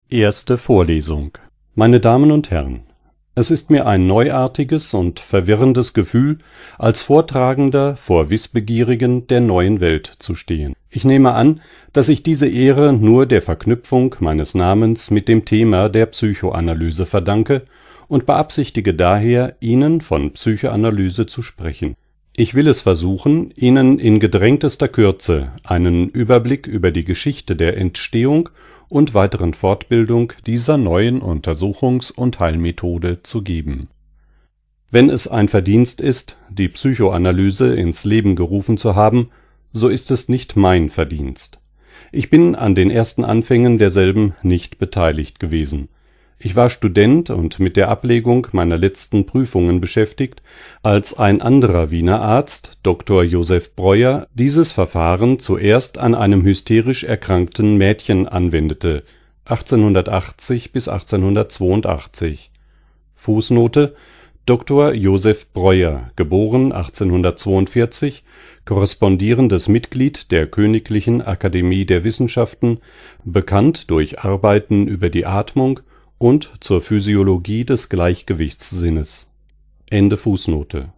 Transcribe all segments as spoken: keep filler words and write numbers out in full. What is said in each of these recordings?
Erste Vorlesung. Meine Damen und Herren, es ist mir ein neuartiges und verwirrendes Gefühl, als Vortragender vor Wissbegierigen der neuen Welt zu stehen. Ich nehme an, dass ich diese Ehre nur der Verknüpfung meines Namens mit dem Thema der Psychoanalyse verdanke und beabsichtige daher, Ihnen von Psychoanalyse zu sprechen. Ich will es versuchen, Ihnen in gedrängtester Kürze einen Überblick über die Geschichte der Entstehung und weiteren Fortbildung dieser neuen Untersuchungs- und Heilmethode zu geben. Wenn es ein Verdienst ist, die Psychoanalyse ins Leben gerufen zu haben, so ist es nicht mein Verdienst. Ich bin an den ersten Anfängen derselben nicht beteiligt gewesen. Ich war Student und mit der Ablegung meiner letzten Prüfungen beschäftigt, als ein anderer Wiener Arzt, Doktor Joseph Breuer, dieses Verfahren zuerst an einem hysterisch erkrankten Mädchen anwendete, achtzehnhundertachtzig bis achtzehnhundertzweiundachtzig. Fußnote: Doktor Joseph Breuer, geboren achtzehnhundertzweiundvierzig, korrespondierendes Mitglied der Königlichen Akademie der Wissenschaften, bekannt durch Arbeiten über die Atmung und zur Physiologie des Gleichgewichtssinnes. Ende Fußnote.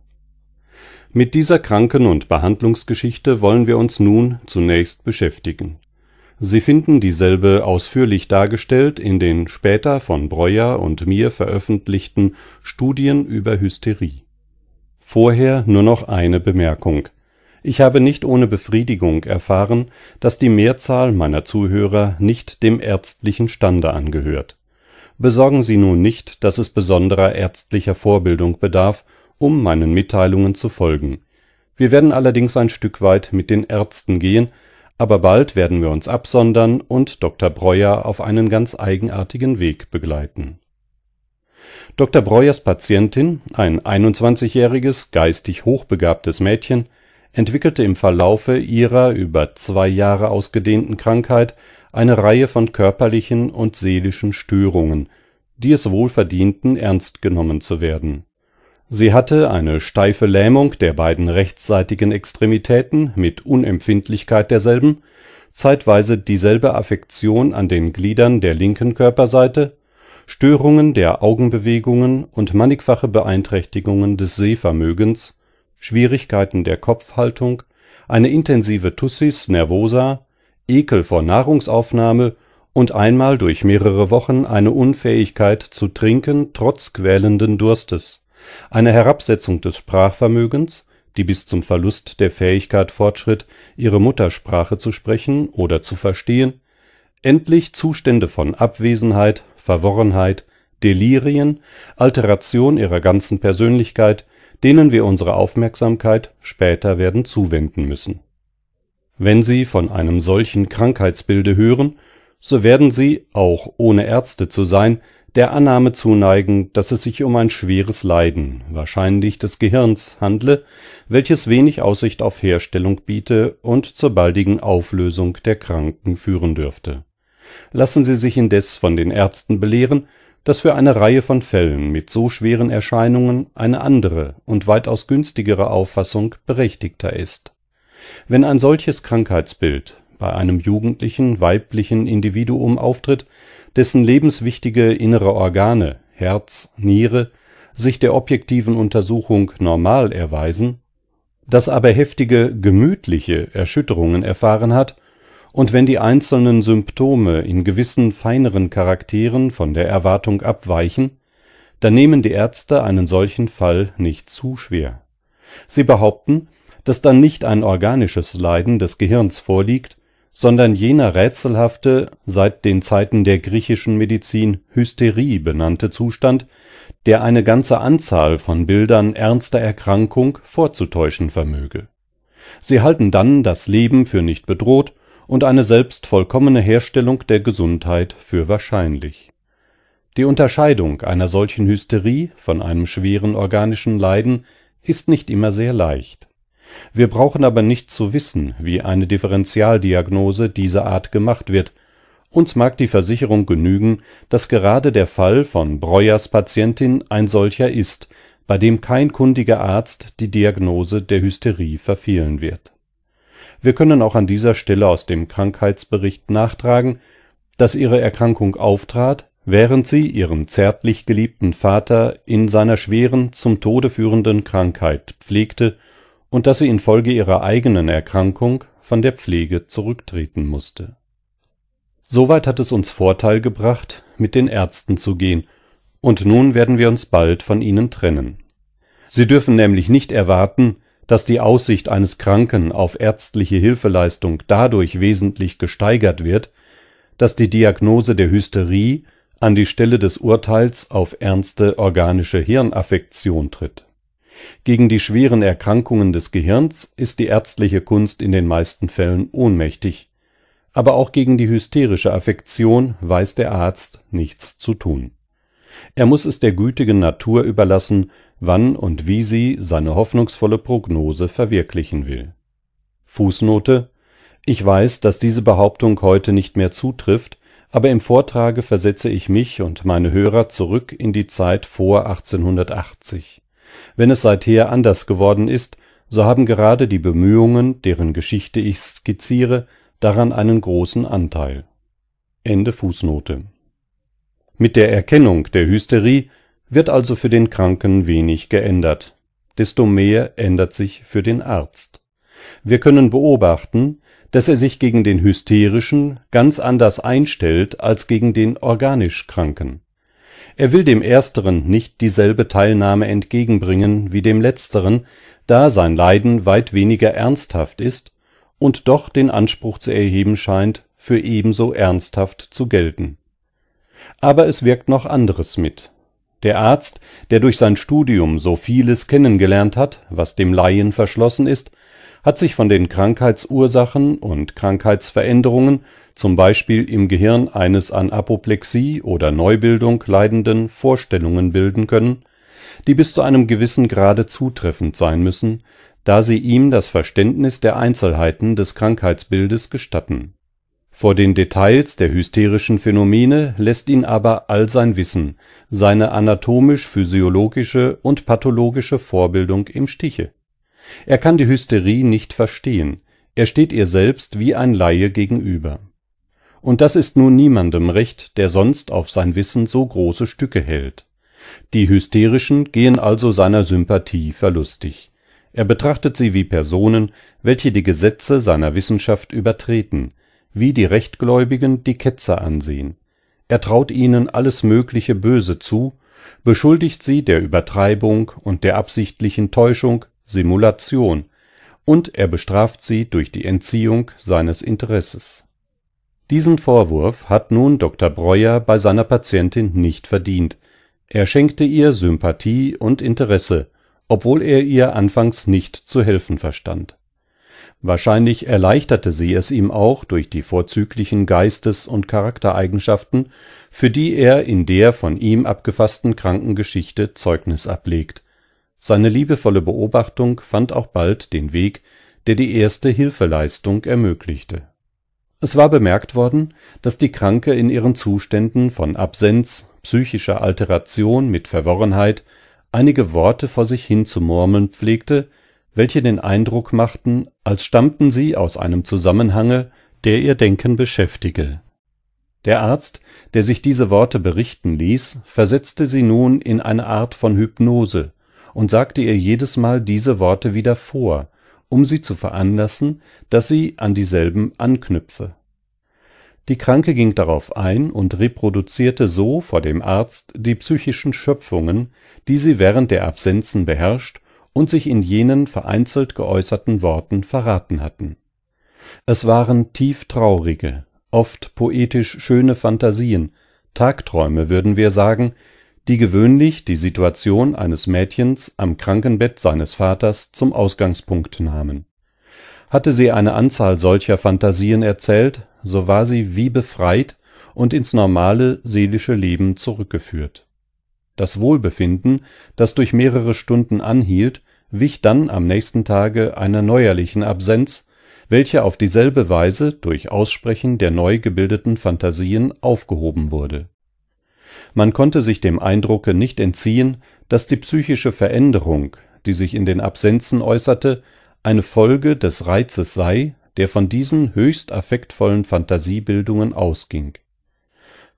Mit dieser Kranken- und Behandlungsgeschichte wollen wir uns nun zunächst beschäftigen. Sie finden dieselbe ausführlich dargestellt in den später von Breuer und mir veröffentlichten Studien über Hysterie. Vorher nur noch eine Bemerkung. Ich habe nicht ohne Befriedigung erfahren, dass die Mehrzahl meiner Zuhörer nicht dem ärztlichen Stande angehört. Besorgen Sie nun nicht, dass es besonderer ärztlicher Vorbildung bedarf, um meinen Mitteilungen zu folgen. Wir werden allerdings ein Stück weit mit den Ärzten gehen, aber bald werden wir uns absondern und Doktor Breuer auf einen ganz eigenartigen Weg begleiten. Doktor Breuers Patientin, ein einundzwanzigjähriges, geistig hochbegabtes Mädchen, entwickelte im Verlaufe ihrer über zwei Jahre ausgedehnten Krankheit eine Reihe von körperlichen und seelischen Störungen, die es wohl verdienten, ernst genommen zu werden. Sie hatte eine steife Lähmung der beiden rechtsseitigen Extremitäten mit Unempfindlichkeit derselben, zeitweise dieselbe Affektion an den Gliedern der linken Körperseite, Störungen der Augenbewegungen und mannigfache Beeinträchtigungen des Sehvermögens, Schwierigkeiten der Kopfhaltung, eine intensive Tussis nervosa, Ekel vor Nahrungsaufnahme und einmal durch mehrere Wochen eine Unfähigkeit zu trinken trotz quälenden Durstes, eine Herabsetzung des Sprachvermögens, die bis zum Verlust der Fähigkeit fortschritt, ihre Muttersprache zu sprechen oder zu verstehen, endlich Zustände von Abwesenheit, Verworrenheit, Delirien, Alteration ihrer ganzen Persönlichkeit, denen wir unsere Aufmerksamkeit später werden zuwenden müssen. Wenn Sie von einem solchen Krankheitsbilde hören, so werden Sie, auch ohne Ärzte zu sein, der Annahme zuneigen, dass es sich um ein schweres Leiden, wahrscheinlich des Gehirns, handle, welches wenig Aussicht auf Herstellung biete und zur baldigen Auflösung der Kranken führen dürfte. Lassen Sie sich indes von den Ärzten belehren, dass für eine Reihe von Fällen mit so schweren Erscheinungen eine andere und weitaus günstigere Auffassung berechtigter ist. Wenn ein solches Krankheitsbild bei einem jugendlichen, weiblichen Individuum auftritt, dessen lebenswichtige innere Organe, Herz, Niere, sich der objektiven Untersuchung normal erweisen, das aber heftige gemütliche Erschütterungen erfahren hat, und wenn die einzelnen Symptome in gewissen feineren Charakteren von der Erwartung abweichen, dann nehmen die Ärzte einen solchen Fall nicht zu schwer. Sie behaupten, dass dann nicht ein organisches Leiden des Gehirns vorliegt, sondern jener rätselhafte, seit den Zeiten der griechischen Medizin Hysterie benannte Zustand, der eine ganze Anzahl von Bildern ernster Erkrankung vorzutäuschen vermöge. Sie halten dann das Leben für nicht bedroht und eine selbst vollkommene Herstellung der Gesundheit für wahrscheinlich. Die Unterscheidung einer solchen Hysterie von einem schweren organischen Leiden ist nicht immer sehr leicht. Wir brauchen aber nicht zu wissen, wie eine Differentialdiagnose dieser Art gemacht wird. Uns mag die Versicherung genügen, dass gerade der Fall von Breuers Patientin ein solcher ist, bei dem kein kundiger Arzt die Diagnose der Hysterie verfehlen wird. Wir können auch an dieser Stelle aus dem Krankheitsbericht nachtragen, dass ihre Erkrankung auftrat, während sie ihren zärtlich geliebten Vater in seiner schweren, zum Tode führenden Krankheit pflegte und dass sie infolge ihrer eigenen Erkrankung von der Pflege zurücktreten musste. Soweit hat es uns Vorteil gebracht, mit den Ärzten zu gehen, und nun werden wir uns bald von ihnen trennen. Sie dürfen nämlich nicht erwarten, dass die Aussicht eines Kranken auf ärztliche Hilfeleistung dadurch wesentlich gesteigert wird, dass die Diagnose der Hysterie an die Stelle des Urteils auf ernste organische Hirnaffektion tritt. Gegen die schweren Erkrankungen des Gehirns ist die ärztliche Kunst in den meisten Fällen ohnmächtig, aber auch gegen die hysterische Affektion weiß der Arzt nichts zu tun. Er muss es der gütigen Natur überlassen, wann und wie sie seine hoffnungsvolle Prognose verwirklichen will. Fußnote: Ich weiß, dass diese Behauptung heute nicht mehr zutrifft, aber im Vortrage versetze ich mich und meine Hörer zurück in die Zeit vor achtzehnhundertachtzig. Wenn es seither anders geworden ist, so haben gerade die Bemühungen, deren Geschichte ich skizziere, daran einen großen Anteil. Ende Fußnote. Mit der Erkennung der Hysterie wird also für den Kranken wenig geändert. Desto mehr ändert sich für den Arzt. Wir können beobachten, dass er sich gegen den Hysterischen ganz anders einstellt als gegen den organisch Kranken. Er will dem Ersteren nicht dieselbe Teilnahme entgegenbringen wie dem Letzteren, da sein Leiden weit weniger ernsthaft ist und doch den Anspruch zu erheben scheint, für ebenso ernsthaft zu gelten. Aber es wirkt noch anderes mit. Der Arzt, der durch sein Studium so vieles kennengelernt hat, was dem Laien verschlossen ist, hat sich von den Krankheitsursachen und Krankheitsveränderungen, zum Beispiel im Gehirn eines an Apoplexie oder Neubildung leidenden, Vorstellungen bilden können, die bis zu einem gewissen Grade zutreffend sein müssen, da sie ihm das Verständnis der Einzelheiten des Krankheitsbildes gestatten. Vor den Details der hysterischen Phänomene lässt ihn aber all sein Wissen, seine anatomisch-physiologische und pathologische Vorbildung im Stiche. Er kann die Hysterie nicht verstehen, er steht ihr selbst wie ein Laie gegenüber. Und das ist nun niemandem recht, der sonst auf sein Wissen so große Stücke hält. Die Hysterischen gehen also seiner Sympathie verlustig. Er betrachtet sie wie Personen, welche die Gesetze seiner Wissenschaft übertreten, wie die Rechtgläubigen die Ketzer ansehen. Er traut ihnen alles mögliche Böse zu, beschuldigt sie der Übertreibung und der absichtlichen Täuschung, Simulation, und er bestraft sie durch die Entziehung seines Interesses. Diesen Vorwurf hat nun Doktor Breuer bei seiner Patientin nicht verdient. Er schenkte ihr Sympathie und Interesse, obwohl er ihr anfangs nicht zu helfen verstand. Wahrscheinlich erleichterte sie es ihm auch durch die vorzüglichen Geistes- und Charaktereigenschaften, für die er in der von ihm abgefassten Krankengeschichte Zeugnis ablegt. Seine liebevolle Beobachtung fand auch bald den Weg, der die erste Hilfeleistung ermöglichte. Es war bemerkt worden, dass die Kranke in ihren Zuständen von Absenz, psychischer Alteration mit Verworrenheit einige Worte vor sich hin zu murmeln pflegte, welche den Eindruck machten, als stammten sie aus einem Zusammenhange, der ihr Denken beschäftige. Der Arzt, der sich diese Worte berichten ließ, versetzte sie nun in eine Art von Hypnose und sagte ihr jedes Mal diese Worte wieder vor, um sie zu veranlassen, dass sie an dieselben anknüpfe. Die Kranke ging darauf ein und reproduzierte so vor dem Arzt die psychischen Schöpfungen, die sie während der Absenzen beherrscht und sich in jenen vereinzelt geäußerten Worten verraten hatten. Es waren tief traurige, oft poetisch schöne Phantasien, Tagträume würden wir sagen, die gewöhnlich die Situation eines Mädchens am Krankenbett seines Vaters zum Ausgangspunkt nahmen. Hatte sie eine Anzahl solcher Phantasien erzählt, so war sie wie befreit und ins normale seelische Leben zurückgeführt. Das Wohlbefinden, das durch mehrere Stunden anhielt, wich dann am nächsten Tage einer neuerlichen Absenz, welche auf dieselbe Weise durch Aussprechen der neu gebildeten Phantasien aufgehoben wurde. Man konnte sich dem Eindrucke nicht entziehen, dass die psychische Veränderung, die sich in den Absenzen äußerte, eine Folge des Reizes sei, der von diesen höchst affektvollen Phantasiebildungen ausging.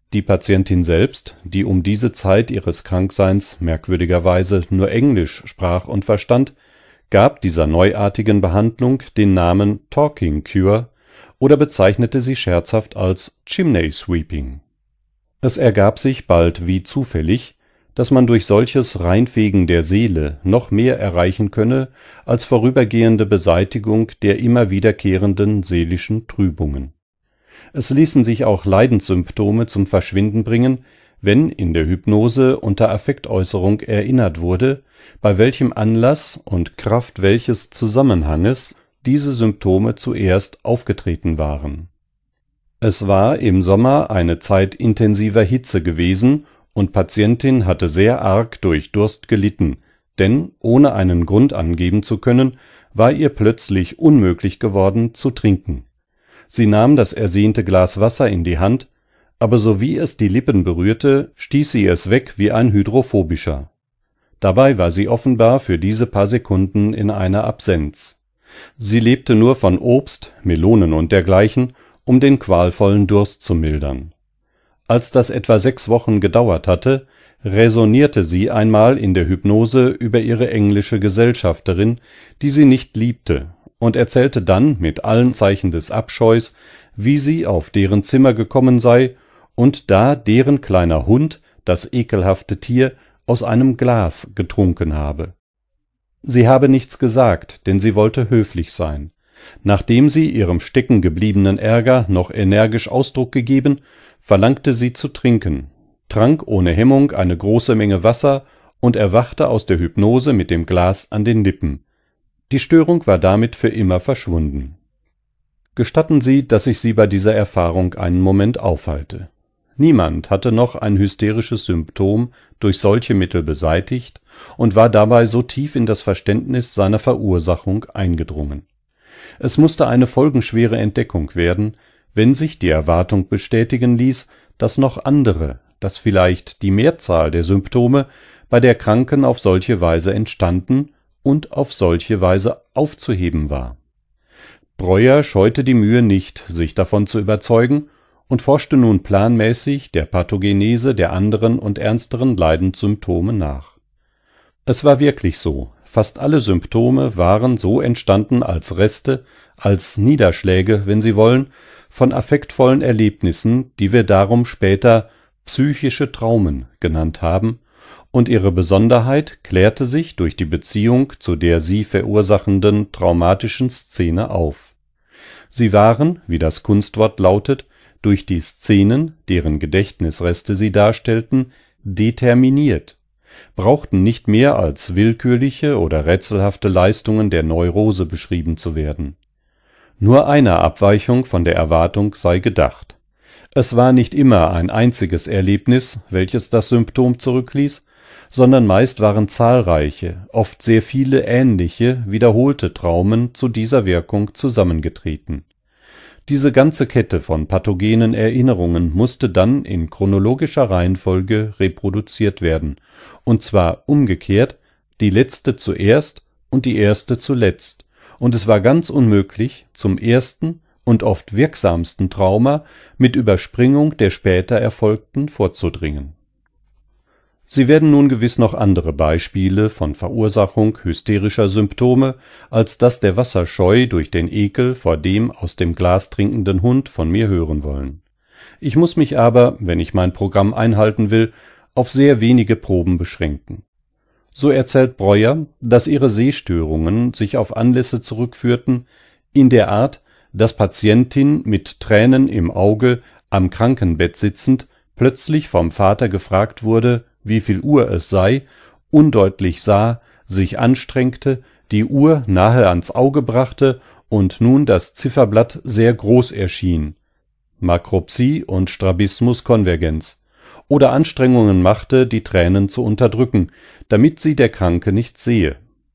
Die Patientin selbst, die um diese Zeit ihres Krankseins merkwürdigerweise nur Englisch sprach und verstand, gab dieser neuartigen Behandlung den Namen Talking Cure oder bezeichnete sie scherzhaft als Chimney Sweeping. Es ergab sich bald wie zufällig, dass man durch solches Reinfegen der Seele noch mehr erreichen könne als vorübergehende Beseitigung der immer wiederkehrenden seelischen Trübungen. Es ließen sich auch Leidenssymptome zum Verschwinden bringen, wenn in der Hypnose unter Affektäußerung erinnert wurde, bei welchem Anlass und Kraft welches Zusammenhanges diese Symptome zuerst aufgetreten waren. Es war im Sommer eine Zeit intensiver Hitze gewesen, und Patientin hatte sehr arg durch Durst gelitten, denn ohne einen Grund angeben zu können, war ihr plötzlich unmöglich geworden zu trinken. Sie nahm das ersehnte Glas Wasser in die Hand, aber sowie es die Lippen berührte, stieß sie es weg wie ein Hydrophobischer. Dabei war sie offenbar für diese paar Sekunden in einer Absenz. Sie lebte nur von Obst, Melonen und dergleichen, um den qualvollen Durst zu mildern. Als das etwa sechs Wochen gedauert hatte, räsonierte sie einmal in der Hypnose über ihre englische Gesellschafterin, die sie nicht liebte, und erzählte dann mit allen Zeichen des Abscheus, wie sie auf deren Zimmer gekommen sei und da deren kleiner Hund, das ekelhafte Tier, aus einem Glas getrunken habe. Sie habe nichts gesagt, denn sie wollte höflich sein. Nachdem sie ihrem steckengebliebenen Ärger noch energisch Ausdruck gegeben, verlangte sie zu trinken, trank ohne Hemmung eine große Menge Wasser und erwachte aus der Hypnose mit dem Glas an den Lippen. Die Störung war damit für immer verschwunden. Gestatten Sie, dass ich Sie bei dieser Erfahrung einen Moment aufhalte. Niemand hatte noch ein hysterisches Symptom durch solche Mittel beseitigt und war dabei so tief in das Verständnis seiner Verursachung eingedrungen. Es musste eine folgenschwere Entdeckung werden, wenn sich die Erwartung bestätigen ließ, dass noch andere, dass vielleicht die Mehrzahl der Symptome bei der Kranken auf solche Weise entstanden und auf solche Weise aufzuheben war. Breuer scheute die Mühe nicht, sich davon zu überzeugen, und forschte nun planmäßig der Pathogenese der anderen und ernsteren Leidenssymptome nach. Es war wirklich so, fast alle Symptome waren so entstanden als Reste, als Niederschläge, wenn Sie wollen, von affektvollen Erlebnissen, die wir darum später psychische Traumen genannt haben, und ihre Besonderheit klärte sich durch die Beziehung zu der sie verursachenden traumatischen Szene auf. Sie waren, wie das Kunstwort lautet, durch die Szenen, deren Gedächtnisreste sie darstellten, determiniert, brauchten nicht mehr als willkürliche oder rätselhafte Leistungen der Neurose beschrieben zu werden. Nur eine Abweichung von der Erwartung sei gedacht. Es war nicht immer ein einziges Erlebnis, welches das Symptom zurückließ, sondern meist waren zahlreiche, oft sehr viele ähnliche, wiederholte Traumen zu dieser Wirkung zusammengetreten. Diese ganze Kette von pathogenen Erinnerungen musste dann in chronologischer Reihenfolge reproduziert werden, und zwar umgekehrt, die letzte zuerst und die erste zuletzt, und es war ganz unmöglich, zum ersten und oft wirksamsten Trauma mit Überspringung der später erfolgten vorzudringen. Sie werden nun gewiss noch andere Beispiele von Verursachung hysterischer Symptome als das der Wasserscheu durch den Ekel vor dem aus dem Glas trinkenden Hund von mir hören wollen. Ich muß mich aber, wenn ich mein Programm einhalten will, auf sehr wenige Proben beschränken. So erzählt Breuer, dass ihre Sehstörungen sich auf Anlässe zurückführten, in der Art, dass Patientin mit Tränen im Auge am Krankenbett sitzend plötzlich vom Vater gefragt wurde, wie viel Uhr es sei, undeutlich sah, sich anstrengte, die Uhr nahe ans Auge brachte und nun das Zifferblatt sehr groß erschien, Makropsie und Strabismus-Konvergenz, oder Anstrengungen machte, die Tränen zu unterdrücken, damit sie der Kranke nicht sehe.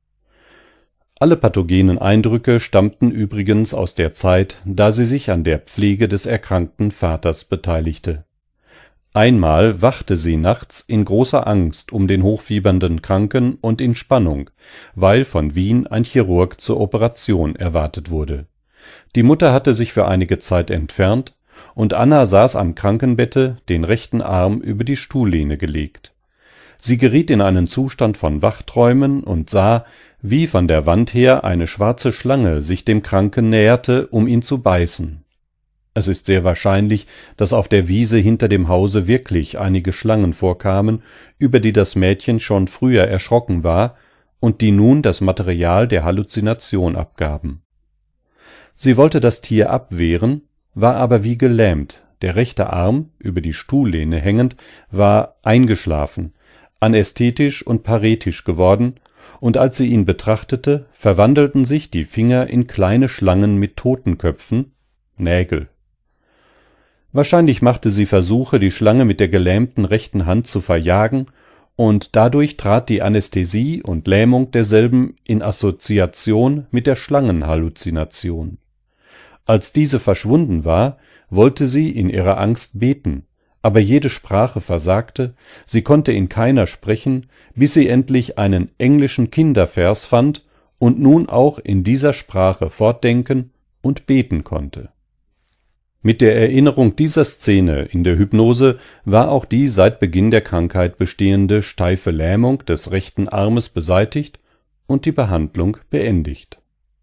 Alle pathogenen Eindrücke stammten übrigens aus der Zeit, da sie sich an der Pflege des erkrankten Vaters beteiligte. Einmal wachte sie nachts in großer Angst um den hochfiebernden Kranken und in Spannung, weil von Wien ein Chirurg zur Operation erwartet wurde. Die Mutter hatte sich für einige Zeit entfernt, und Anna saß am Krankenbette, den rechten Arm über die Stuhllehne gelegt. Sie geriet in einen Zustand von Wachträumen und sah, wie von der Wand her eine schwarze Schlange sich dem Kranken näherte, um ihn zu beißen. Es ist sehr wahrscheinlich, dass auf der Wiese hinter dem Hause wirklich einige Schlangen vorkamen, über die das Mädchen schon früher erschrocken war und die nun das Material der Halluzination abgaben. Sie wollte das Tier abwehren, war aber wie gelähmt, der rechte Arm, über die Stuhllehne hängend, war eingeschlafen, anästhetisch und paretisch geworden, und als sie ihn betrachtete, verwandelten sich die Finger in kleine Schlangen mit Totenköpfen, Nägel. Wahrscheinlich machte sie Versuche, die Schlange mit der gelähmten rechten Hand zu verjagen, und dadurch trat die Anästhesie und Lähmung derselben in Assoziation mit der Schlangenhalluzination. Als diese verschwunden war, wollte sie in ihrer Angst beten, aber jede Sprache versagte, sie konnte in keiner sprechen, bis sie endlich einen englischen Kindervers fand und nun auch in dieser Sprache fortdenken und beten konnte. Mit der Erinnerung dieser Szene in der Hypnose war auch die seit Beginn der Krankheit bestehende steife Lähmung des rechten Armes beseitigt und die Behandlung beendigt.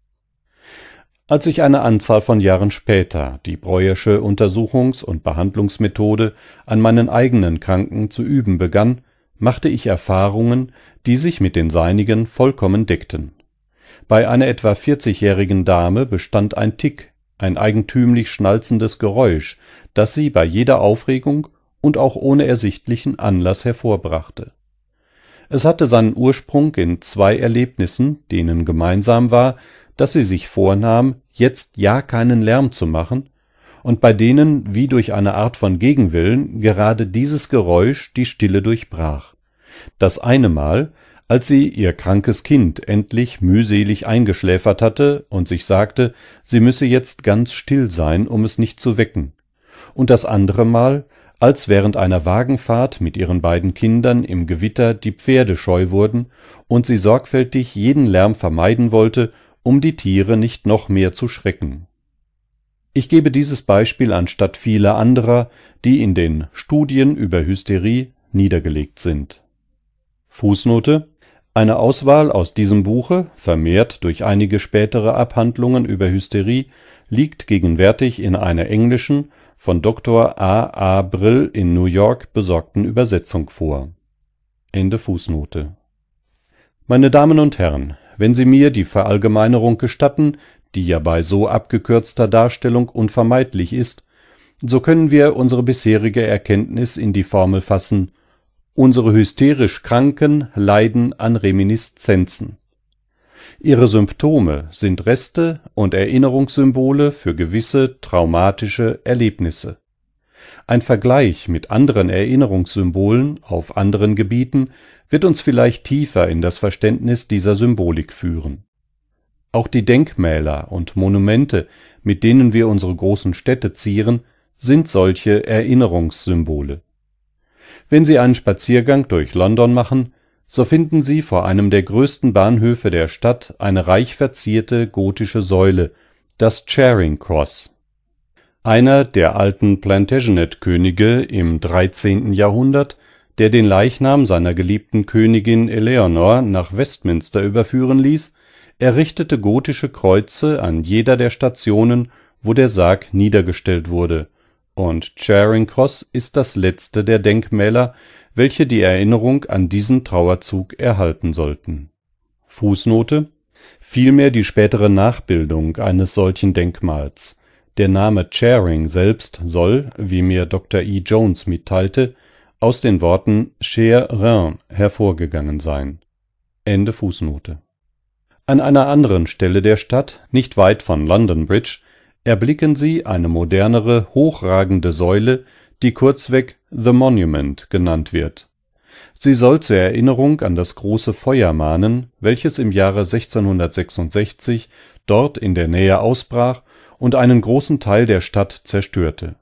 Als ich eine Anzahl von Jahren später die Breuersche Untersuchungs- und Behandlungsmethode an meinen eigenen Kranken zu üben begann, machte ich Erfahrungen, die sich mit den seinigen vollkommen deckten. Bei einer etwa vierzigjährigen Dame bestand ein Tic, ein eigentümlich schnalzendes Geräusch, das sie bei jeder Aufregung und auch ohne ersichtlichen Anlass hervorbrachte. Es hatte seinen Ursprung in zwei Erlebnissen, denen gemeinsam war, dass sie sich vornahm, jetzt ja keinen Lärm zu machen, und bei denen wie durch eine Art von Gegenwillen gerade dieses Geräusch die Stille durchbrach. Das eine Mal, als sie ihr krankes Kind endlich mühselig eingeschläfert hatte und sich sagte, sie müsse jetzt ganz still sein, um es nicht zu wecken, und das andere Mal, als während einer Wagenfahrt mit ihren beiden Kindern im Gewitter die Pferde scheu wurden und sie sorgfältig jeden Lärm vermeiden wollte, um die Tiere nicht noch mehr zu schrecken. Ich gebe dieses Beispiel anstatt vieler anderer, die in den Studien über Hysterie niedergelegt sind. Fußnote: Eine Auswahl aus diesem Buche, vermehrt durch einige spätere Abhandlungen über Hysterie, liegt gegenwärtig in einer englischen, von Doktor A. A. Brill in New York besorgten Übersetzung vor. Ende Fußnote. Meine Damen und Herren, wenn Sie mir die Verallgemeinerung gestatten, die ja bei so abgekürzter Darstellung unvermeidlich ist, so können wir unsere bisherige Erkenntnis in die Formel fassen: Unsere hysterisch Kranken leiden an Reminiszenzen. Ihre Symptome sind Reste und Erinnerungssymbole für gewisse traumatische Erlebnisse. Ein Vergleich mit anderen Erinnerungssymbolen auf anderen Gebieten wird uns vielleicht tiefer in das Verständnis dieser Symbolik führen. Auch die Denkmäler und Monumente, mit denen wir unsere großen Städte zieren, sind solche Erinnerungssymbole. Wenn Sie einen Spaziergang durch London machen, so finden Sie vor einem der größten Bahnhöfe der Stadt eine reich verzierte gotische Säule, das Charing Cross. Einer der alten Plantagenet-Könige im dreizehnten Jahrhundert, der den Leichnam seiner geliebten Königin Eleanor nach Westminster überführen ließ, errichtete gotische Kreuze an jeder der Stationen, wo der Sarg niedergestellt wurde, und Charing Cross ist das letzte der Denkmäler, welche die Erinnerung an diesen Trauerzug erhalten sollten. Fußnote: Vielmehr die spätere Nachbildung eines solchen Denkmals. Der Name Charing selbst soll, wie mir Doktor E. Jones mitteilte, aus den Worten Cher Rein hervorgegangen sein. Ende Fußnote. An einer anderen Stelle der Stadt, nicht weit von London Bridge, erblicken Sie eine modernere, hochragende Säule, die kurzweg The Monument genannt wird. Sie soll zur Erinnerung an das große Feuer mahnen, welches im Jahre sechzehnhundertsechsundsechzig dort in der Nähe ausbrach und einen großen Teil der Stadt zerstörte.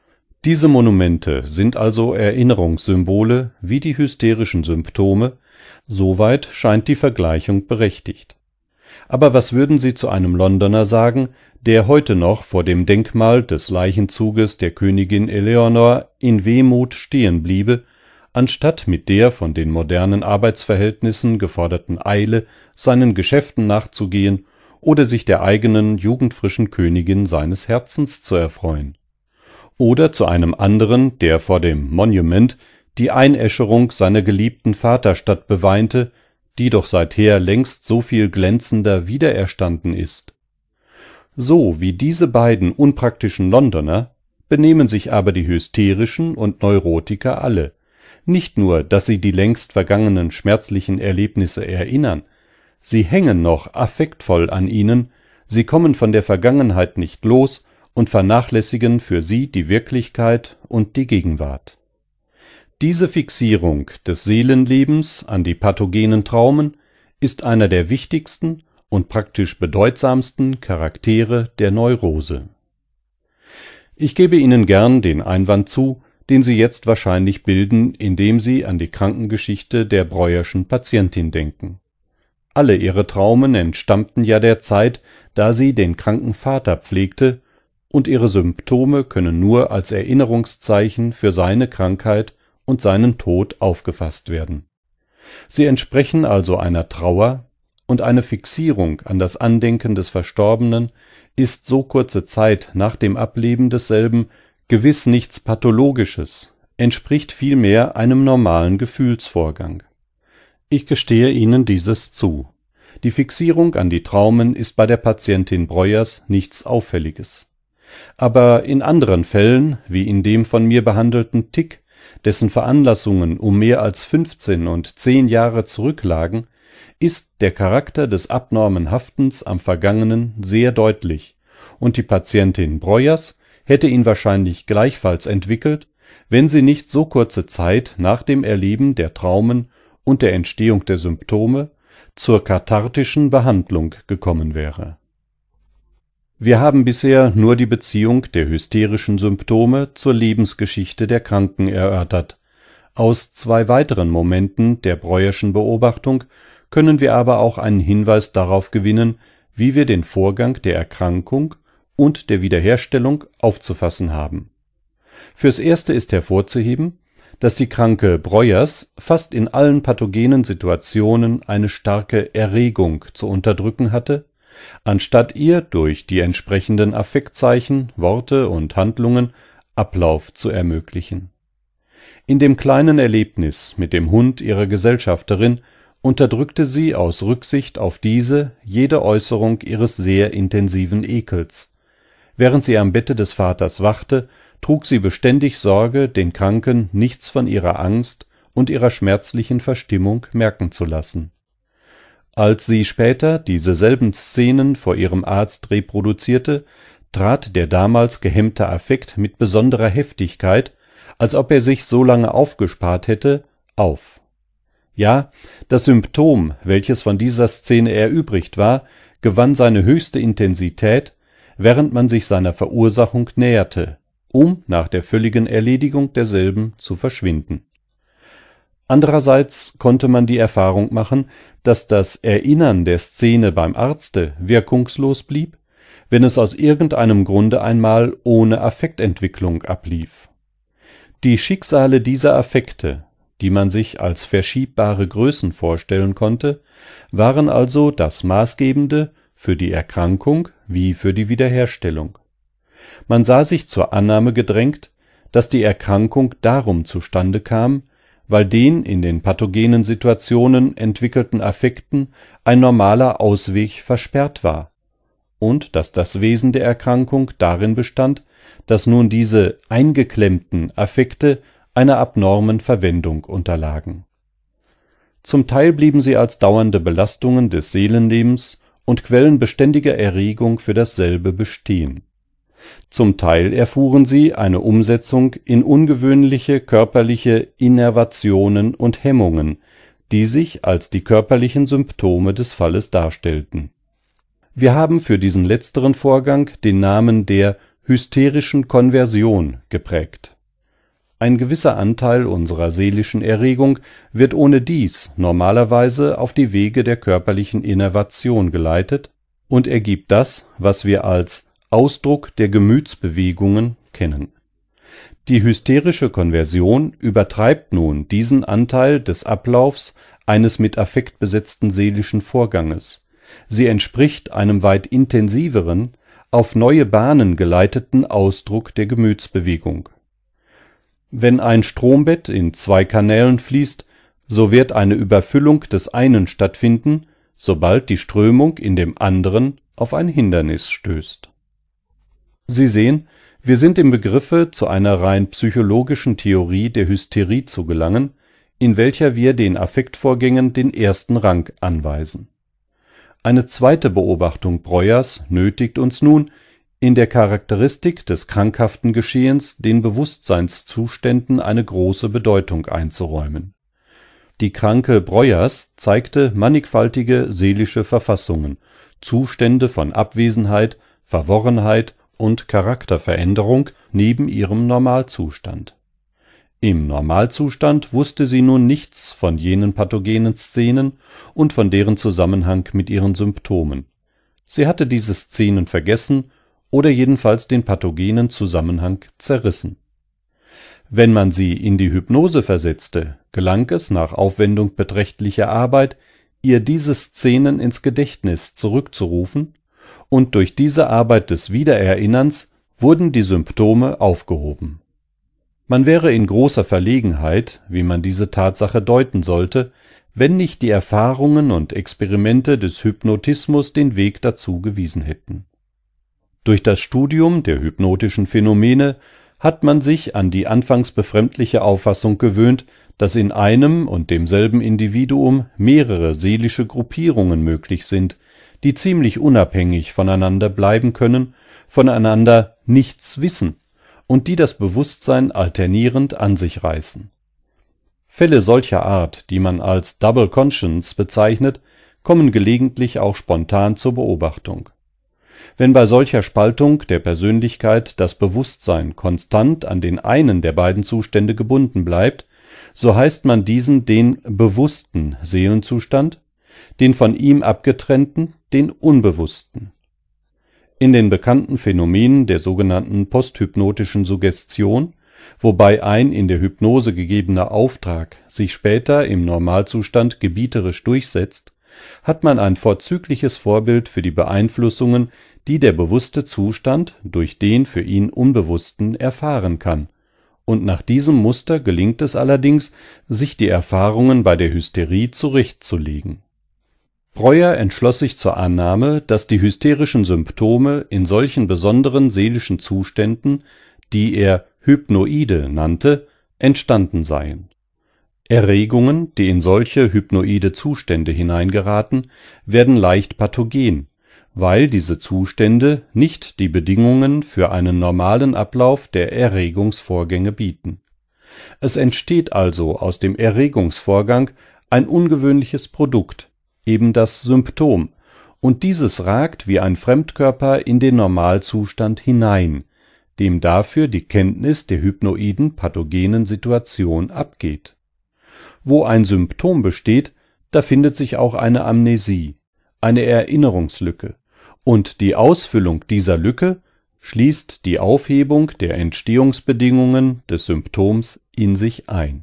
Diese Monumente sind also Erinnerungssymbole wie die hysterischen Symptome, soweit scheint die Vergleichung berechtigt. Aber was würden Sie zu einem Londoner sagen, der heute noch vor dem Denkmal des Leichenzuges der Königin Eleonor in Wehmut stehen bliebe, anstatt mit der von den modernen Arbeitsverhältnissen geforderten Eile seinen Geschäften nachzugehen oder sich der eigenen jugendfrischen Königin seines Herzens zu erfreuen? Oder zu einem anderen, der vor dem Monument die Einäscherung seiner geliebten Vaterstadt beweinte, die doch seither längst so viel glänzender wiedererstanden ist? So wie diese beiden unpraktischen Londoner benehmen sich aber die hysterischen und Neurotiker alle. Nicht nur, dass sie die längst vergangenen schmerzlichen Erlebnisse erinnern, sie hängen noch affektvoll an ihnen, sie kommen von der Vergangenheit nicht los und vernachlässigen für sie die Wirklichkeit und die Gegenwart. Diese Fixierung des Seelenlebens an die pathogenen Traumen ist einer der wichtigsten und praktisch bedeutsamsten Charaktere der Neurose. Ich gebe Ihnen gern den Einwand zu, den Sie jetzt wahrscheinlich bilden, indem Sie an die Krankengeschichte der Breuerschen Patientin denken. Alle ihre Traumen entstammten ja der Zeit, da sie den kranken Vater pflegte, und ihre Symptome können nur als Erinnerungszeichen für seine Krankheit und seinen Tod aufgefasst werden. Sie entsprechen also einer Trauer, und eine Fixierung an das Andenken des Verstorbenen ist so kurze Zeit nach dem Ableben desselben gewiss nichts Pathologisches, entspricht vielmehr einem normalen Gefühlsvorgang. Ich gestehe Ihnen dieses zu. Die Fixierung an die Traumen ist bei der Patientin Breuers nichts Auffälliges. Aber in anderen Fällen, wie in dem von mir behandelten Tick, dessen Veranlassungen um mehr als fünfzehn und zehn Jahre zurücklagen, ist der Charakter des abnormen Haftens am Vergangenen sehr deutlich, und die Patientin Breuers hätte ihn wahrscheinlich gleichfalls entwickelt, wenn sie nicht so kurze Zeit nach dem Erleben der Traumen und der Entstehung der Symptome zur kathartischen Behandlung gekommen wäre. Wir haben bisher nur die Beziehung der hysterischen Symptome zur Lebensgeschichte der Kranken erörtert. Aus zwei weiteren Momenten der Breuerschen Beobachtung können wir aber auch einen Hinweis darauf gewinnen, wie wir den Vorgang der Erkrankung und der Wiederherstellung aufzufassen haben. Fürs Erste ist hervorzuheben, dass die Kranke Breuers fast in allen pathogenen Situationen eine starke Erregung zu unterdrücken hatte, anstatt ihr durch die entsprechenden Affektzeichen, Worte und Handlungen Ablauf zu ermöglichen. In dem kleinen Erlebnis mit dem Hund ihrer Gesellschafterin unterdrückte sie aus Rücksicht auf diese jede Äußerung ihres sehr intensiven Ekels. Während sie am Bette des Vaters wachte, trug sie beständig Sorge, den Kranken nichts von ihrer Angst und ihrer schmerzlichen Verstimmung merken zu lassen. Als sie später diese selben Szenen vor ihrem Arzt reproduzierte, trat der damals gehemmte Affekt mit besonderer Heftigkeit, als ob er sich so lange aufgespart hätte, auf. Ja, das Symptom, welches von dieser Szene erübrigt war, gewann seine höchste Intensität, während man sich seiner Verursachung näherte, um nach der völligen Erledigung derselben zu verschwinden. Andererseits konnte man die Erfahrung machen, dass das Erinnern der Szene beim Arzte wirkungslos blieb, wenn es aus irgendeinem Grunde einmal ohne Affektentwicklung ablief. Die Schicksale dieser Affekte, die man sich als verschiebbare Größen vorstellen konnte, waren also das Maßgebende für die Erkrankung wie für die Wiederherstellung. Man sah sich zur Annahme gedrängt, dass die Erkrankung darum zustande kam, weil den in den pathogenen Situationen entwickelten Affekten ein normaler Ausweg versperrt war, und dass das Wesen der Erkrankung darin bestand, dass nun diese eingeklemmten Affekte einer abnormen Verwendung unterlagen. Zum Teil blieben sie als dauernde Belastungen des Seelenlebens und Quellen beständiger Erregung für dasselbe bestehen. Zum Teil erfuhren sie eine Umsetzung in ungewöhnliche körperliche Innervationen und Hemmungen, die sich als die körperlichen Symptome des Falles darstellten. Wir haben für diesen letzteren Vorgang den Namen der hysterischen Konversion geprägt. Ein gewisser Anteil unserer seelischen Erregung wird ohnedies normalerweise auf die Wege der körperlichen Innervation geleitet und ergibt das, was wir als Ausdruck der Gemütsbewegungen kennen. Die hysterische Konversion übertreibt nun diesen Anteil des Ablaufs eines mit Affekt besetzten seelischen Vorganges. Sie entspricht einem weit intensiveren, auf neue Bahnen geleiteten Ausdruck der Gemütsbewegung. Wenn ein Strombett in zwei Kanälen fließt, so wird eine Überfüllung des einen stattfinden, sobald die Strömung in dem anderen auf ein Hindernis stößt. Sie sehen, wir sind im Begriffe, zu einer rein psychologischen Theorie der Hysterie zu gelangen, in welcher wir den Affektvorgängen den ersten Rang anweisen. Eine zweite Beobachtung Breuers nötigt uns nun, in der Charakteristik des krankhaften Geschehens den Bewusstseinszuständen eine große Bedeutung einzuräumen. Die Kranke Breuers zeigte mannigfaltige seelische Verfassungen, Zustände von Abwesenheit, Verworrenheit und Charakterveränderung neben ihrem Normalzustand. Im Normalzustand wusste sie nun nichts von jenen pathogenen Szenen und von deren Zusammenhang mit ihren Symptomen. Sie hatte diese Szenen vergessen oder jedenfalls den pathogenen Zusammenhang zerrissen. Wenn man sie in die Hypnose versetzte, gelang es nach Aufwendung beträchtlicher Arbeit, ihr diese Szenen ins Gedächtnis zurückzurufen, und durch diese Arbeit des Wiedererinnerns wurden die Symptome aufgehoben. Man wäre in großer Verlegenheit, wie man diese Tatsache deuten sollte, wenn nicht die Erfahrungen und Experimente des Hypnotismus den Weg dazu gewiesen hätten. Durch das Studium der hypnotischen Phänomene hat man sich an die anfangs befremdliche Auffassung gewöhnt, dass in einem und demselben Individuum mehrere seelische Gruppierungen möglich sind, die ziemlich unabhängig voneinander bleiben können, voneinander nichts wissen und die das Bewusstsein alternierend an sich reißen. Fälle solcher Art, die man als Double Conscience bezeichnet, kommen gelegentlich auch spontan zur Beobachtung. Wenn bei solcher Spaltung der Persönlichkeit das Bewusstsein konstant an den einen der beiden Zustände gebunden bleibt, so heißt man diesen den bewussten Seelenzustand, den von ihm abgetrennten den unbewussten. In den bekannten Phänomenen der sogenannten posthypnotischen Suggestion, wobei ein in der Hypnose gegebener Auftrag sich später im Normalzustand gebieterisch durchsetzt, hat man ein vorzügliches Vorbild für die Beeinflussungen, die der bewusste Zustand durch den für ihn Unbewussten erfahren kann, und nach diesem Muster gelingt es allerdings, sich die Erfahrungen bei der Hysterie zurechtzulegen. Breuer entschloss sich zur Annahme, dass die hysterischen Symptome in solchen besonderen seelischen Zuständen, die er Hypnoide nannte, entstanden seien. Erregungen, die in solche hypnoide Zustände hineingeraten, werden leicht pathogen, weil diese Zustände nicht die Bedingungen für einen normalen Ablauf der Erregungsvorgänge bieten. Es entsteht also aus dem Erregungsvorgang ein ungewöhnliches Produkt, eben das Symptom, und dieses ragt wie ein Fremdkörper in den Normalzustand hinein, dem dafür die Kenntnis der hypnoiden pathogenen Situation abgeht. Wo ein Symptom besteht, da findet sich auch eine Amnesie, eine Erinnerungslücke, und die Ausfüllung dieser Lücke schließt die Aufhebung der Entstehungsbedingungen des Symptoms in sich ein.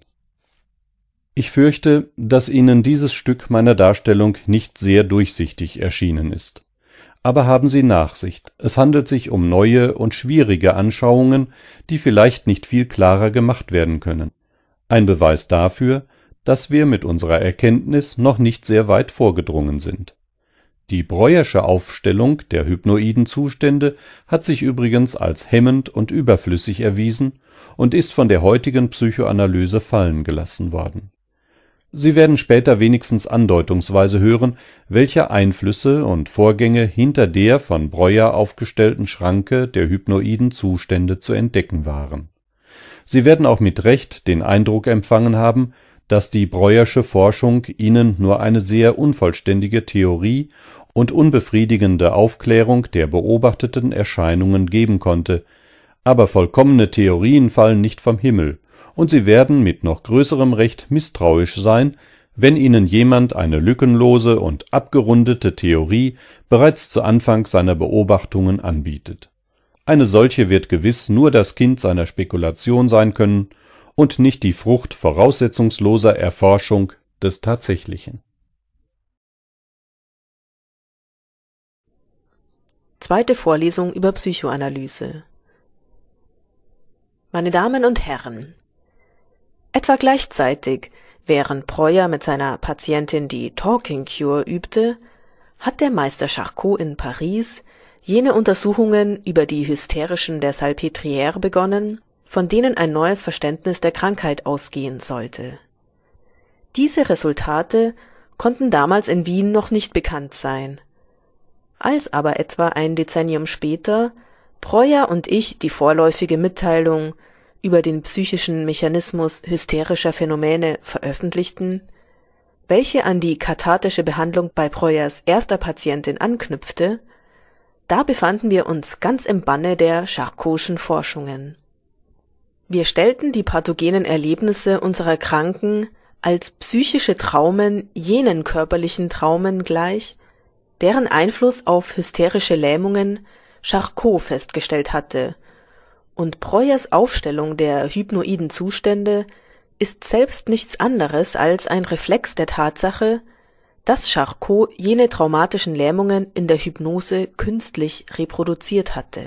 Ich fürchte, dass Ihnen dieses Stück meiner Darstellung nicht sehr durchsichtig erschienen ist. Aber haben Sie Nachsicht, es handelt sich um neue und schwierige Anschauungen, die vielleicht nicht viel klarer gemacht werden können. Ein Beweis dafür, dass wir mit unserer Erkenntnis noch nicht sehr weit vorgedrungen sind. Die Breuersche Aufstellung der hypnoiden Zustände hat sich übrigens als hemmend und überflüssig erwiesen und ist von der heutigen Psychoanalyse fallen gelassen worden. Sie werden später wenigstens andeutungsweise hören, welche Einflüsse und Vorgänge hinter der von Breuer aufgestellten Schranke der hypnoiden Zustände zu entdecken waren. Sie werden auch mit Recht den Eindruck empfangen haben, dass die Breuersche Forschung Ihnen nur eine sehr unvollständige Theorie und unbefriedigende Aufklärung der beobachteten Erscheinungen geben konnte, aber vollkommene Theorien fallen nicht vom Himmel, und sie werden mit noch größerem Recht misstrauisch sein, wenn ihnen jemand eine lückenlose und abgerundete Theorie bereits zu Anfang seiner Beobachtungen anbietet. Eine solche wird gewiss nur das Kind seiner Spekulation sein können und nicht die Frucht voraussetzungsloser Erforschung des Tatsächlichen. Zweite Vorlesung über Psychoanalyse. Meine Damen und Herren, etwa gleichzeitig, während Breuer mit seiner Patientin die Talking Cure übte, hat der Meister Charcot in Paris jene Untersuchungen über die Hysterischen der Salpêtrière begonnen, von denen ein neues Verständnis der Krankheit ausgehen sollte. Diese Resultate konnten damals in Wien noch nicht bekannt sein. Als aber etwa ein Dezennium später Breuer und ich die vorläufige Mitteilung über den psychischen Mechanismus hysterischer Phänomene veröffentlichten, welche an die kathartische Behandlung bei Breuers erster Patientin anknüpfte, da befanden wir uns ganz im Banne der Charcotschen Forschungen. Wir stellten die pathogenen Erlebnisse unserer Kranken als psychische Traumen jenen körperlichen Traumen gleich, deren Einfluss auf hysterische Lähmungen Charcot festgestellt hatte, und Breuers Aufstellung der hypnoiden Zustände ist selbst nichts anderes als ein Reflex der Tatsache, dass Charcot jene traumatischen Lähmungen in der Hypnose künstlich reproduziert hatte.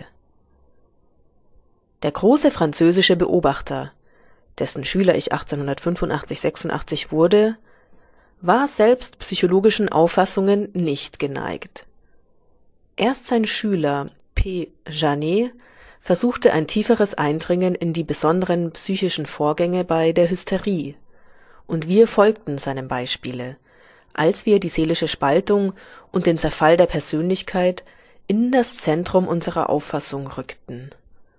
Der große französische Beobachter, dessen Schüler ich achtzehnhundertfünfundachtzig sechsundachtzig wurde, war selbst psychologischen Auffassungen nicht geneigt. Erst sein Schüler P. Janet versuchte ein tieferes Eindringen in die besonderen psychischen Vorgänge bei der Hysterie, und wir folgten seinem Beispiele, als wir die seelische Spaltung und den Zerfall der Persönlichkeit in das Zentrum unserer Auffassung rückten.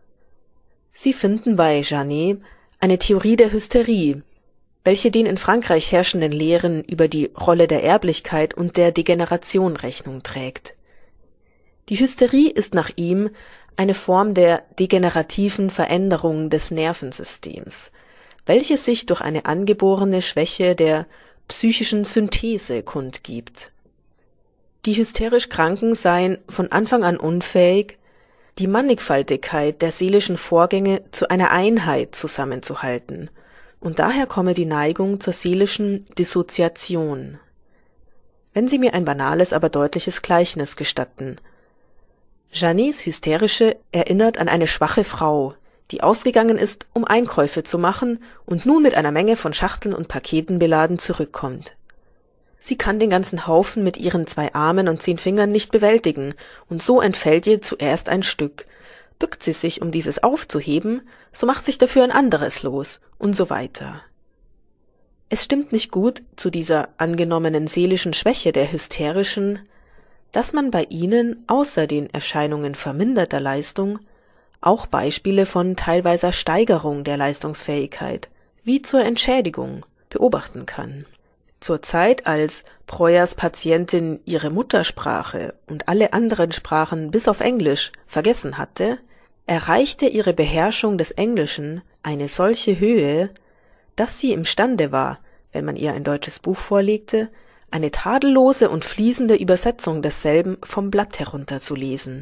Sie finden bei Janet eine Theorie der Hysterie, welche den in Frankreich herrschenden Lehren über die Rolle der Erblichkeit und der Degeneration Rechnung trägt. Die Hysterie ist nach ihm eine Form der degenerativen Veränderung des Nervensystems, welche sich durch eine angeborene Schwäche der psychischen Synthese kundgibt. Die hysterisch Kranken seien von Anfang an unfähig, die Mannigfaltigkeit der seelischen Vorgänge zu einer Einheit zusammenzuhalten, und daher komme die Neigung zur seelischen Dissoziation. Wenn Sie mir ein banales, aber deutliches Gleichnis gestatten. Janets Hysterische erinnert an eine schwache Frau, die ausgegangen ist, um Einkäufe zu machen und nun mit einer Menge von Schachteln und Paketen beladen zurückkommt. Sie kann den ganzen Haufen mit ihren zwei Armen und zehn Fingern nicht bewältigen, und so entfällt ihr zuerst ein Stück. Bückt sie sich, um dieses aufzuheben, so macht sich dafür ein anderes los, und so weiter. Es stimmt nicht gut zu dieser angenommenen seelischen Schwäche der Hysterischen, dass man bei ihnen außer den Erscheinungen verminderter Leistung auch Beispiele von teilweiser Steigerung der Leistungsfähigkeit, wie zur Entschädigung, beobachten kann. Zur Zeit, als Breuers Patientin ihre Muttersprache und alle anderen Sprachen bis auf Englisch vergessen hatte, erreichte ihre Beherrschung des Englischen eine solche Höhe, dass sie imstande war, wenn man ihr ein deutsches Buch vorlegte, eine tadellose und fließende Übersetzung desselben vom Blatt herunterzulesen.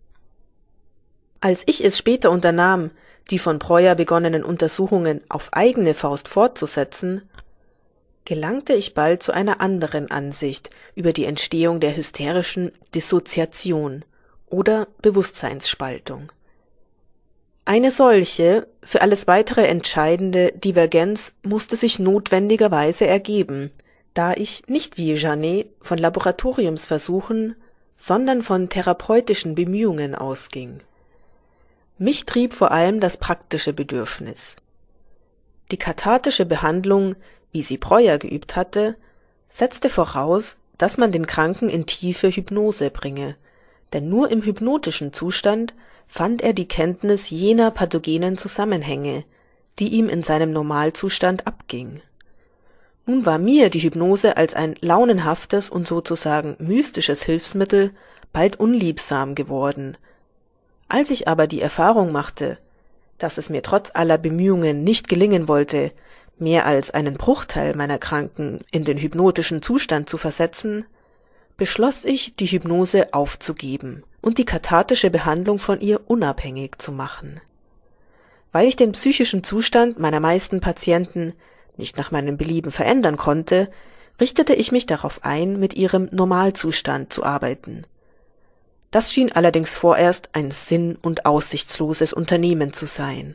Als ich es später unternahm, die von Breuer begonnenen Untersuchungen auf eigene Faust fortzusetzen, gelangte ich bald zu einer anderen Ansicht über die Entstehung der hysterischen Dissoziation oder Bewusstseinsspaltung. Eine solche, für alles weitere entscheidende Divergenz musste sich notwendigerweise ergeben, da ich nicht wie Janet von Laboratoriumsversuchen, sondern von therapeutischen Bemühungen ausging. Mich trieb vor allem das praktische Bedürfnis. Die kathartische Behandlung, wie sie Breuer geübt hatte, setzte voraus, dass man den Kranken in tiefe Hypnose bringe, denn nur im hypnotischen Zustand fand er die Kenntnis jener pathogenen Zusammenhänge, die ihm in seinem Normalzustand abging. Nun war mir die Hypnose als ein launenhaftes und sozusagen mystisches Hilfsmittel bald unliebsam geworden. Als ich aber die Erfahrung machte, Dass es mir trotz aller Bemühungen nicht gelingen wollte, mehr als einen Bruchteil meiner Kranken in den hypnotischen Zustand zu versetzen, beschloss ich, die Hypnose aufzugeben und die kathartische Behandlung von ihr unabhängig zu machen. Weil ich den psychischen Zustand meiner meisten Patienten nicht nach meinem Belieben verändern konnte, richtete ich mich darauf ein, mit ihrem Normalzustand zu arbeiten. Das schien allerdings vorerst ein sinn- und aussichtsloses Unternehmen zu sein.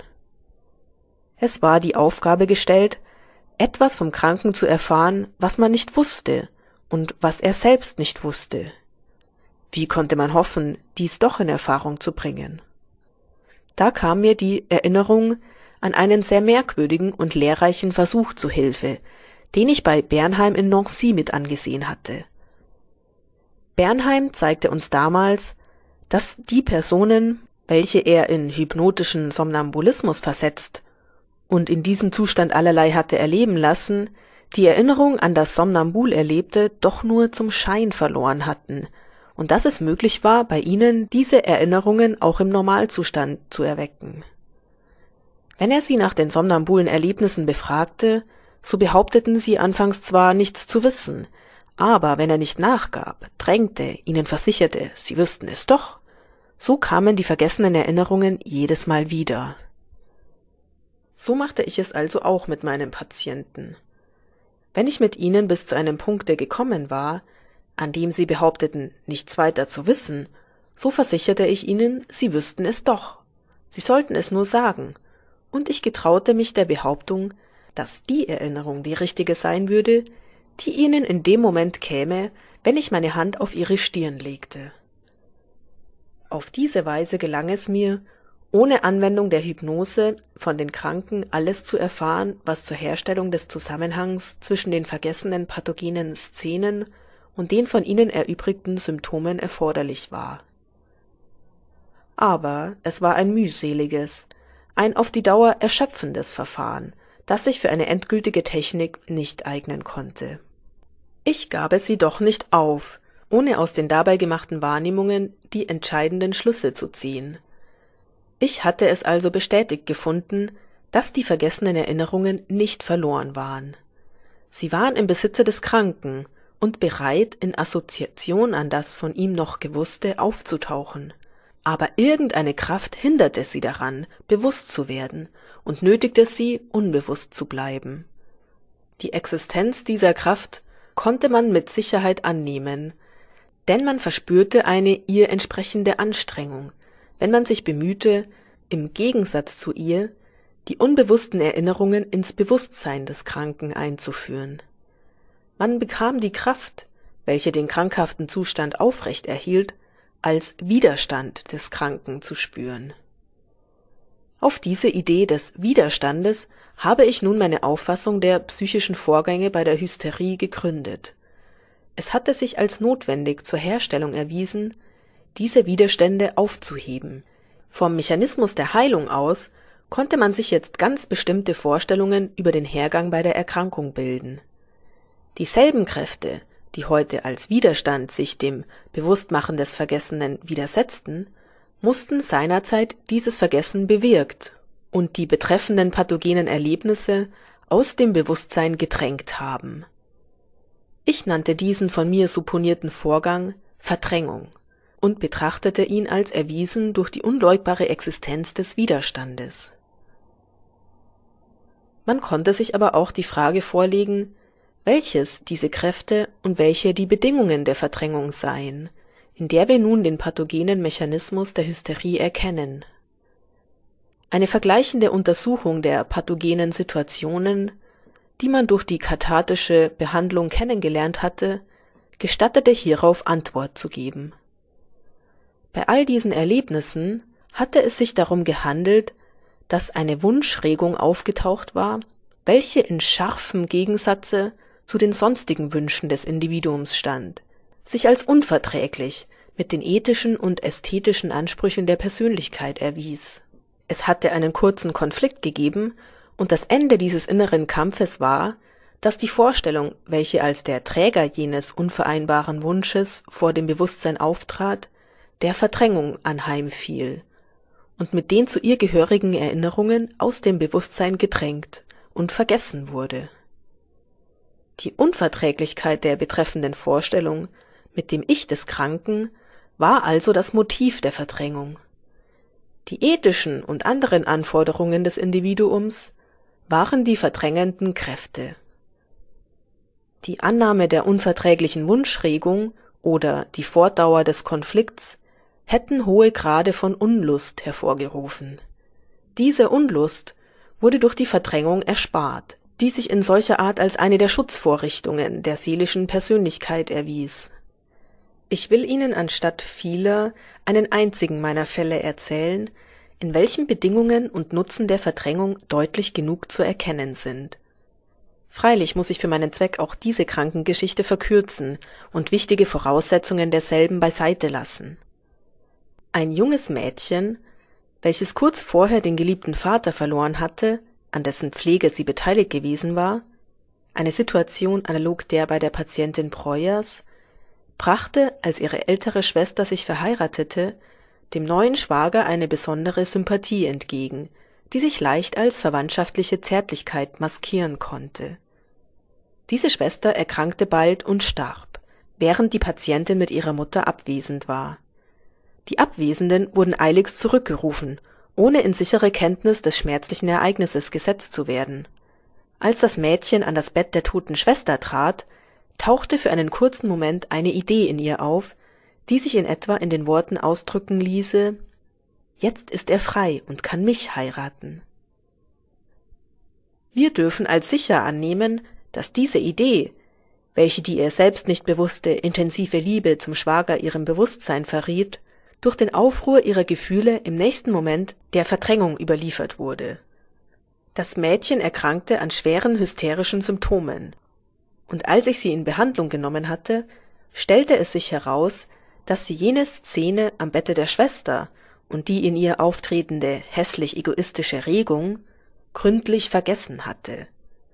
Es war die Aufgabe gestellt, etwas vom Kranken zu erfahren, was man nicht wusste und was er selbst nicht wusste. Wie konnte man hoffen, dies doch in Erfahrung zu bringen? Da kam mir die Erinnerung an einen sehr merkwürdigen und lehrreichen Versuch zu Hilfe, den ich bei Bernheim in Nancy mit angesehen hatte. Bernheim zeigte uns damals, dass die Personen, welche er in hypnotischen Somnambulismus versetzt und in diesem Zustand allerlei hatte erleben lassen, die Erinnerung an das Somnambul Erlebte doch nur zum Schein verloren hatten und dass es möglich war, bei ihnen diese Erinnerungen auch im Normalzustand zu erwecken. Wenn er sie nach den somnambulen Erlebnissen befragte, so behaupteten sie anfangs zwar nichts zu wissen, aber wenn er nicht nachgab, drängte, ihnen versicherte, sie wüssten es doch, so kamen die vergessenen Erinnerungen jedes Mal wieder. So machte ich es also auch mit meinen Patienten. Wenn ich mit ihnen bis zu einem Punkte gekommen war, an dem sie behaupteten, nichts weiter zu wissen, so versicherte ich ihnen, sie wüssten es doch. Sie sollten es nur sagen, und ich getraute mich der Behauptung, dass die Erinnerung die richtige sein würde, die ihnen in dem Moment käme, wenn ich meine Hand auf ihre Stirn legte. Auf diese Weise gelang es mir, ohne Anwendung der Hypnose von den Kranken alles zu erfahren, was zur Herstellung des Zusammenhangs zwischen den vergessenen pathogenen Szenen und den von ihnen erübrigten Symptomen erforderlich war. Aber es war ein mühseliges, ein auf die Dauer erschöpfendes Verfahren, das sich für eine endgültige Technik nicht eignen konnte. Ich gab es jedoch nicht auf, ohne aus den dabei gemachten Wahrnehmungen die entscheidenden Schlüsse zu ziehen. Ich hatte es also bestätigt gefunden, dass die vergessenen Erinnerungen nicht verloren waren. Sie waren im Besitze des Kranken und bereit, in Assoziation an das von ihm noch Gewusste aufzutauchen. Aber irgendeine Kraft hinderte sie daran, bewusst zu werden und nötigte sie, unbewusst zu bleiben. Die Existenz dieser Kraft konnte man mit Sicherheit annehmen, denn man verspürte eine ihr entsprechende Anstrengung, wenn man sich bemühte, im Gegensatz zu ihr die unbewussten Erinnerungen ins Bewusstsein des Kranken einzuführen. Man bekam die Kraft, welche den krankhaften Zustand aufrecht erhielt, als Widerstand des Kranken zu spüren. Auf diese Idee des Widerstandes habe ich nun meine Auffassung der psychischen Vorgänge bei der Hysterie gegründet. Es hatte sich als notwendig zur Herstellung erwiesen, diese Widerstände aufzuheben. Vom Mechanismus der Heilung aus konnte man sich jetzt ganz bestimmte Vorstellungen über den Hergang bei der Erkrankung bilden. Dieselben Kräfte, die heute als Widerstand sich dem Bewusstmachen des Vergessenen widersetzten, mussten seinerzeit dieses Vergessen bewirkt und die betreffenden pathogenen Erlebnisse aus dem Bewusstsein gedrängt haben. Ich nannte diesen von mir supponierten Vorgang Verdrängung und betrachtete ihn als erwiesen durch die unleugbare Existenz des Widerstandes. Man konnte sich aber auch die Frage vorlegen, welches diese Kräfte und welche die Bedingungen der Verdrängung seien, in der wir nun den pathogenen Mechanismus der Hysterie erkennen. Eine vergleichende Untersuchung der pathogenen Situationen, die man durch die kathartische Behandlung kennengelernt hatte, gestattete hierauf Antwort zu geben. Bei all diesen Erlebnissen hatte es sich darum gehandelt, dass eine Wunschregung aufgetaucht war, welche in scharfem Gegensatze zu den sonstigen Wünschen des Individuums stand, sich als unverträglich mit den ethischen und ästhetischen Ansprüchen der Persönlichkeit erwies. Es hatte einen kurzen Konflikt gegeben, und das Ende dieses inneren Kampfes war, dass die Vorstellung, welche als der Träger jenes unvereinbaren Wunsches vor dem Bewusstsein auftrat, der Verdrängung anheimfiel und mit den zu ihr gehörigen Erinnerungen aus dem Bewusstsein gedrängt und vergessen wurde. Die Unverträglichkeit der betreffenden Vorstellung mit dem Ich des Kranken war also das Motiv der Verdrängung. Die ethischen und anderen Anforderungen des Individuums waren die verdrängenden Kräfte. Die Annahme der unverträglichen Wunschregung oder die Fortdauer des Konflikts hätten hohe Grade von Unlust hervorgerufen. Diese Unlust wurde durch die Verdrängung erspart, die sich in solcher Art als eine der Schutzvorrichtungen der seelischen Persönlichkeit erwies. Ich will Ihnen anstatt vieler einen einzigen meiner Fälle erzählen, in welchen Bedingungen und Nutzen der Verdrängung deutlich genug zu erkennen sind. Freilich muss ich für meinen Zweck auch diese Krankengeschichte verkürzen und wichtige Voraussetzungen derselben beiseite lassen. Ein junges Mädchen, welches kurz vorher den geliebten Vater verloren hatte, an dessen Pflege sie beteiligt gewesen war, eine Situation analog der bei der Patientin Breuers, brachte, als ihre ältere Schwester sich verheiratete, dem neuen Schwager eine besondere Sympathie entgegen, die sich leicht als verwandtschaftliche Zärtlichkeit maskieren konnte. Diese Schwester erkrankte bald und starb, während die Patientin mit ihrer Mutter abwesend war. Die Abwesenden wurden eiligst zurückgerufen, ohne in sichere Kenntnis des schmerzlichen Ereignisses gesetzt zu werden. Als das Mädchen an das Bett der toten Schwester trat, tauchte für einen kurzen Moment eine Idee in ihr auf, die sich in etwa in den Worten ausdrücken ließe: Jetzt ist er frei und kann mich heiraten. Wir dürfen als sicher annehmen, dass diese Idee, welche die ihr selbst nicht bewusste intensive Liebe zum Schwager ihrem Bewusstsein verriet, durch den Aufruhr ihrer Gefühle im nächsten Moment der Verdrängung überliefert wurde. Das Mädchen erkrankte an schweren hysterischen Symptomen, und als ich sie in Behandlung genommen hatte, stellte es sich heraus, dass sie jene Szene am Bette der Schwester und die in ihr auftretende hässlich egoistische Regung gründlich vergessen hatte.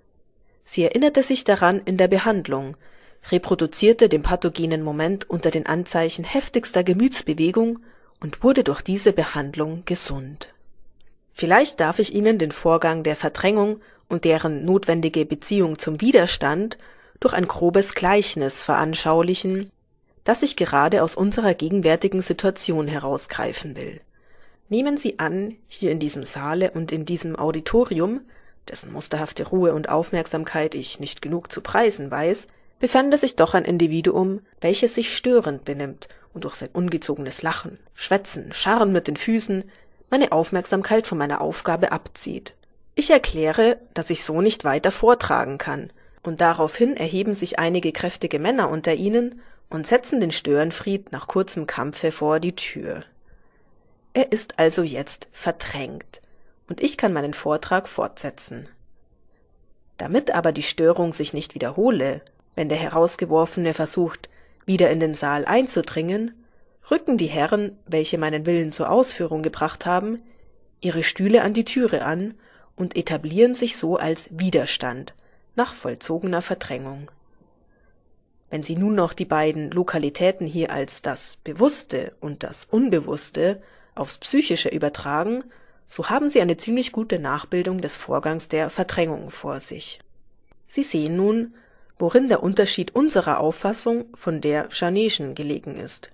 Sie erinnerte sich daran in der Behandlung, reproduzierte den pathogenen Moment unter den Anzeichen heftigster Gemütsbewegung und wurde durch diese Behandlung gesund. Vielleicht darf ich Ihnen den Vorgang der Verdrängung und deren notwendige Beziehung zum Widerstand durch ein grobes Gleichnis veranschaulichen, das ich gerade aus unserer gegenwärtigen Situation herausgreifen will. Nehmen Sie an, hier in diesem Saale und in diesem Auditorium, dessen musterhafte Ruhe und Aufmerksamkeit ich nicht genug zu preisen weiß, befände sich doch ein Individuum, welches sich störend benimmt und durch sein ungezogenes Lachen, Schwätzen, Scharren mit den Füßen meine Aufmerksamkeit von meiner Aufgabe abzieht. Ich erkläre, dass ich so nicht weiter vortragen kann, und daraufhin erheben sich einige kräftige Männer unter ihnen und setzen den Störenfried nach kurzem Kampfe vor die Tür. Er ist also jetzt verdrängt, und ich kann meinen Vortrag fortsetzen. Damit aber die Störung sich nicht wiederhole, wenn der Herausgeworfene versucht, wieder in den Saal einzudringen, rücken die Herren, welche meinen Willen zur Ausführung gebracht haben, ihre Stühle an die Türe an und etablieren sich so als Widerstand nach vollzogener Verdrängung. Wenn Sie nun noch die beiden Lokalitäten hier als das Bewusste und das Unbewusste aufs Psychische übertragen, so haben Sie eine ziemlich gute Nachbildung des Vorgangs der Verdrängung vor sich. Sie sehen nun, worin der Unterschied unserer Auffassung von der Janéschen gelegen ist.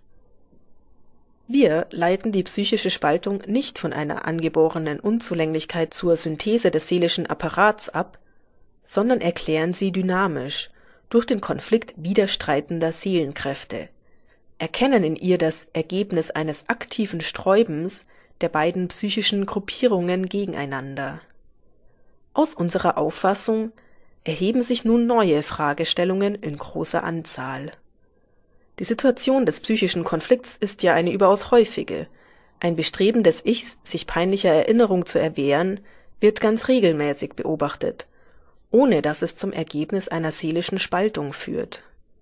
Wir leiten die psychische Spaltung nicht von einer angeborenen Unzulänglichkeit zur Synthese des seelischen Apparats ab, sondern erklären sie dynamisch, durch den Konflikt widerstreitender Seelenkräfte, erkennen in ihr das Ergebnis eines aktiven Sträubens der beiden psychischen Gruppierungen gegeneinander. Aus unserer Auffassung erheben sich nun neue Fragestellungen in großer Anzahl. Die Situation des psychischen Konflikts ist ja eine überaus häufige. Ein Bestreben des Ichs, sich peinlicher Erinnerung zu erwehren, wird ganz regelmäßig beobachtet, ohne dass es zum Ergebnis einer seelischen Spaltung führt.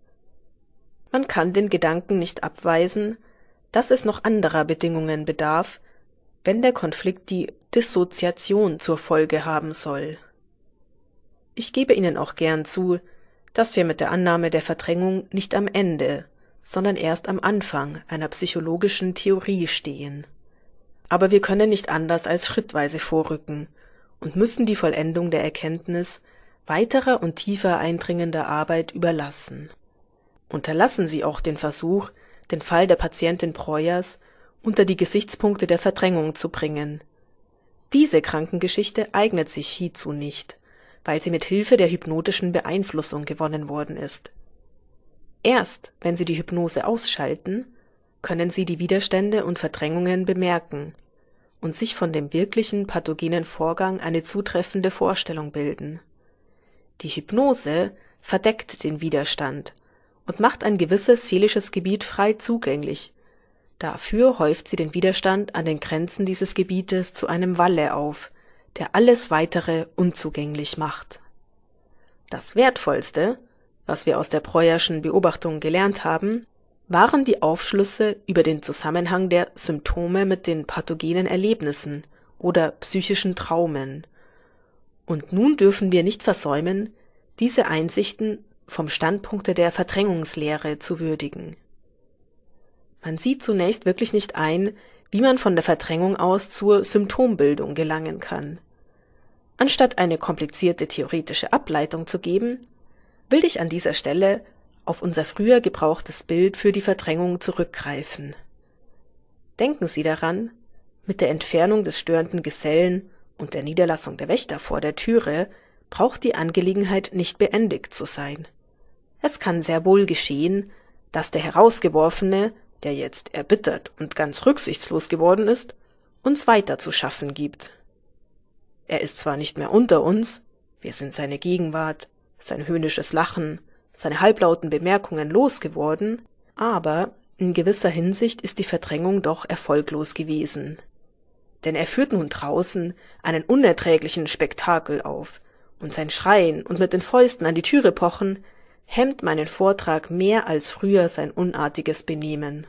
Man kann den Gedanken nicht abweisen, dass es noch anderer Bedingungen bedarf, wenn der Konflikt die Dissoziation zur Folge haben soll. Ich gebe Ihnen auch gern zu, dass wir mit der Annahme der Verdrängung nicht am Ende, sondern erst am Anfang einer psychologischen Theorie stehen. Aber wir können nicht anders als schrittweise vorrücken und müssen die Vollendung der Erkenntnis weiterer und tiefer eindringender Arbeit überlassen. Unterlassen Sie auch den Versuch, den Fall der Patientin Breuers unter die Gesichtspunkte der Verdrängung zu bringen. Diese Krankengeschichte eignet sich hierzu nicht, weil sie mit Hilfe der hypnotischen Beeinflussung gewonnen worden ist. Erst wenn Sie die Hypnose ausschalten, können Sie die Widerstände und Verdrängungen bemerken und sich von dem wirklichen pathogenen Vorgang eine zutreffende Vorstellung bilden. Die Hypnose verdeckt den Widerstand und macht ein gewisses seelisches Gebiet frei zugänglich. Dafür häuft sie den Widerstand an den Grenzen dieses Gebietes zu einem Walle auf, der alles Weitere unzugänglich macht. Das Wertvollste, was wir aus der Breuerschen Beobachtung gelernt haben, waren die Aufschlüsse über den Zusammenhang der Symptome mit den pathogenen Erlebnissen oder psychischen Traumen. Und nun dürfen wir nicht versäumen, diese Einsichten vom Standpunkte der Verdrängungslehre zu würdigen. Man sieht zunächst wirklich nicht ein, wie man von der Verdrängung aus zur Symptombildung gelangen kann. Anstatt eine komplizierte theoretische Ableitung zu geben, will ich an dieser Stelle auf unser früher gebrauchtes Bild für die Verdrängung zurückgreifen. Denken Sie daran, mit der Entfernung des störenden Gesellen und der Niederlassung der Wächter vor der Türe braucht die Angelegenheit nicht beendigt zu sein. Es kann sehr wohl geschehen, dass der Herausgeworfene, der jetzt erbittert und ganz rücksichtslos geworden ist, uns weiter zu schaffen gibt. Er ist zwar nicht mehr unter uns, wir sind seine Gegenwart, sein höhnisches Lachen, seine halblauten Bemerkungen losgeworden, aber in gewisser Hinsicht ist die Verdrängung doch erfolglos gewesen. Denn er führt nun draußen einen unerträglichen Spektakel auf, und sein Schreien und mit den Fäusten an die Türe pochen hemmt meinen Vortrag mehr als früher sein unartiges Benehmen.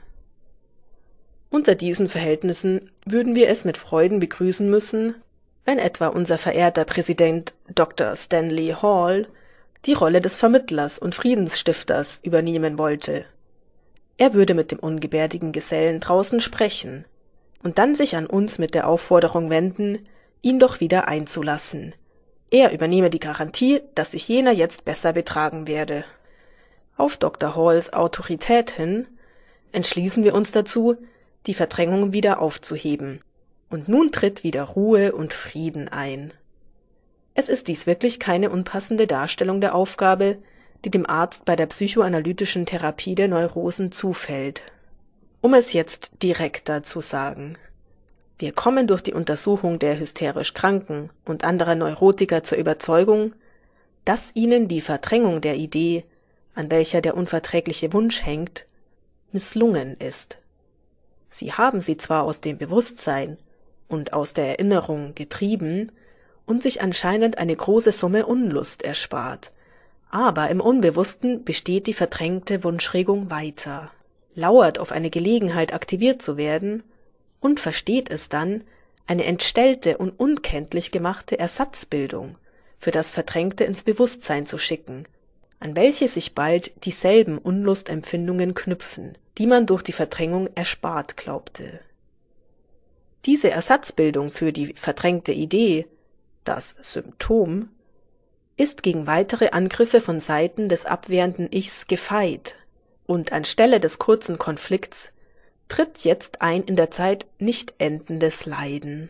Unter diesen Verhältnissen würden wir es mit Freuden begrüßen müssen, wenn etwa unser verehrter Präsident Doktor Stanley Hall die Rolle des Vermittlers und Friedensstifters übernehmen wollte. Er würde mit dem ungebärdigen Gesellen draußen sprechen und dann sich an uns mit der Aufforderung wenden, ihn doch wieder einzulassen. Er übernehme die Garantie, dass sich jener jetzt besser betragen werde. Auf Doktor Halls Autorität hin entschließen wir uns dazu, die Verdrängung wieder aufzuheben. Und nun tritt wieder Ruhe und Frieden ein. Es ist dies wirklich keine unpassende Darstellung der Aufgabe, die dem Arzt bei der psychoanalytischen Therapie der Neurosen zufällt. Um es jetzt direkter zu sagen: Wir kommen durch die Untersuchung der hysterisch Kranken und anderer Neurotiker zur Überzeugung, dass ihnen die Verdrängung der Idee, an welcher der unverträgliche Wunsch hängt, misslungen ist. Sie haben sie zwar aus dem Bewusstsein und aus der Erinnerung getrieben und sich anscheinend eine große Summe Unlust erspart, aber im Unbewussten besteht die verdrängte Wunschregung weiter, lauert auf eine Gelegenheit aktiviert zu werden und versteht es dann, eine entstellte und unkenntlich gemachte Ersatzbildung für das Verdrängte ins Bewusstsein zu schicken, an welche sich bald dieselben Unlustempfindungen knüpfen, die man durch die Verdrängung erspart glaubte. Diese Ersatzbildung für die verdrängte Idee, das Symptom, ist gegen weitere Angriffe von Seiten des abwehrenden Ichs gefeit, und anstelle des kurzen Konflikts tritt jetzt ein in der Zeit nicht endendes Leiden.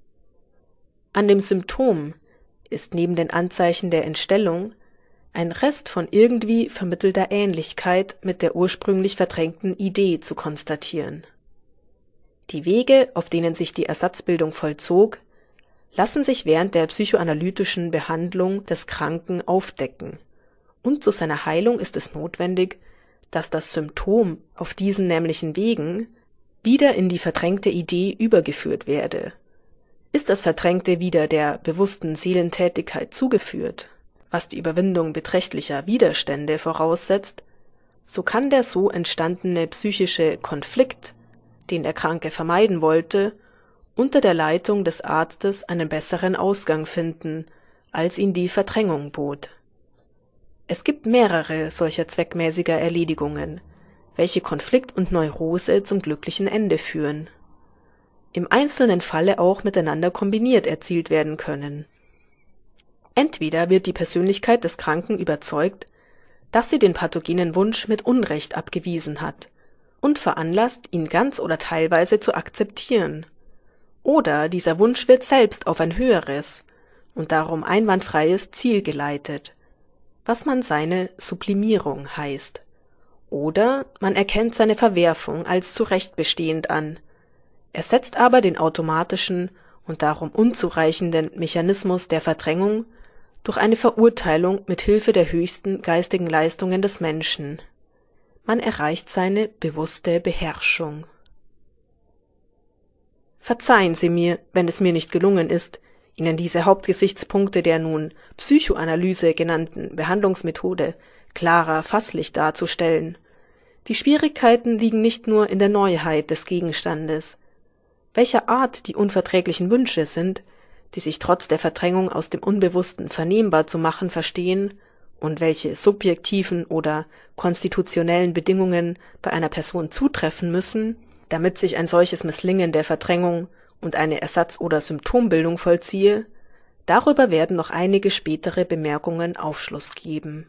An dem Symptom ist neben den Anzeichen der Entstellung ein Rest von irgendwie vermittelter Ähnlichkeit mit der ursprünglich verdrängten Idee zu konstatieren. Die Wege, auf denen sich die Ersatzbildung vollzog, lassen sich während der psychoanalytischen Behandlung des Kranken aufdecken, und zu seiner Heilung ist es notwendig, dass das Symptom auf diesen nämlichen Wegen wieder in die verdrängte Idee übergeführt werde. Ist das Verdrängte wieder der bewussten Seelentätigkeit zugeführt, was die Überwindung beträchtlicher Widerstände voraussetzt, so kann der so entstandene psychische Konflikt, den der Kranke vermeiden wollte, unter der Leitung des Arztes einen besseren Ausgang finden, als ihn die Verdrängung bot. Es gibt mehrere solcher zweckmäßiger Erledigungen, welche Konflikt und Neurose zum glücklichen Ende führen. im einzelnen Falle auch miteinander kombiniert erzielt werden können. Entweder wird die Persönlichkeit des Kranken überzeugt, dass sie den pathogenen Wunsch mit Unrecht abgewiesen hat und veranlasst, ihn ganz oder teilweise zu akzeptieren. Oder dieser Wunsch wird selbst auf ein höheres und darum einwandfreies Ziel geleitet, was man seine Sublimierung heißt. Oder man erkennt seine Verwerfung als zu Recht bestehend an, ersetzt aber den automatischen und darum unzureichenden Mechanismus der Verdrängung durch eine Verurteilung mit Hilfe der höchsten geistigen Leistungen des Menschen. Man erreicht seine bewusste Beherrschung. Verzeihen Sie mir, wenn es mir nicht gelungen ist, Ihnen diese Hauptgesichtspunkte der nun Psychoanalyse genannten Behandlungsmethode klarer fasslich darzustellen. Die Schwierigkeiten liegen nicht nur in der Neuheit des Gegenstandes. Welcher Art die unverträglichen Wünsche sind, die sich trotz der Verdrängung aus dem Unbewussten vernehmbar zu machen verstehen, und welche subjektiven oder konstitutionellen Bedingungen bei einer Person zutreffen müssen, damit sich ein solches Misslingen der Verdrängung und eine Ersatz- oder Symptombildung vollziehe, darüber werden noch einige spätere Bemerkungen Aufschluss geben.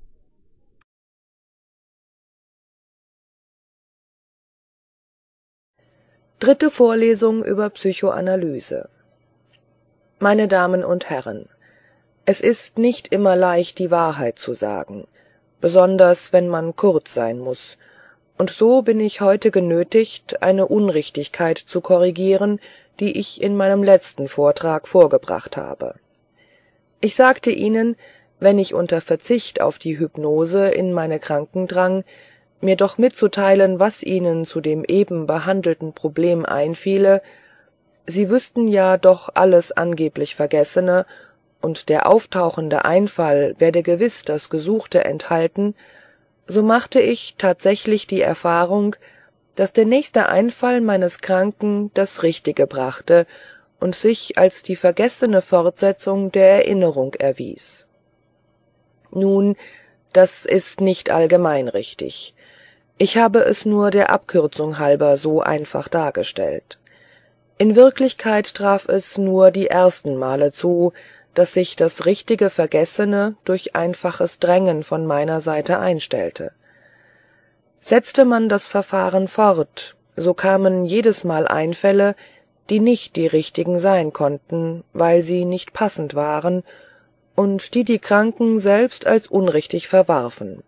Dritte Vorlesung über Psychoanalyse. Meine Damen und Herren, es ist nicht immer leicht, die Wahrheit zu sagen, besonders wenn man kurz sein muss, und so bin ich heute genötigt, eine Unrichtigkeit zu korrigieren, die ich in meinem letzten Vortrag vorgebracht habe. Ich sagte Ihnen, wenn ich unter Verzicht auf die Hypnose in meine Kranken drang, mir doch mitzuteilen, was Ihnen zu dem eben behandelten Problem einfiele, Sie wüssten ja doch alles angeblich Vergessene, und der auftauchende Einfall werde gewiss das Gesuchte enthalten, so machte ich tatsächlich die Erfahrung, dass der nächste Einfall meines Kranken das Richtige brachte und sich als die vergessene Fortsetzung der Erinnerung erwies. Nun, das ist nicht allgemein richtig. Ich habe es nur der Abkürzung halber so einfach dargestellt. In Wirklichkeit traf es nur die ersten Male zu, dass sich das richtige Vergessene durch einfaches Drängen von meiner Seite einstellte. Setzte man das Verfahren fort, so kamen jedes Mal Einfälle, die nicht die richtigen sein konnten, weil sie nicht passend waren, und die die Kranken selbst als unrichtig verwarfen.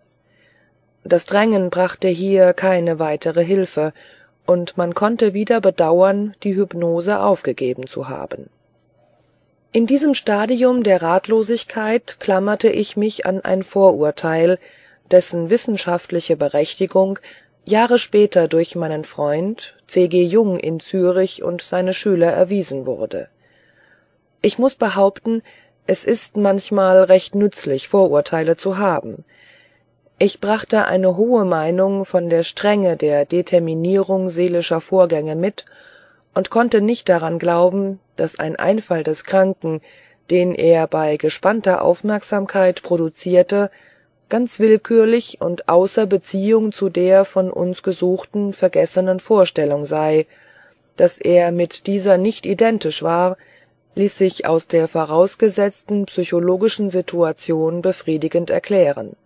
Das Drängen brachte hier keine weitere Hilfe, und man konnte wieder bedauern, die Hypnose aufgegeben zu haben. In diesem Stadium der Ratlosigkeit klammerte ich mich an ein Vorurteil, dessen wissenschaftliche Berechtigung Jahre später durch meinen Freund C G Jung in Zürich und seine Schüler erwiesen wurde. Ich muß behaupten, es ist manchmal recht nützlich, Vorurteile zu haben. Ich brachte eine hohe Meinung von der Strenge der Determinierung seelischer Vorgänge mit und konnte nicht daran glauben, dass ein Einfall des Kranken, den er bei gespannter Aufmerksamkeit produzierte, ganz willkürlich und außer Beziehung zu der von uns gesuchten vergessenen Vorstellung sei. Dass er mit dieser nicht identisch war, ließ sich aus der vorausgesetzten psychologischen Situation befriedigend erklären.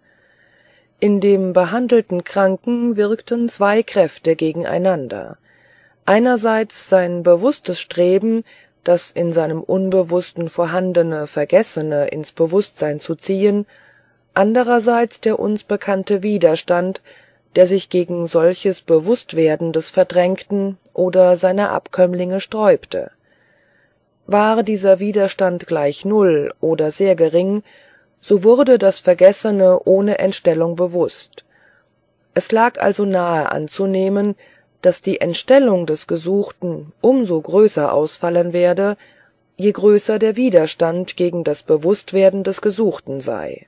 In dem behandelten Kranken wirkten zwei Kräfte gegeneinander. Einerseits sein bewusstes Streben, das in seinem Unbewussten vorhandene Vergessene ins Bewusstsein zu ziehen, andererseits der uns bekannte Widerstand, der sich gegen solches Bewusstwerden des Verdrängten oder seiner Abkömmlinge sträubte. War dieser Widerstand gleich null oder sehr gering, so wurde das Vergessene ohne Entstellung bewusst. Es lag also nahe anzunehmen, dass die Entstellung des Gesuchten umso größer ausfallen werde, je größer der Widerstand gegen das Bewusstwerden des Gesuchten sei.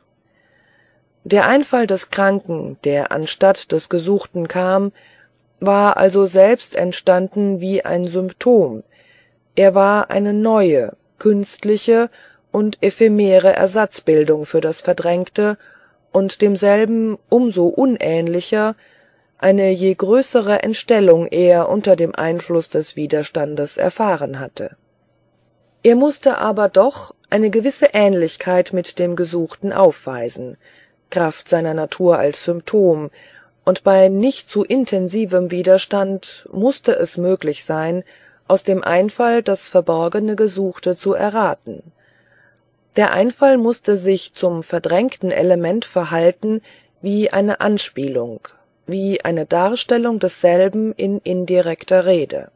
Der Einfall des Kranken, der anstatt des Gesuchten kam, war also selbst entstanden wie ein Symptom. Er war eine neue, künstliche und ephemere Ersatzbildung für das Verdrängte und demselben umso unähnlicher, eine je größere Entstellung er unter dem Einfluß des Widerstandes erfahren hatte. Er mußte aber doch eine gewisse Ähnlichkeit mit dem Gesuchten aufweisen, Kraft seiner Natur als Symptom, und bei nicht zu intensivem Widerstand mußte es möglich sein, aus dem Einfall das verborgene Gesuchte zu erraten. Der Einfall mußte sich zum verdrängten Element verhalten wie eine Anspielung, wie eine Darstellung desselben in indirekter Rede.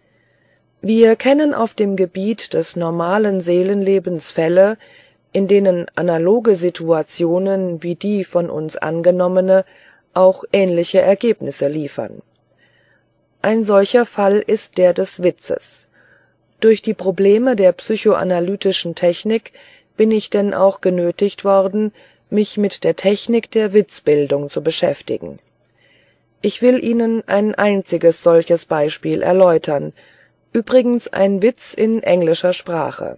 Wir kennen auf dem Gebiet des normalen Seelenlebens Fälle, in denen analoge Situationen wie die von uns angenommene auch ähnliche Ergebnisse liefern. Ein solcher Fall ist der des Witzes. Durch die Probleme der psychoanalytischen Technik bin ich denn auch genötigt worden, mich mit der Technik der Witzbildung zu beschäftigen. Ich will Ihnen ein einziges solches Beispiel erläutern, übrigens ein Witz in englischer Sprache.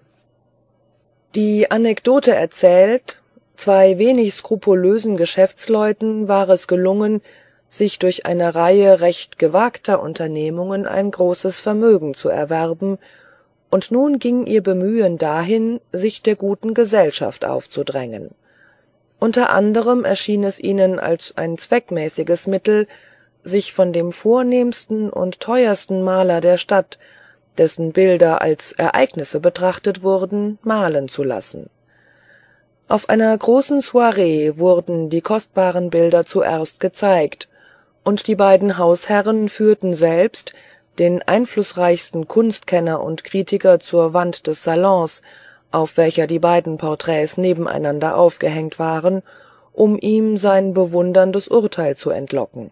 Die Anekdote erzählt, zwei wenig skrupulösen Geschäftsleuten war es gelungen, sich durch eine Reihe recht gewagter Unternehmungen ein großes Vermögen zu erwerben, und nun ging ihr Bemühen dahin, sich der guten Gesellschaft aufzudrängen. Unter anderem erschien es ihnen als ein zweckmäßiges Mittel, sich von dem vornehmsten und teuersten Maler der Stadt, dessen Bilder als Ereignisse betrachtet wurden, malen zu lassen. Auf einer großen Soiree wurden die kostbaren Bilder zuerst gezeigt, und die beiden Hausherren führten selbst den einflußreichsten Kunstkenner und Kritiker zur Wand des Salons, auf welcher die beiden Porträts nebeneinander aufgehängt waren, um ihm sein bewunderndes Urteil zu entlocken.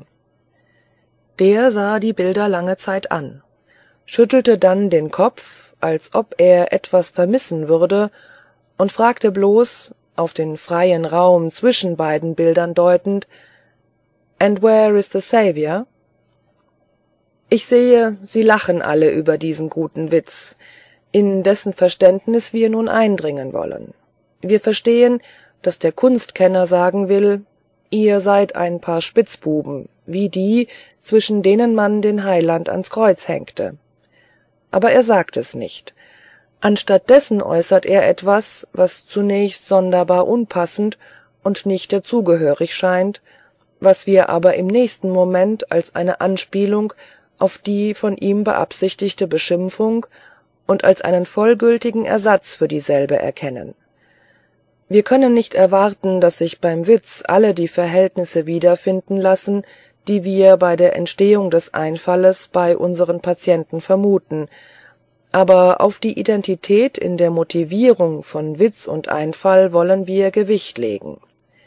Der sah die Bilder lange Zeit an, schüttelte dann den Kopf, als ob er etwas vermissen würde, und fragte bloß, auf den freien Raum zwischen beiden Bildern deutend, »And where is the Saviour?« Ich sehe, Sie lachen alle über diesen guten Witz, in dessen Verständnis wir nun eindringen wollen. Wir verstehen, dass der Kunstkenner sagen will, ihr seid ein paar Spitzbuben, wie die, zwischen denen man den Heiland ans Kreuz hängte. Aber er sagt es nicht. Anstattdessen äußert er etwas, was zunächst sonderbar unpassend und nicht dazugehörig scheint, was wir aber im nächsten Moment als eine Anspielung auf die von ihm beabsichtigte Beschimpfung und als einen vollgültigen Ersatz für dieselbe erkennen. Wir können nicht erwarten, dass sich beim Witz alle die Verhältnisse wiederfinden lassen, die wir bei der Entstehung des Einfalles bei unseren Patienten vermuten, aber auf die Identität in der Motivierung von Witz und Einfall wollen wir Gewicht legen.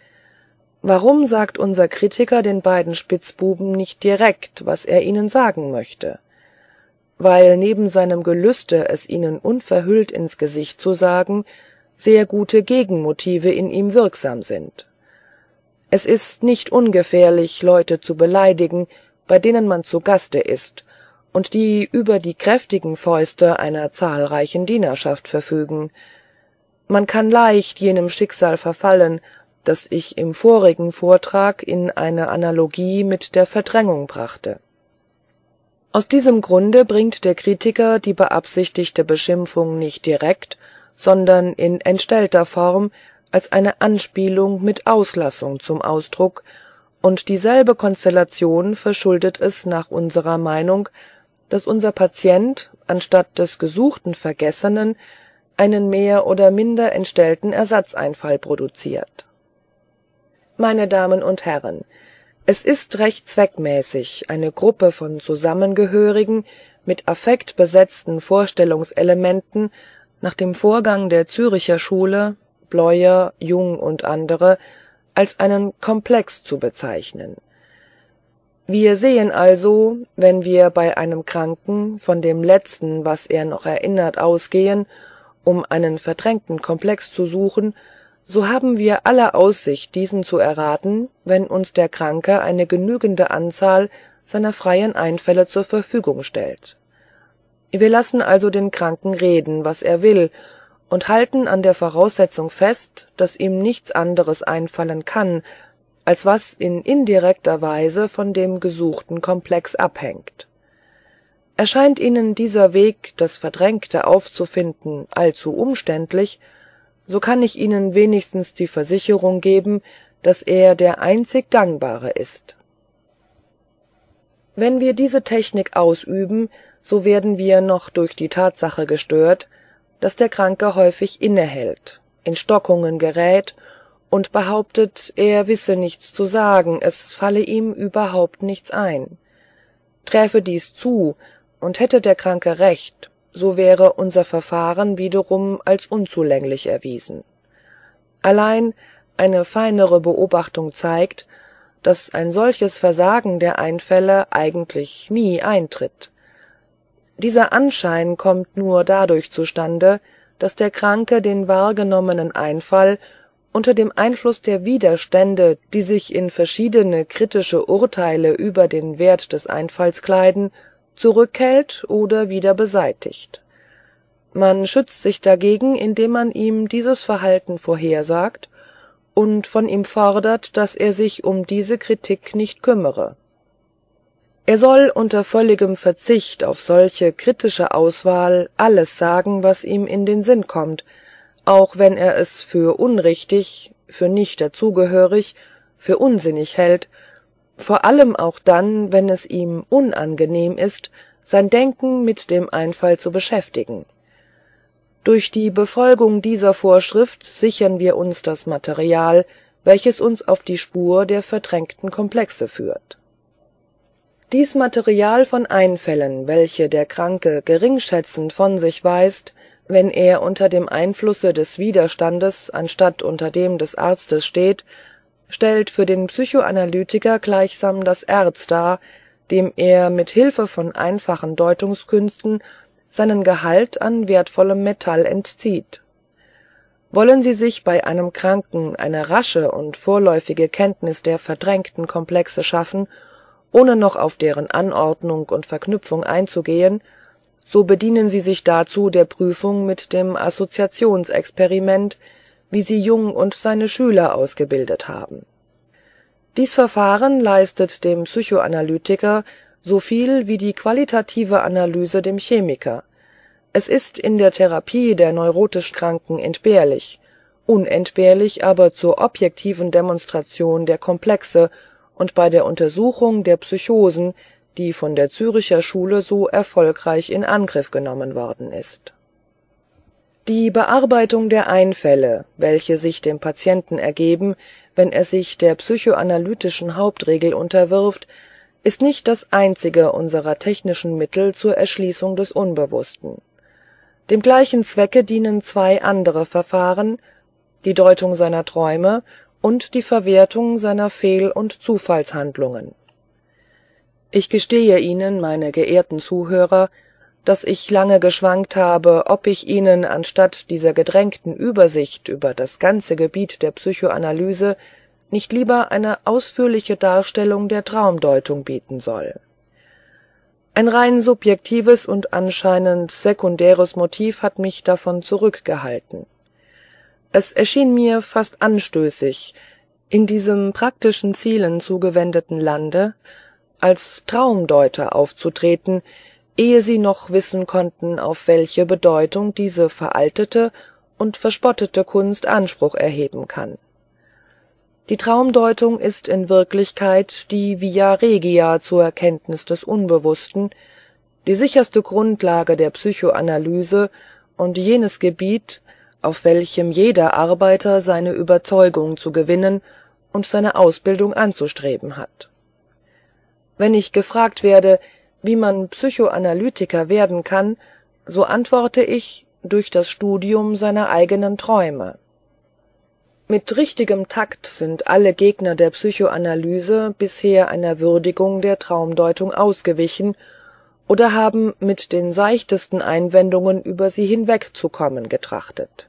Warum sagt unser Kritiker den beiden Spitzbuben nicht direkt, was er ihnen sagen möchte? Weil neben seinem Gelüste, es ihnen unverhüllt ins Gesicht zu sagen, sehr gute Gegenmotive in ihm wirksam sind. Es ist nicht ungefährlich, Leute zu beleidigen, bei denen man zu Gaste ist und die über die kräftigen Fäuste einer zahlreichen Dienerschaft verfügen. Man kann leicht jenem Schicksal verfallen, das ich im vorigen Vortrag in eine Analogie mit der Verdrängung brachte. Aus diesem Grunde bringt der Kritiker die beabsichtigte Beschimpfung nicht direkt, sondern in entstellter Form als eine Anspielung mit Auslassung zum Ausdruck, und dieselbe Konstellation verschuldet es nach unserer Meinung, dass unser Patient anstatt des gesuchten Vergessenen einen mehr oder minder entstellten Ersatzeinfall produziert. Meine Damen und Herren, es ist recht zweckmäßig, eine Gruppe von Zusammengehörigen mit affektbesetzten Vorstellungselementen nach dem Vorgang der Züricher Schule, Bleuler, Jung und andere, als einen Komplex zu bezeichnen. Wir sehen also, wenn wir bei einem Kranken von dem Letzten, was er noch erinnert, ausgehen, um einen verdrängten Komplex zu suchen, so haben wir alle Aussicht, diesen zu erraten, wenn uns der Kranke eine genügende Anzahl seiner freien Einfälle zur Verfügung stellt. Wir lassen also den Kranken reden, was er will, und halten an der Voraussetzung fest, dass ihm nichts anderes einfallen kann, als was in indirekter Weise von dem gesuchten Komplex abhängt. Erscheint Ihnen dieser Weg, das Verdrängte aufzufinden, allzu umständlich, so kann ich Ihnen wenigstens die Versicherung geben, dass er der einzig gangbare ist. Wenn wir diese Technik ausüben, so werden wir noch durch die Tatsache gestört, dass der Kranke häufig innehält, in Stockungen gerät und behauptet, er wisse nichts zu sagen, es falle ihm überhaupt nichts ein. Träfe dies zu, und hätte der Kranke recht, so wäre unser Verfahren wiederum als unzulänglich erwiesen. Allein eine feinere Beobachtung zeigt, dass ein solches Versagen der Einfälle eigentlich nie eintritt. Dieser Anschein kommt nur dadurch zustande, dass der Kranke den wahrgenommenen Einfall unter dem Einfluss der Widerstände, die sich in verschiedene kritische Urteile über den Wert des Einfalls kleiden, zurückhält oder wieder beseitigt. Man schützt sich dagegen, indem man ihm dieses Verhalten vorhersagt und von ihm fordert, dass er sich um diese Kritik nicht kümmere. Er soll unter völligem Verzicht auf solche kritische Auswahl alles sagen, was ihm in den Sinn kommt, auch wenn er es für unrichtig, für nicht dazugehörig, für unsinnig hält, vor allem auch dann, wenn es ihm unangenehm ist, sein Denken mit dem Einfall zu beschäftigen. Durch die Befolgung dieser Vorschrift sichern wir uns das Material, welches uns auf die Spur der verdrängten Komplexe führt. Dies Material von Einfällen, welche der Kranke geringschätzend von sich weist, wenn er unter dem Einflusse des Widerstandes anstatt unter dem des Arztes steht, stellt für den Psychoanalytiker gleichsam das Erz dar, dem er mit Hilfe von einfachen Deutungskünsten seinen Gehalt an wertvollem Metall entzieht. Wollen Sie sich bei einem Kranken eine rasche und vorläufige Kenntnis der verdrängten Komplexe schaffen, ohne noch auf deren Anordnung und Verknüpfung einzugehen, so bedienen Sie sich dazu der Prüfung mit dem Assoziationsexperiment, wie sie Jung und seine Schüler ausgebildet haben. Dies Verfahren leistet dem Psychoanalytiker so viel wie die qualitative Analyse dem Chemiker. Es ist in der Therapie der neurotisch Kranken entbehrlich, unentbehrlich aber zur objektiven Demonstration der Komplexe und bei der Untersuchung der Psychosen, die von der Züricher Schule so erfolgreich in Angriff genommen worden ist. Die Bearbeitung der Einfälle, welche sich dem Patienten ergeben, wenn er sich der psychoanalytischen Hauptregel unterwirft, ist nicht das einzige unserer technischen Mittel zur Erschließung des Unbewussten. Dem gleichen Zwecke dienen zwei andere Verfahren, die Deutung seiner Träume und die Verwertung seiner Fehl- und Zufallshandlungen. Ich gestehe Ihnen, meine geehrten Zuhörer, dass ich lange geschwankt habe, ob ich Ihnen anstatt dieser gedrängten Übersicht über das ganze Gebiet der Psychoanalyse nicht lieber eine ausführliche Darstellung der Traumdeutung bieten soll. Ein rein subjektives und anscheinend sekundäres Motiv hat mich davon zurückgehalten. Es erschien mir fast anstößig, in diesem praktischen Zielen zugewendeten Lande als Traumdeuter aufzutreten, ehe sie noch wissen konnten, auf welche Bedeutung diese veraltete und verspottete Kunst Anspruch erheben kann. Die Traumdeutung ist in Wirklichkeit die Via Regia zur Erkenntnis des Unbewussten, die sicherste Grundlage der Psychoanalyse und jenes Gebiet, auf welchem jeder Arbeiter seine Überzeugung zu gewinnen und seine Ausbildung anzustreben hat. Wenn ich gefragt werde, wie man Psychoanalytiker werden kann, so antworte ich durch das Studium seiner eigenen Träume. Mit richtigem Takt sind alle Gegner der Psychoanalyse bisher einer Würdigung der Traumdeutung ausgewichen oder haben mit den seichtesten Einwendungen über sie hinwegzukommen getrachtet.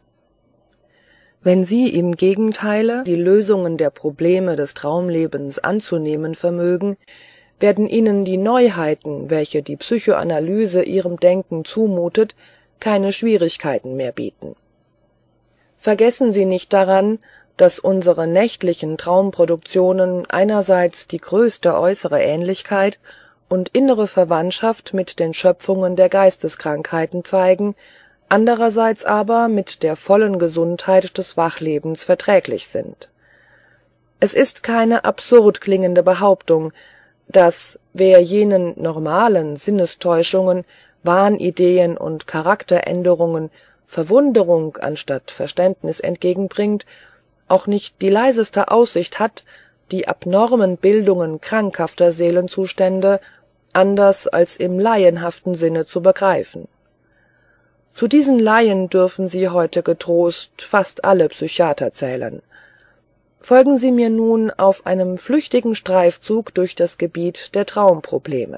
Wenn Sie im Gegenteile die Lösungen der Probleme des Traumlebens anzunehmen vermögen, werden Ihnen die Neuheiten, welche die Psychoanalyse Ihrem Denken zumutet, keine Schwierigkeiten mehr bieten. Vergessen Sie nicht daran, dass unsere nächtlichen Traumproduktionen einerseits die größte äußere Ähnlichkeit und innere Verwandtschaft mit den Schöpfungen der Geisteskrankheiten zeigen, andererseits aber mit der vollen Gesundheit des Wachlebens verträglich sind. Es ist keine absurd klingende Behauptung, dass, wer jenen normalen Sinnestäuschungen, Wahnideen und Charakteränderungen Verwunderung anstatt Verständnis entgegenbringt, auch nicht die leiseste Aussicht hat, die abnormen Bildungen krankhafter Seelenzustände anders als im laienhaften Sinne zu begreifen. Zu diesen Laien dürfen Sie heute getrost fast alle Psychiater zählen. Folgen Sie mir nun auf einem flüchtigen Streifzug durch das Gebiet der Traumprobleme.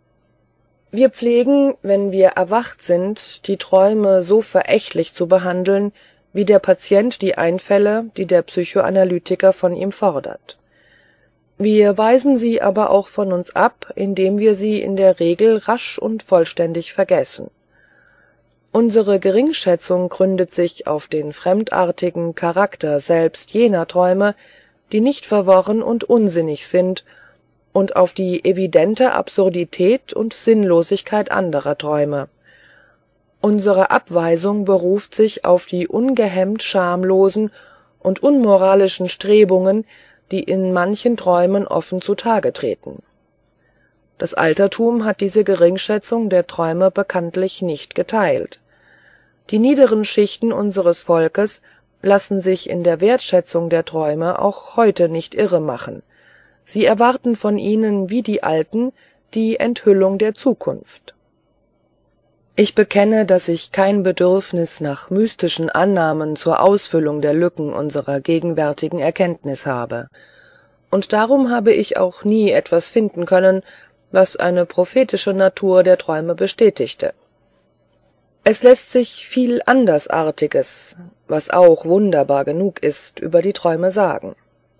Wir pflegen, wenn wir erwacht sind, die Träume so verächtlich zu behandeln, wie der Patient die Einfälle, die der Psychoanalytiker von ihm fordert. Wir weisen sie aber auch von uns ab, indem wir sie in der Regel rasch und vollständig vergessen. Unsere Geringschätzung gründet sich auf den fremdartigen Charakter selbst jener Träume, die nicht verworren und unsinnig sind, und auf die evidente Absurdität und Sinnlosigkeit anderer Träume. Unsere Abweisung beruft sich auf die ungehemmt schamlosen und unmoralischen Strebungen, die in manchen Träumen offen zutage treten. Das Altertum hat diese Geringschätzung der Träume bekanntlich nicht geteilt. Die niederen Schichten unseres Volkes lassen sich in der Wertschätzung der Träume auch heute nicht irre machen. Sie erwarten von ihnen wie die Alten die Enthüllung der Zukunft. Ich bekenne, dass ich kein Bedürfnis nach mystischen Annahmen zur Ausfüllung der Lücken unserer gegenwärtigen Erkenntnis habe, und darum habe ich auch nie etwas finden können, was eine prophetische Natur der Träume bestätigte. Es lässt sich viel Andersartiges, was auch wunderbar genug ist, über die Träume sagen.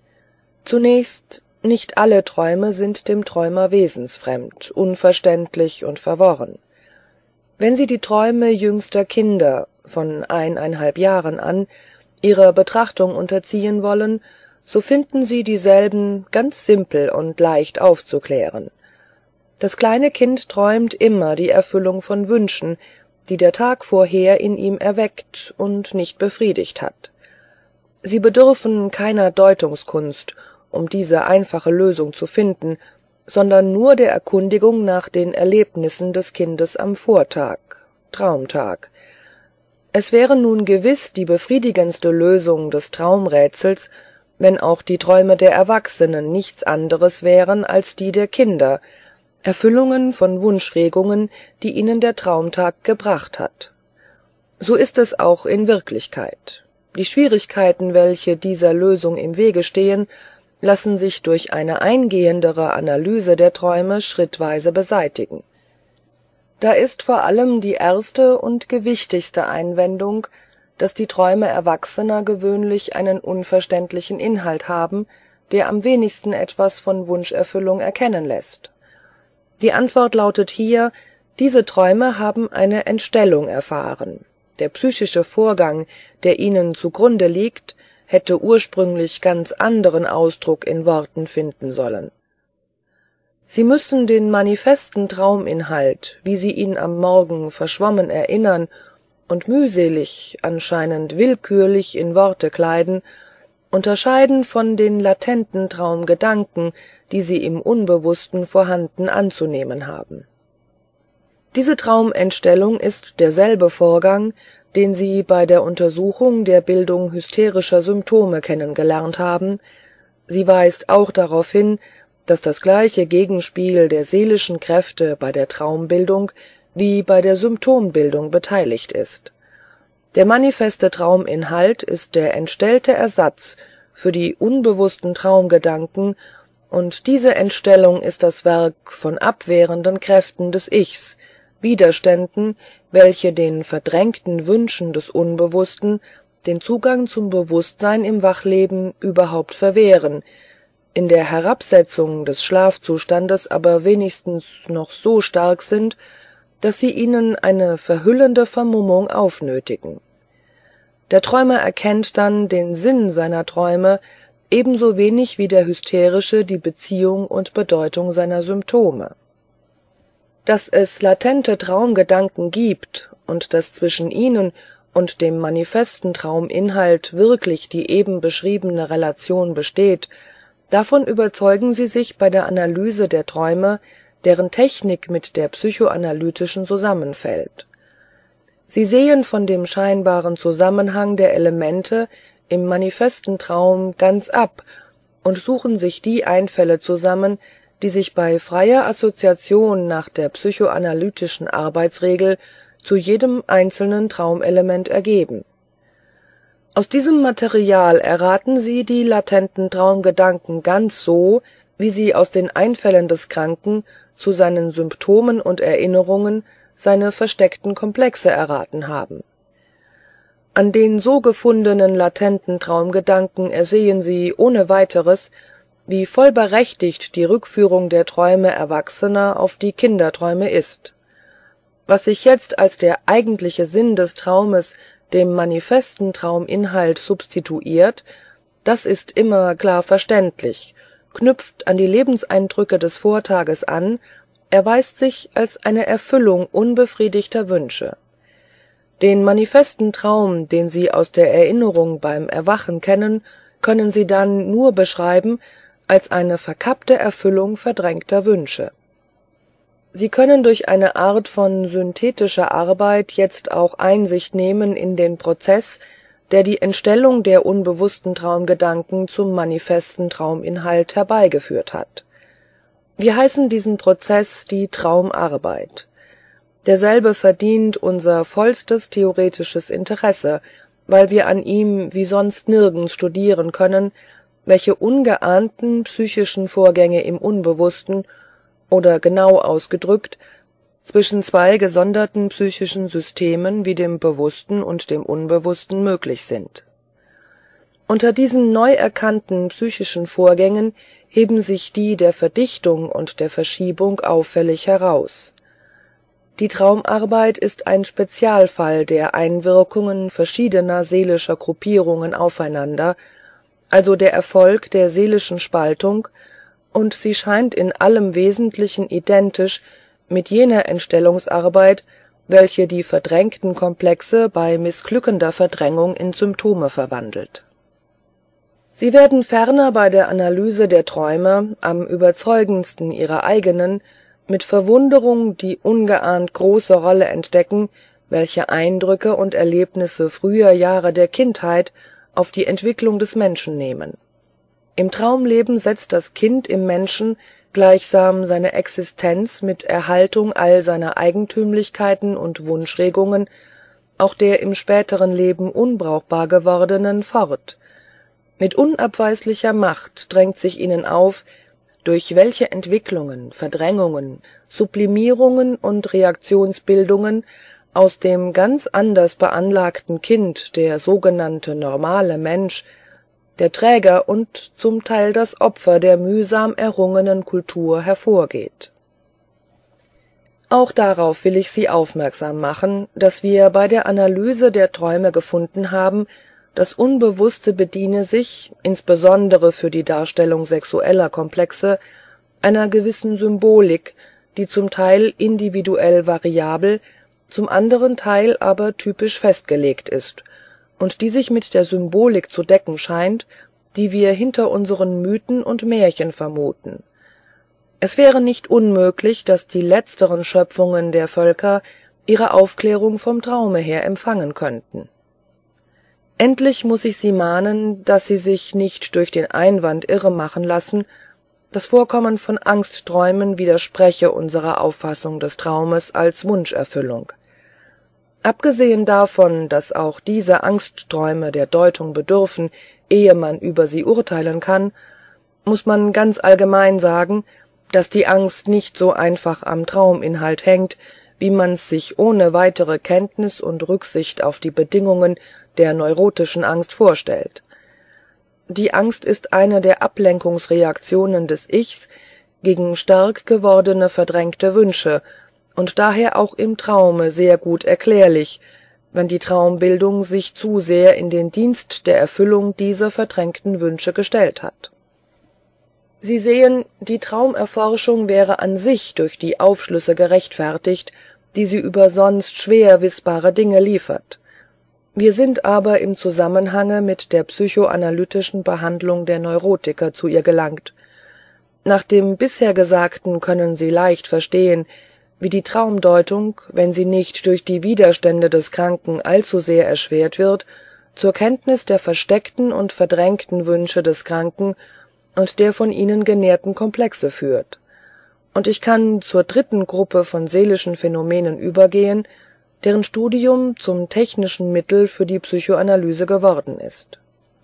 Zunächst, nicht alle Träume sind dem Träumer wesensfremd, unverständlich und verworren. Wenn Sie die Träume jüngster Kinder von eineinhalb Jahren an ihrer Betrachtung unterziehen wollen, so finden Sie dieselben ganz simpel und leicht aufzuklären. Das kleine Kind träumt immer die Erfüllung von Wünschen, die der Tag vorher in ihm erweckt und nicht befriedigt hat. Sie bedürfen keiner Deutungskunst, um diese einfache Lösung zu finden, sondern nur der Erkundigung nach den Erlebnissen des Kindes am Vortag, Traumtag. Es wäre nun gewiss die befriedigendste Lösung des Traumrätsels, wenn auch die Träume der Erwachsenen nichts anderes wären als die der Kinder, Erfüllungen von Wunschregungen, die ihnen der Traumtag gebracht hat. So ist es auch in Wirklichkeit. Die Schwierigkeiten, welche dieser Lösung im Wege stehen, lassen sich durch eine eingehendere Analyse der Träume schrittweise beseitigen. Da ist vor allem die erste und gewichtigste Einwendung, dass die Träume Erwachsener gewöhnlich einen unverständlichen Inhalt haben, der am wenigsten etwas von Wunscherfüllung erkennen lässt. Die Antwort lautet hier, diese Träume haben eine Entstellung erfahren. Der psychische Vorgang, der ihnen zugrunde liegt, hätte ursprünglich ganz anderen Ausdruck in Worten finden sollen. Sie müssen den manifesten Trauminhalt, wie Sie ihn am Morgen verschwommen erinnern und mühselig, anscheinend willkürlich in Worte kleiden, unterscheiden von den latenten Traumgedanken, die Sie im Unbewussten vorhanden anzunehmen haben. Diese Traumentstellung ist derselbe Vorgang, den Sie bei der Untersuchung der Bildung hysterischer Symptome kennengelernt haben. Sie weist auch darauf hin, dass das gleiche Gegenspiel der seelischen Kräfte bei der Traumbildung wie bei der Symptombildung beteiligt ist. Der manifeste Trauminhalt ist der entstellte Ersatz für die unbewussten Traumgedanken, und diese Entstellung ist das Werk von abwehrenden Kräften des Ichs, Widerständen, welche den verdrängten Wünschen des Unbewussten den Zugang zum Bewusstsein im Wachleben überhaupt verwehren, in der Herabsetzung des Schlafzustandes aber wenigstens noch so stark sind, dass sie ihnen eine verhüllende Vermummung aufnötigen. Der Träumer erkennt dann den Sinn seiner Träume ebenso wenig wie der Hysterische die Beziehung und Bedeutung seiner Symptome. Dass es latente Traumgedanken gibt und dass zwischen ihnen und dem manifesten Trauminhalt wirklich die eben beschriebene Relation besteht, davon überzeugen sie sich bei der Analyse der Träume, deren Technik mit der psychoanalytischen zusammenfällt. Sie sehen von dem scheinbaren Zusammenhang der Elemente im manifesten Traum ganz ab und suchen sich die Einfälle zusammen, die sich bei freier Assoziation nach der psychoanalytischen Arbeitsregel zu jedem einzelnen Traumelement ergeben. Aus diesem Material erraten sie die latenten Traumgedanken ganz so, wie sie aus den Einfällen des Kranken zu seinen Symptomen und Erinnerungen seine versteckten Komplexe erraten haben. An den so gefundenen latenten Traumgedanken ersehen sie ohne weiteres, wie vollberechtigt die Rückführung der Träume Erwachsener auf die Kinderträume ist. Was sich jetzt als der eigentliche Sinn des Traumes dem manifesten Trauminhalt substituiert, das ist immer klar verständlich, knüpft an die Lebenseindrücke des Vortages an, erweist sich als eine Erfüllung unbefriedigter Wünsche. Den manifesten Traum, den Sie aus der Erinnerung beim Erwachen kennen, können Sie dann nur beschreiben als eine verkappte Erfüllung verdrängter Wünsche. Sie können durch eine Art von synthetischer Arbeit jetzt auch Einsicht nehmen in den Prozess, der die Entstellung der unbewussten Traumgedanken zum manifesten Trauminhalt herbeigeführt hat. Wir heißen diesen Prozess die Traumarbeit. Derselbe verdient unser vollstes theoretisches Interesse, weil wir an ihm wie sonst nirgends studieren können, welche ungeahnten psychischen Vorgänge im Unbewussten oder genau ausgedrückt zwischen zwei gesonderten psychischen Systemen wie dem Bewussten und dem Unbewussten möglich sind. Unter diesen neu erkannten psychischen Vorgängen heben sich die der Verdichtung und der Verschiebung auffällig heraus. Die Traumarbeit ist ein Spezialfall der Einwirkungen verschiedener seelischer Gruppierungen aufeinander, also der Erfolg der seelischen Spaltung, und sie scheint in allem Wesentlichen identisch mit jener Entstellungsarbeit, welche die verdrängten Komplexe bei missglückender Verdrängung in Symptome verwandelt. Sie werden ferner bei der Analyse der Träume am überzeugendsten ihrer eigenen, mit Verwunderung die ungeahnt große Rolle entdecken, welche Eindrücke und Erlebnisse früher Jahre der Kindheit auf die Entwicklung des Menschen nehmen. Im Traumleben setzt das Kind im Menschen gleichsam seine Existenz mit Erhaltung all seiner Eigentümlichkeiten und Wunschregungen, auch der im späteren Leben unbrauchbar gewordenen, fort. Mit unabweislicher Macht drängt sich ihnen auf, durch welche Entwicklungen, Verdrängungen, Sublimierungen und Reaktionsbildungen aus dem ganz anders beanlagten Kind der sogenannte normale Mensch, der Träger und zum Teil das Opfer der mühsam errungenen Kultur hervorgeht. Auch darauf will ich Sie aufmerksam machen, dass wir bei der Analyse der Träume gefunden haben, das Unbewusste bediene sich, insbesondere für die Darstellung sexueller Komplexe, einer gewissen Symbolik, die zum Teil individuell variabel, zum anderen Teil aber typisch festgelegt ist und die sich mit der Symbolik zu decken scheint, die wir hinter unseren Mythen und Märchen vermuten. Es wäre nicht unmöglich, dass die letzteren Schöpfungen der Völker ihre Aufklärung vom Traume her empfangen könnten. Endlich muß ich Sie mahnen, dass Sie sich nicht durch den Einwand irre machen lassen, das Vorkommen von Angstträumen widerspreche unserer Auffassung des Traumes als Wunscherfüllung. Abgesehen davon, dass auch diese Angstträume der Deutung bedürfen, ehe man über sie urteilen kann, muß man ganz allgemein sagen, dass die Angst nicht so einfach am Trauminhalt hängt, wie man's sich ohne weitere Kenntnis und Rücksicht auf die Bedingungen der neurotischen Angst vorstellt. Die Angst ist eine der Ablenkungsreaktionen des Ichs gegen stark gewordene verdrängte Wünsche und daher auch im Traume sehr gut erklärlich, wenn die Traumbildung sich zu sehr in den Dienst der Erfüllung dieser verdrängten Wünsche gestellt hat. Sie sehen, die Traumerforschung wäre an sich durch die Aufschlüsse gerechtfertigt, die sie über sonst schwer wissbare Dinge liefert. Wir sind aber im Zusammenhange mit der psychoanalytischen Behandlung der Neurotiker zu ihr gelangt. Nach dem bisher Gesagten können Sie leicht verstehen, wie die Traumdeutung, wenn sie nicht durch die Widerstände des Kranken allzu sehr erschwert wird, zur Kenntnis der versteckten und verdrängten Wünsche des Kranken und der von ihnen genährten Komplexe führt. Und ich kann zur dritten Gruppe von seelischen Phänomenen übergehen, deren Studium zum technischen Mittel für die Psychoanalyse geworden ist.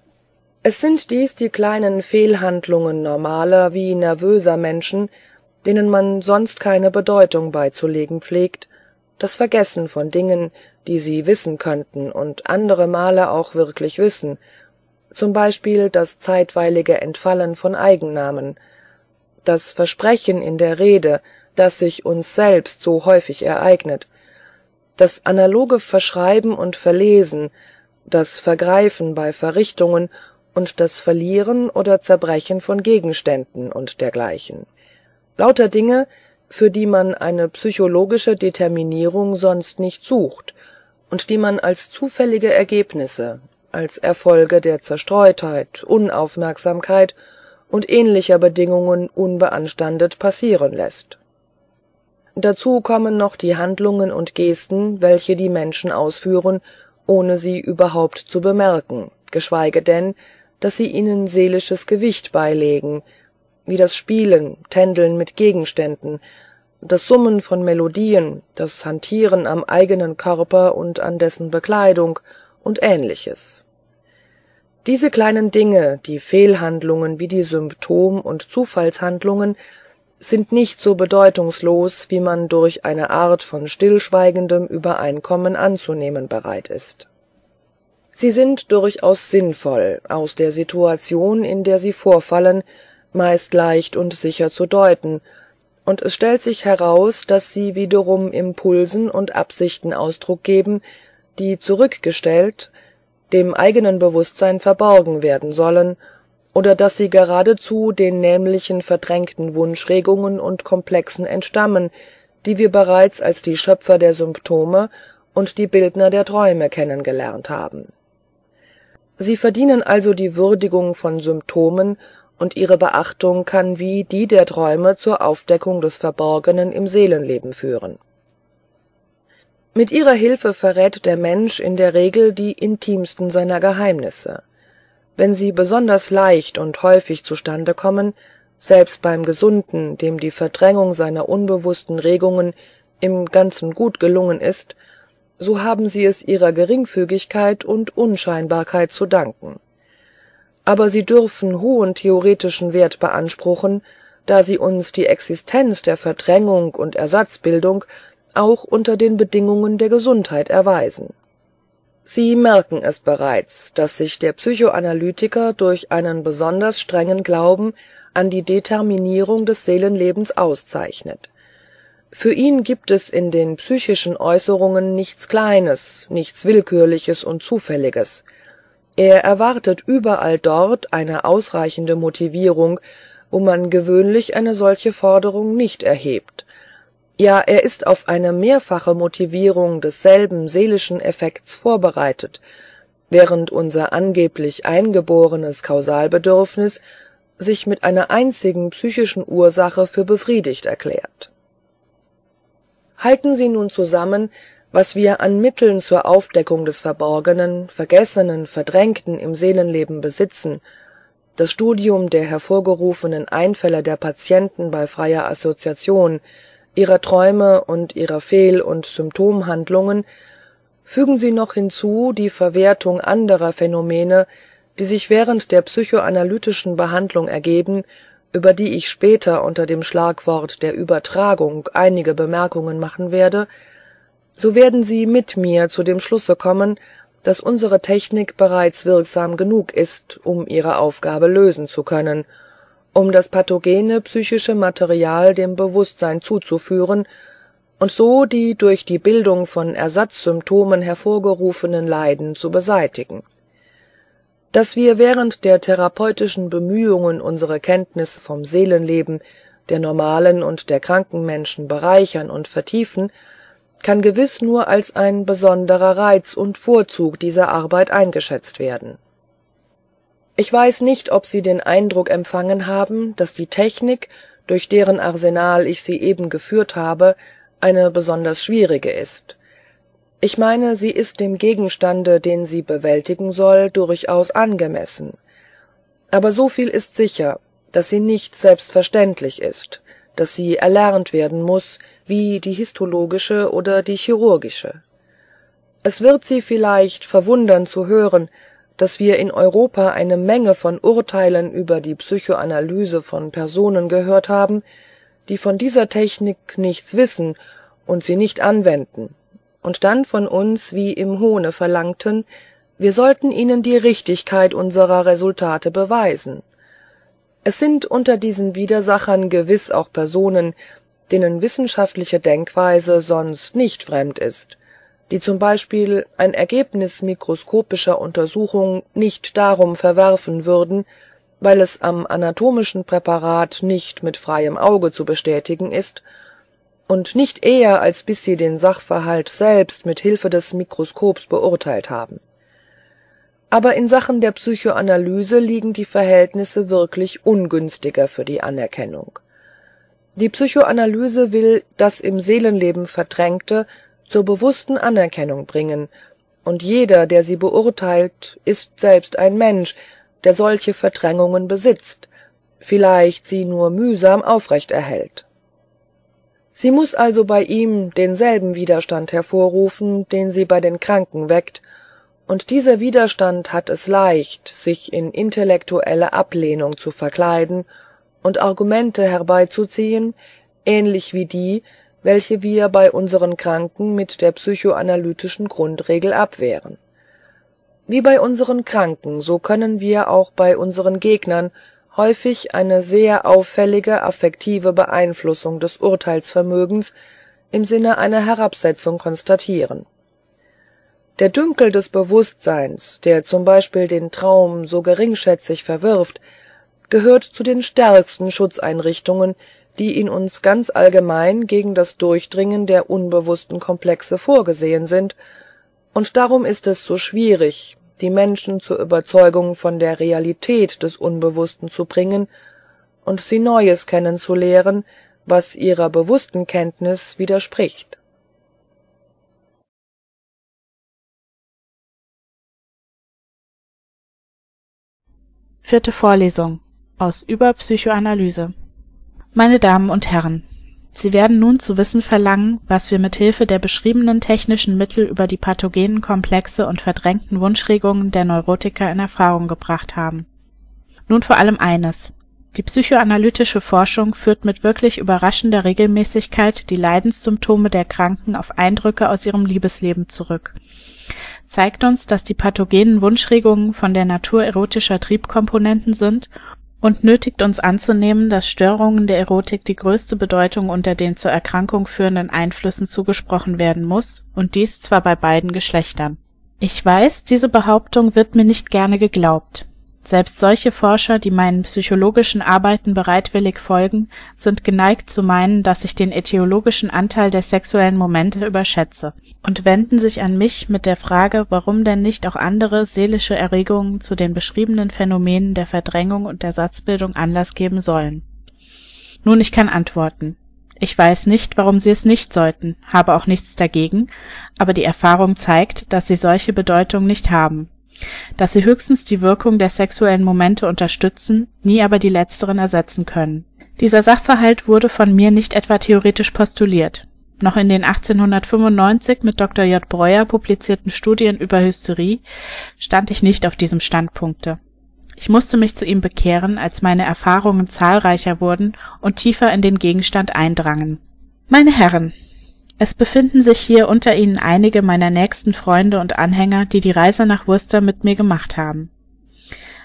Es sind dies die kleinen Fehlhandlungen normaler wie nervöser Menschen, denen man sonst keine Bedeutung beizulegen pflegt, das Vergessen von Dingen, die sie wissen könnten und andere Male auch wirklich wissen, zum Beispiel das zeitweilige Entfallen von Eigennamen, das Versprechen in der Rede, das sich uns selbst so häufig ereignet, das analoge Verschreiben und Verlesen, das Vergreifen bei Verrichtungen und das Verlieren oder Zerbrechen von Gegenständen und dergleichen. Lauter Dinge, für die man eine psychologische Determinierung sonst nicht sucht und die man als zufällige Ergebnisse, als Erfolge der Zerstreutheit, Unaufmerksamkeit und ähnlicher Bedingungen unbeanstandet passieren lässt. Dazu kommen noch die Handlungen und Gesten, welche die Menschen ausführen, ohne sie überhaupt zu bemerken, geschweige denn, dass sie ihnen seelisches Gewicht beilegen, wie das Spielen, Tändeln mit Gegenständen, das Summen von Melodien, das Hantieren am eigenen Körper und an dessen Bekleidung und Ähnliches. Diese kleinen Dinge, die Fehlhandlungen wie die Symptom- und Zufallshandlungen, sind nicht so bedeutungslos, wie man durch eine Art von stillschweigendem Übereinkommen anzunehmen bereit ist. Sie sind durchaus sinnvoll, aus der Situation, in der sie vorfallen, meist leicht und sicher zu deuten, und es stellt sich heraus, dass sie wiederum Impulsen und Absichten Ausdruck geben, die zurückgestellt, dem eigenen Bewusstsein verborgen werden sollen, oder dass sie geradezu den nämlichen verdrängten Wunschregungen und Komplexen entstammen, die wir bereits als die Schöpfer der Symptome und die Bildner der Träume kennengelernt haben. Sie verdienen also die Würdigung von Symptomen, und ihre Beachtung kann wie die der Träume zur Aufdeckung des Verborgenen im Seelenleben führen. Mit ihrer Hilfe verrät der Mensch in der Regel die intimsten seiner Geheimnisse. Wenn sie besonders leicht und häufig zustande kommen, selbst beim Gesunden, dem die Verdrängung seiner unbewussten Regungen im Ganzen gut gelungen ist, so haben sie es ihrer Geringfügigkeit und Unscheinbarkeit zu danken. Aber sie dürfen hohen theoretischen Wert beanspruchen, da sie uns die Existenz der Verdrängung und Ersatzbildung auch unter den Bedingungen der Gesundheit erweisen. Sie merken es bereits, dass sich der Psychoanalytiker durch einen besonders strengen Glauben an die Determinierung des Seelenlebens auszeichnet. Für ihn gibt es in den psychischen Äußerungen nichts Kleines, nichts Willkürliches und Zufälliges. Er erwartet überall dort eine ausreichende Motivierung, wo man gewöhnlich eine solche Forderung nicht erhebt. Ja, er ist auf eine mehrfache Motivierung desselben seelischen Effekts vorbereitet, während unser angeblich eingeborenes Kausalbedürfnis sich mit einer einzigen psychischen Ursache für befriedigt erklärt. Halten Sie nun zusammen, was wir an Mitteln zur Aufdeckung des Verborgenen, Vergessenen, Verdrängten im Seelenleben besitzen, das Studium der hervorgerufenen Einfälle der Patienten bei freier Assoziation, ihrer Träume und ihrer Fehl- und Symptomhandlungen, fügen Sie noch hinzu die Verwertung anderer Phänomene, die sich während der psychoanalytischen Behandlung ergeben, über die ich später unter dem Schlagwort der Übertragung einige Bemerkungen machen werde, so werden Sie mit mir zu dem Schlusse kommen, dass unsere Technik bereits wirksam genug ist, um ihre Aufgabe lösen zu können, um das pathogene psychische Material dem Bewusstsein zuzuführen und so die durch die Bildung von Ersatzsymptomen hervorgerufenen Leiden zu beseitigen. Dass wir während der therapeutischen Bemühungen unsere Kenntnis vom Seelenleben der normalen und der kranken Menschen bereichern und vertiefen, kann gewiss nur als ein besonderer Reiz und Vorzug dieser Arbeit eingeschätzt werden. Ich weiß nicht, ob Sie den Eindruck empfangen haben, dass die Technik, durch deren Arsenal ich Sie eben geführt habe, eine besonders schwierige ist. Ich meine, sie ist dem Gegenstande, den sie bewältigen soll, durchaus angemessen. Aber so viel ist sicher, dass sie nicht selbstverständlich ist, dass sie erlernt werden muss, wie die histologische oder die chirurgische. Es wird Sie vielleicht verwundern zu hören, dass wir in Europa eine Menge von Urteilen über die Psychoanalyse von Personen gehört haben, die von dieser Technik nichts wissen und sie nicht anwenden, und dann von uns wie im Hohne verlangten, wir sollten ihnen die Richtigkeit unserer Resultate beweisen. Es sind unter diesen Widersachern gewiss auch Personen, denen wissenschaftliche Denkweise sonst nicht fremd ist, die zum Beispiel ein Ergebnis mikroskopischer Untersuchung nicht darum verwerfen würden, weil es am anatomischen Präparat nicht mit freiem Auge zu bestätigen ist, und nicht eher, als bis sie den Sachverhalt selbst mit Hilfe des Mikroskops beurteilt haben. Aber in Sachen der Psychoanalyse liegen die Verhältnisse wirklich ungünstiger für die Anerkennung. Die Psychoanalyse will das im Seelenleben Verdrängte zur bewussten Anerkennung bringen, und jeder, der sie beurteilt, ist selbst ein Mensch, der solche Verdrängungen besitzt, vielleicht sie nur mühsam aufrecht erhält. Sie muß also bei ihm denselben Widerstand hervorrufen, den sie bei den Kranken weckt, und dieser Widerstand hat es leicht, sich in intellektuelle Ablehnung zu verkleiden und Argumente herbeizuziehen, ähnlich wie die, welche wir bei unseren Kranken mit der psychoanalytischen Grundregel abwehren. Wie bei unseren Kranken, so können wir auch bei unseren Gegnern häufig eine sehr auffällige affektive Beeinflussung des Urteilsvermögens im Sinne einer Herabsetzung konstatieren. Der Dünkel des Bewusstseins, der zum Beispiel den Traum so geringschätzig verwirft, gehört zu den stärksten Schutzeinrichtungen, die in uns ganz allgemein gegen das Durchdringen der unbewussten Komplexe vorgesehen sind, und darum ist es so schwierig, die Menschen zur Überzeugung von der Realität des Unbewussten zu bringen und sie Neues kennenzulehren, was ihrer bewussten Kenntnis widerspricht. Vierte Vorlesung aus Über Psychoanalyse. Meine Damen und Herren, Sie werden nun zu wissen verlangen, was wir mit Hilfe der beschriebenen technischen Mittel über die pathogenen Komplexe und verdrängten Wunschregungen der Neurotiker in Erfahrung gebracht haben. Nun vor allem eines: Die psychoanalytische Forschung führt mit wirklich überraschender Regelmäßigkeit die Leidenssymptome der Kranken auf Eindrücke aus ihrem Liebesleben zurück, zeigt uns, dass die pathogenen Wunschregungen von der Natur erotischer Triebkomponenten sind und nötigt uns anzunehmen, dass Störungen der Erotik die größte Bedeutung unter den zur Erkrankung führenden Einflüssen zugesprochen werden muss, und dies zwar bei beiden Geschlechtern. Ich weiß, diese Behauptung wird mir nicht gerne geglaubt. Selbst solche Forscher, die meinen psychologischen Arbeiten bereitwillig folgen, sind geneigt zu meinen, dass ich den ätiologischen Anteil der sexuellen Momente überschätze, und wenden sich an mich mit der Frage, warum denn nicht auch andere seelische Erregungen zu den beschriebenen Phänomenen der Verdrängung und Ersatzbildung Anlass geben sollen. Nun, ich kann antworten: Ich weiß nicht, warum sie es nicht sollten, habe auch nichts dagegen, aber die Erfahrung zeigt, dass sie solche Bedeutung nicht haben, dass sie höchstens die Wirkung der sexuellen Momente unterstützen, nie aber die letzteren ersetzen können. Dieser Sachverhalt wurde von mir nicht etwa theoretisch postuliert. Noch in den achtzehnhundertfünfundneunzig mit Doktor J. Breuer publizierten Studien über Hysterie stand ich nicht auf diesem Standpunkte. Ich musste mich zu ihm bekehren, als meine Erfahrungen zahlreicher wurden und tiefer in den Gegenstand eindrangen. Meine Herren, es befinden sich hier unter Ihnen einige meiner nächsten Freunde und Anhänger, die die Reise nach Worcester mit mir gemacht haben.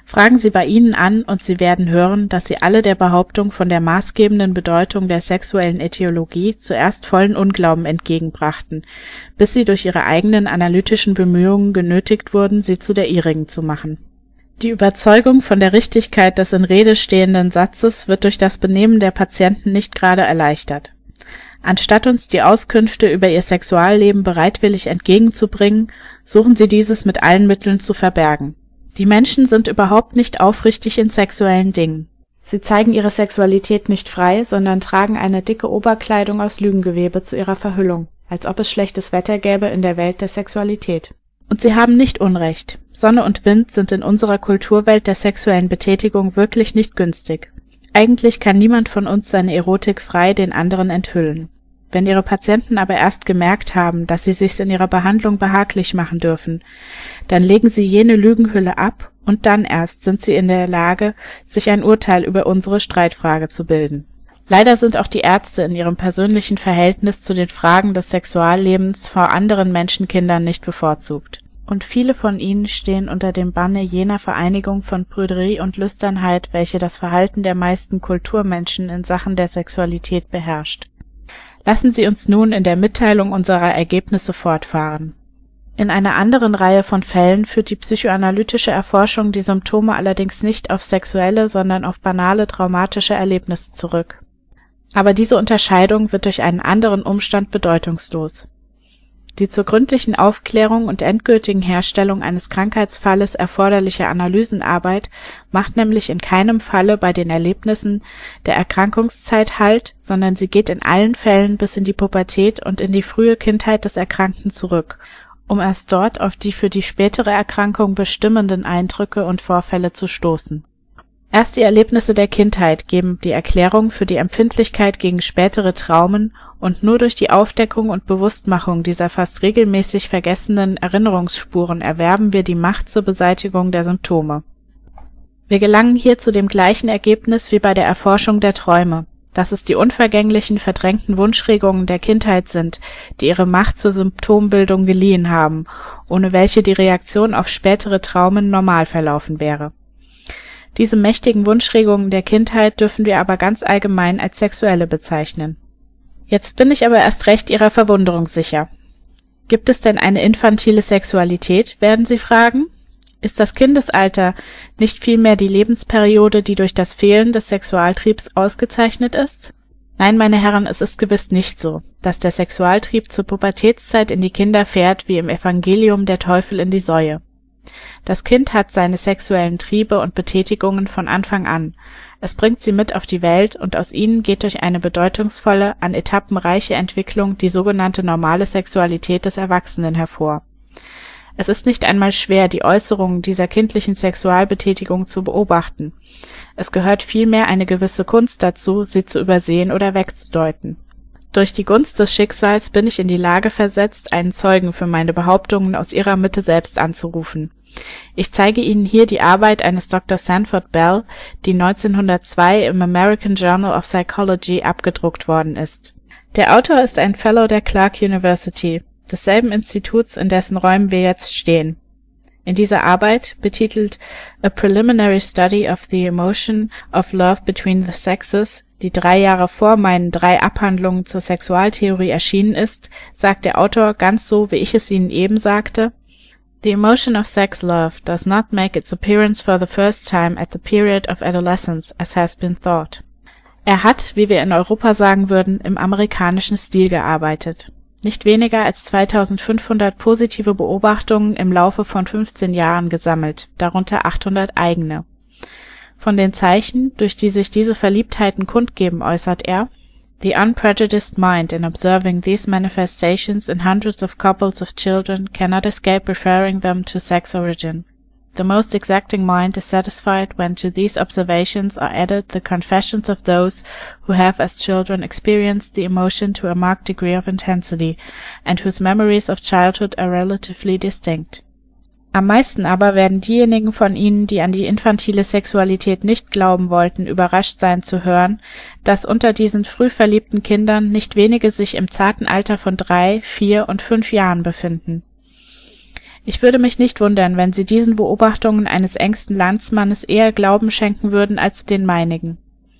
Fragen Sie bei ihnen an und Sie werden hören, dass sie alle der Behauptung von der maßgebenden Bedeutung der sexuellen Ätiologie zuerst vollen Unglauben entgegenbrachten, bis sie durch ihre eigenen analytischen Bemühungen genötigt wurden, sie zu der ihrigen zu machen. Die Überzeugung von der Richtigkeit des in Rede stehenden Satzes wird durch das Benehmen der Patienten nicht gerade erleichtert. Anstatt uns die Auskünfte über ihr Sexualleben bereitwillig entgegenzubringen, suchen sie dieses mit allen Mitteln zu verbergen. Die Menschen sind überhaupt nicht aufrichtig in sexuellen Dingen. Sie zeigen ihre Sexualität nicht frei, sondern tragen eine dicke Oberkleidung aus Lügengewebe zu ihrer Verhüllung, als ob es schlechtes Wetter gäbe in der Welt der Sexualität. Und sie haben nicht Unrecht. Sonne und Wind sind in unserer Kulturwelt der sexuellen Betätigung wirklich nicht günstig. Eigentlich kann niemand von uns seine Erotik frei den anderen enthüllen. Wenn ihre Patienten aber erst gemerkt haben, dass sie sich's in ihrer Behandlung behaglich machen dürfen, dann legen sie jene Lügenhülle ab und dann erst sind sie in der Lage, sich ein Urteil über unsere Streitfrage zu bilden. Leider sind auch die Ärzte in ihrem persönlichen Verhältnis zu den Fragen des Sexuallebens vor anderen Menschenkindern nicht bevorzugt. Und viele von ihnen stehen unter dem Banne jener Vereinigung von Prüderie und Lüsternheit, welche das Verhalten der meisten Kulturmenschen in Sachen der Sexualität beherrscht. Lassen Sie uns nun in der Mitteilung unserer Ergebnisse fortfahren. In einer anderen Reihe von Fällen führt die psychoanalytische Erforschung die Symptome allerdings nicht auf sexuelle, sondern auf banale traumatische Erlebnisse zurück. Aber diese Unterscheidung wird durch einen anderen Umstand bedeutungslos. Die zur gründlichen Aufklärung und endgültigen Herstellung eines Krankheitsfalles erforderliche Analysenarbeit macht nämlich in keinem Falle bei den Erlebnissen der Erkrankungszeit Halt, sondern sie geht in allen Fällen bis in die Pubertät und in die frühe Kindheit des Erkrankten zurück, um erst dort auf die für die spätere Erkrankung bestimmenden Eindrücke und Vorfälle zu stoßen. Erst die Erlebnisse der Kindheit geben die Erklärung für die Empfindlichkeit gegen spätere Traumen, und nur durch die Aufdeckung und Bewusstmachung dieser fast regelmäßig vergessenen Erinnerungsspuren erwerben wir die Macht zur Beseitigung der Symptome. Wir gelangen hier zu dem gleichen Ergebnis wie bei der Erforschung der Träume, dass es die unvergänglichen, verdrängten Wunschregungen der Kindheit sind, die ihre Macht zur Symptombildung geliehen haben, ohne welche die Reaktion auf spätere Traumen normal verlaufen wäre. Diese mächtigen Wunschregungen der Kindheit dürfen wir aber ganz allgemein als sexuelle bezeichnen. Jetzt bin ich aber erst recht Ihrer Verwunderung sicher. Gibt es denn eine infantile Sexualität, werden Sie fragen? Ist das Kindesalter nicht vielmehr die Lebensperiode, die durch das Fehlen des Sexualtriebs ausgezeichnet ist? Nein, meine Herren, es ist gewiss nicht so, dass der Sexualtrieb zur Pubertätszeit in die Kinder fährt wie im Evangelium der Teufel in die Säue. Das Kind hat seine sexuellen Triebe und Betätigungen von Anfang an. Es bringt sie mit auf die Welt und aus ihnen geht durch eine bedeutungsvolle, an Etappen reiche Entwicklung die sogenannte normale Sexualität des Erwachsenen hervor. Es ist nicht einmal schwer, die Äußerungen dieser kindlichen Sexualbetätigung zu beobachten. Es gehört vielmehr eine gewisse Kunst dazu, sie zu übersehen oder wegzudeuten. Durch die Gunst des Schicksals bin ich in die Lage versetzt, einen Zeugen für meine Behauptungen aus ihrer Mitte selbst anzurufen. Ich zeige Ihnen hier die Arbeit eines Doktor Sanford Bell, die neunzehnhundertzwei im American Journal of Psychology abgedruckt worden ist. Der Autor ist ein Fellow der Clark University, desselben Instituts, in dessen Räumen wir jetzt stehen. In dieser Arbeit, betitelt A Preliminary Study of the Emotion of Love Between the Sexes, die drei Jahre vor meinen drei Abhandlungen zur Sexualtheorie erschienen ist, sagt der Autor ganz so, wie ich es Ihnen eben sagte: The emotion of sex love does not make its appearance for the first time at the period of adolescence, as has been thought. Er hat, wie wir in Europa sagen würden, im amerikanischen Stil gearbeitet. Nicht weniger als zweitausendfünfhundert positive Beobachtungen im Laufe von fünfzehn Jahren gesammelt, darunter achthundert eigene. Von den Zeichen, durch die sich diese Verliebtheiten kundgeben, äußert er: The unprejudiced mind in observing these manifestations in hundreds of couples of children cannot escape referring them to sex origin. The most exacting mind is satisfied when to these observations are added the confessions of those who have as children experienced the emotion to a marked degree of intensity, and whose memories of childhood are relatively distinct. Am meisten aber werden diejenigen von Ihnen, die an die infantile Sexualität nicht glauben wollten, überrascht sein zu hören, dass unter diesen früh verliebten Kindern nicht wenige sich im zarten Alter von drei, vier und fünf Jahren befinden. Ich würde mich nicht wundern, wenn Sie diesen Beobachtungen eines engsten Landsmannes eher Glauben schenken würden als den meinigen.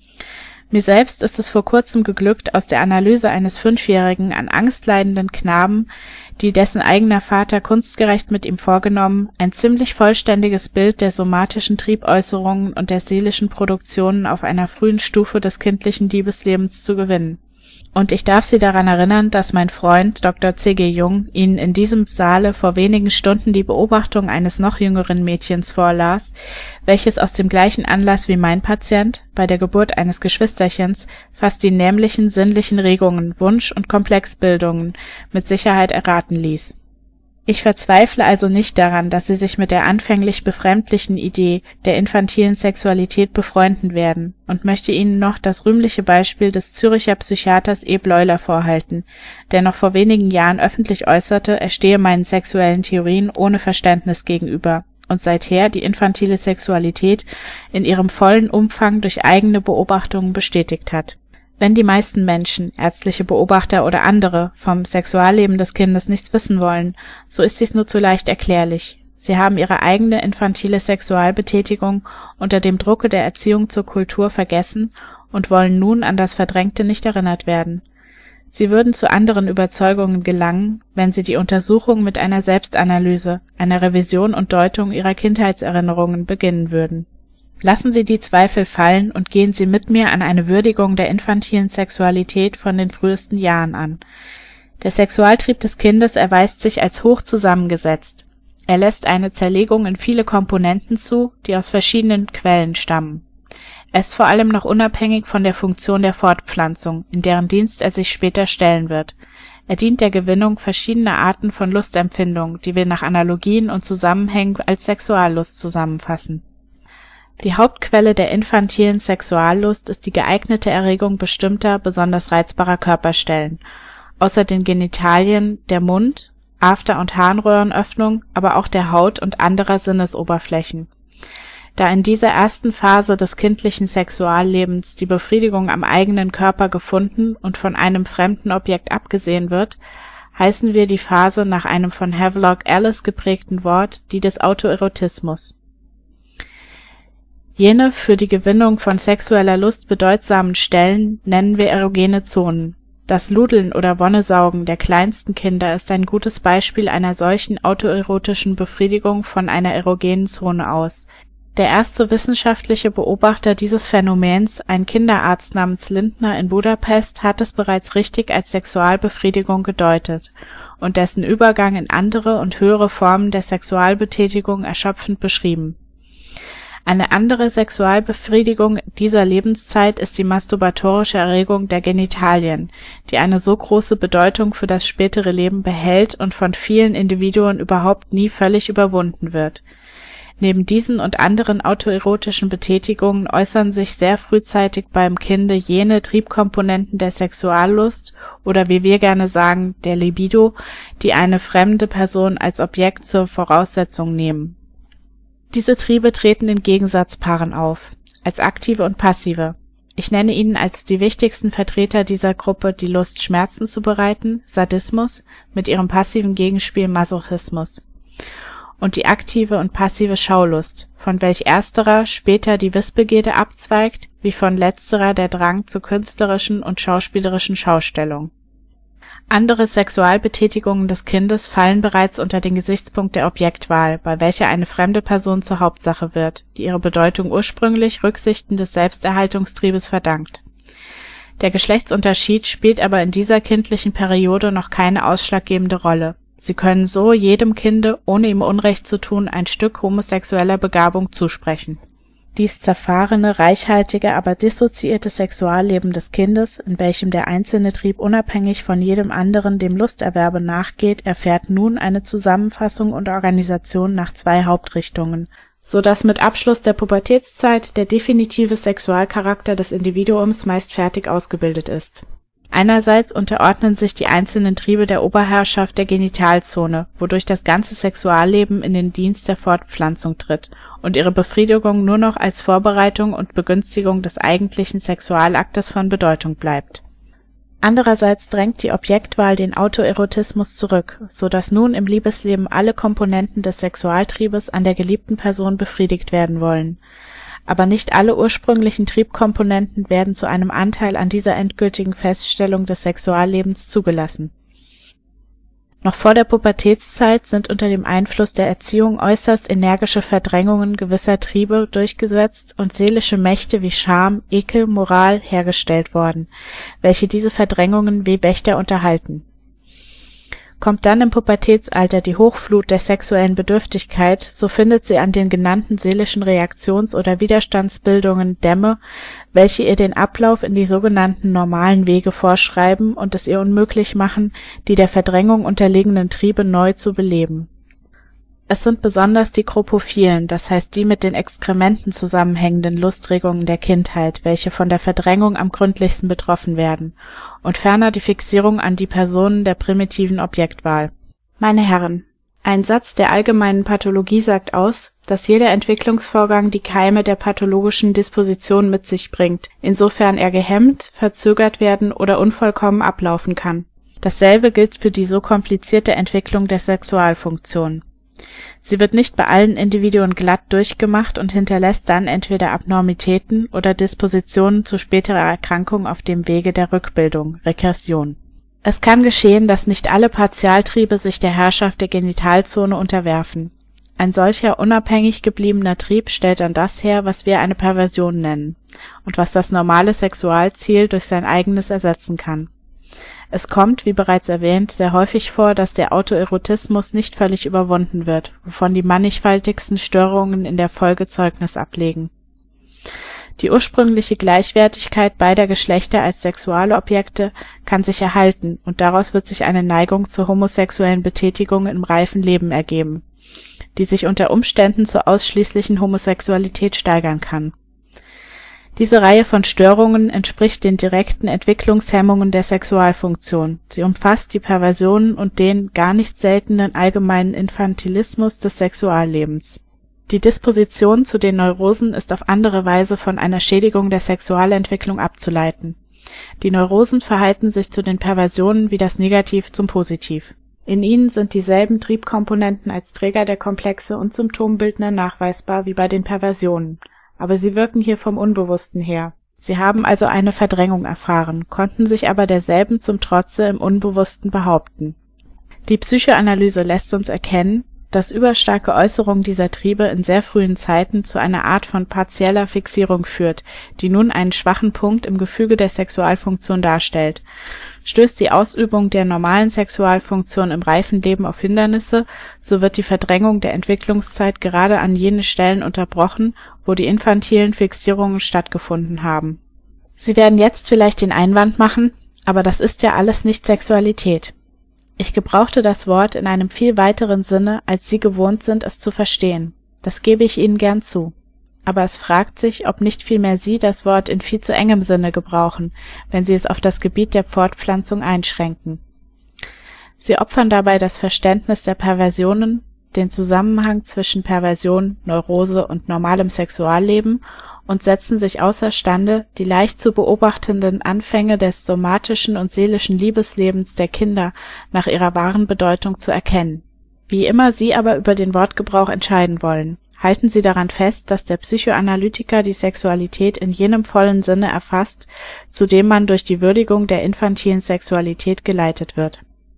Mir selbst ist es vor kurzem geglückt, aus der Analyse eines fünfjährigen, an Angst leidenden Knaben, die dessen eigener Vater kunstgerecht mit ihm vorgenommen, ein ziemlich vollständiges Bild der somatischen Triebäußerungen und der seelischen Produktionen auf einer frühen Stufe des kindlichen Liebeslebens zu gewinnen. Und ich darf Sie daran erinnern, dass mein Freund Doktor C G Jung Ihnen in diesem Saale vor wenigen Stunden die Beobachtung eines noch jüngeren Mädchens vorlas, welches aus dem gleichen Anlass wie mein Patient, bei der Geburt eines Geschwisterchens, fast die nämlichen sinnlichen Regungen, Wunsch- und Komplexbildungen mit Sicherheit erraten ließ. Ich verzweifle also nicht daran, dass Sie sich mit der anfänglich befremdlichen Idee der infantilen Sexualität befreunden werden, und möchte Ihnen noch das rühmliche Beispiel des Züricher Psychiaters E. Bleuler vorhalten, der noch vor wenigen Jahren öffentlich äußerte, er stehe meinen sexuellen Theorien ohne Verständnis gegenüber und seither die infantile Sexualität in ihrem vollen Umfang durch eigene Beobachtungen bestätigt hat. Wenn die meisten Menschen, ärztliche Beobachter oder andere, vom Sexualleben des Kindes nichts wissen wollen, so ist dies nur zu leicht erklärlich. Sie haben ihre eigene infantile Sexualbetätigung unter dem Drucke der Erziehung zur Kultur vergessen und wollen nun an das Verdrängte nicht erinnert werden. Sie würden zu anderen Überzeugungen gelangen, wenn sie die Untersuchung mit einer Selbstanalyse, einer Revision und Deutung ihrer Kindheitserinnerungen beginnen würden. Lassen Sie die Zweifel fallen und gehen Sie mit mir an eine Würdigung der infantilen Sexualität von den frühesten Jahren an. Der Sexualtrieb des Kindes erweist sich als hoch zusammengesetzt. Er lässt eine Zerlegung in viele Komponenten zu, die aus verschiedenen Quellen stammen. Er ist vor allem noch unabhängig von der Funktion der Fortpflanzung, in deren Dienst er sich später stellen wird. Er dient der Gewinnung verschiedener Arten von Lustempfindung, die wir nach Analogien und Zusammenhängen als Sexuallust zusammenfassen. Die Hauptquelle der infantilen Sexuallust ist die geeignete Erregung bestimmter, besonders reizbarer Körperstellen, außer den Genitalien der Mund-, After- und Harnröhrenöffnung, aber auch der Haut und anderer Sinnesoberflächen. Da in dieser ersten Phase des kindlichen Sexuallebens die Befriedigung am eigenen Körper gefunden und von einem fremden Objekt abgesehen wird, heißen wir die Phase nach einem von Havelock Ellis geprägten Wort die des Autoerotismus. Jene für die Gewinnung von sexueller Lust bedeutsamen Stellen nennen wir erogene Zonen. Das Ludeln oder Wonnesaugen der kleinsten Kinder ist ein gutes Beispiel einer solchen autoerotischen Befriedigung von einer erogenen Zone aus. Der erste wissenschaftliche Beobachter dieses Phänomens, ein Kinderarzt namens Lindner in Budapest, hat es bereits richtig als Sexualbefriedigung gedeutet und dessen Übergang in andere und höhere Formen der Sexualbetätigung erschöpfend beschrieben. Eine andere Sexualbefriedigung dieser Lebenszeit ist die masturbatorische Erregung der Genitalien, die eine so große Bedeutung für das spätere Leben behält und von vielen Individuen überhaupt nie völlig überwunden wird. Neben diesen und anderen autoerotischen Betätigungen äußern sich sehr frühzeitig beim Kinde jene Triebkomponenten der Sexuallust oder wie wir gerne sagen, der Libido, die eine fremde Person als Objekt zur Voraussetzung nehmen. Diese Triebe treten in Gegensatzpaaren auf, als aktive und passive. Ich nenne Ihnen als die wichtigsten Vertreter dieser Gruppe die Lust, Schmerzen zu bereiten, Sadismus, mit ihrem passiven Gegenspiel Masochismus, und die aktive und passive Schaulust, von welch ersterer später die Wissbegierde abzweigt, wie von letzterer der Drang zur künstlerischen und schauspielerischen Schaustellung. Andere Sexualbetätigungen des Kindes fallen bereits unter den Gesichtspunkt der Objektwahl, bei welcher eine fremde Person zur Hauptsache wird, die ihre Bedeutung ursprünglich Rücksichten des Selbsterhaltungstriebes verdankt. Der Geschlechtsunterschied spielt aber in dieser kindlichen Periode noch keine ausschlaggebende Rolle. Sie können so jedem Kinde, ohne ihm Unrecht zu tun, ein Stück homosexueller Begabung zusprechen. Dies zerfahrene, reichhaltige, aber dissoziierte Sexualleben des Kindes, in welchem der einzelne Trieb unabhängig von jedem anderen dem Lusterwerbe nachgeht, erfährt nun eine Zusammenfassung und Organisation nach zwei Hauptrichtungen, so dass mit Abschluss der Pubertätszeit der definitive Sexualcharakter des Individuums meist fertig ausgebildet ist. Einerseits unterordnen sich die einzelnen Triebe der Oberherrschaft der Genitalzone, wodurch das ganze Sexualleben in den Dienst der Fortpflanzung tritt und ihre Befriedigung nur noch als Vorbereitung und Begünstigung des eigentlichen Sexualaktes von Bedeutung bleibt. Andererseits drängt die Objektwahl den Autoerotismus zurück, so dass nun im Liebesleben alle Komponenten des Sexualtriebes an der geliebten Person befriedigt werden wollen. Aber nicht alle ursprünglichen Triebkomponenten werden zu einem Anteil an dieser endgültigen Feststellung des Sexuallebens zugelassen. Noch vor der Pubertätszeit sind unter dem Einfluss der Erziehung äußerst energische Verdrängungen gewisser Triebe durchgesetzt und seelische Mächte wie Scham, Ekel, Moral hergestellt worden, welche diese Verdrängungen wie Wächter unterhalten. Kommt dann im Pubertätsalter die Hochflut der sexuellen Bedürftigkeit, so findet sie an den genannten seelischen Reaktions- oder Widerstandsbildungen Dämme, welche ihr den Ablauf in die sogenannten normalen Wege vorschreiben und es ihr unmöglich machen, die der Verdrängung unterliegenden Triebe neu zu beleben. Es sind besonders die Kropophilen, das heißt die mit den Exkrementen zusammenhängenden Lustregungen der Kindheit, welche von der Verdrängung am gründlichsten betroffen werden, und ferner die Fixierung an die Personen der primitiven Objektwahl. Meine Herren, ein Satz der allgemeinen Pathologie sagt aus, dass jeder Entwicklungsvorgang die Keime der pathologischen Disposition mit sich bringt, insofern er gehemmt, verzögert werden oder unvollkommen ablaufen kann. Dasselbe gilt für die so komplizierte Entwicklung der Sexualfunktion. Sie wird nicht bei allen Individuen glatt durchgemacht und hinterlässt dann entweder Abnormitäten oder Dispositionen zu späterer Erkrankung auf dem Wege der Rückbildung, Regression. Es kann geschehen, dass nicht alle Partialtriebe sich der Herrschaft der Genitalzone unterwerfen. Ein solcher unabhängig gebliebener Trieb stellt dann das her, was wir eine Perversion nennen und was das normale Sexualziel durch sein eigenes ersetzen kann. Es kommt, wie bereits erwähnt, sehr häufig vor, dass der Autoerotismus nicht völlig überwunden wird, wovon die mannigfaltigsten Störungen in der Folge Zeugnis ablegen. Die ursprüngliche Gleichwertigkeit beider Geschlechter als sexuelle Objekte kann sich erhalten und daraus wird sich eine Neigung zur homosexuellen Betätigung im reifen Leben ergeben, die sich unter Umständen zur ausschließlichen Homosexualität steigern kann. Diese Reihe von Störungen entspricht den direkten Entwicklungshemmungen der Sexualfunktion. Sie umfasst die Perversionen und den gar nicht seltenen allgemeinen Infantilismus des Sexuallebens. Die Disposition zu den Neurosen ist auf andere Weise von einer Schädigung der Sexualentwicklung abzuleiten. Die Neurosen verhalten sich zu den Perversionen wie das Negativ zum Positiv. In ihnen sind dieselben Triebkomponenten als Träger der Komplexe und Symptombildner nachweisbar wie bei den Perversionen. Aber sie wirken hier vom Unbewussten her. Sie haben also eine Verdrängung erfahren, konnten sich aber derselben zum Trotze im Unbewussten behaupten. Die Psychoanalyse lässt uns erkennen, dass überstarke Äußerung dieser Triebe in sehr frühen Zeiten zu einer Art von partieller Fixierung führt, die nun einen schwachen Punkt im Gefüge der Sexualfunktion darstellt. Stößt die Ausübung der normalen Sexualfunktion im reifen Leben auf Hindernisse, so wird die Verdrängung der Entwicklungszeit gerade an jene Stellen unterbrochen, wo die infantilen Fixierungen stattgefunden haben. Sie werden jetzt vielleicht den Einwand machen, aber das ist ja alles nicht Sexualität. Ich gebrauchte das Wort in einem viel weiteren Sinne, als Sie gewohnt sind, es zu verstehen. Das gebe ich Ihnen gern zu. Aber es fragt sich, ob nicht vielmehr Sie das Wort in viel zu engem Sinne gebrauchen, wenn Sie es auf das Gebiet der Fortpflanzung einschränken. Sie opfern dabei das Verständnis der Perversionen, den Zusammenhang zwischen Perversion, Neurose und normalem Sexualleben und setzen sich außerstande, die leicht zu beobachtenden Anfänge des somatischen und seelischen Liebeslebens der Kinder nach ihrer wahren Bedeutung zu erkennen. Wie immer Sie aber über den Wortgebrauch entscheiden wollen, halten Sie daran fest, dass der Psychoanalytiker die Sexualität in jenem vollen Sinne erfasst, zu dem man durch die Würdigung der infantilen Sexualität geleitet wird.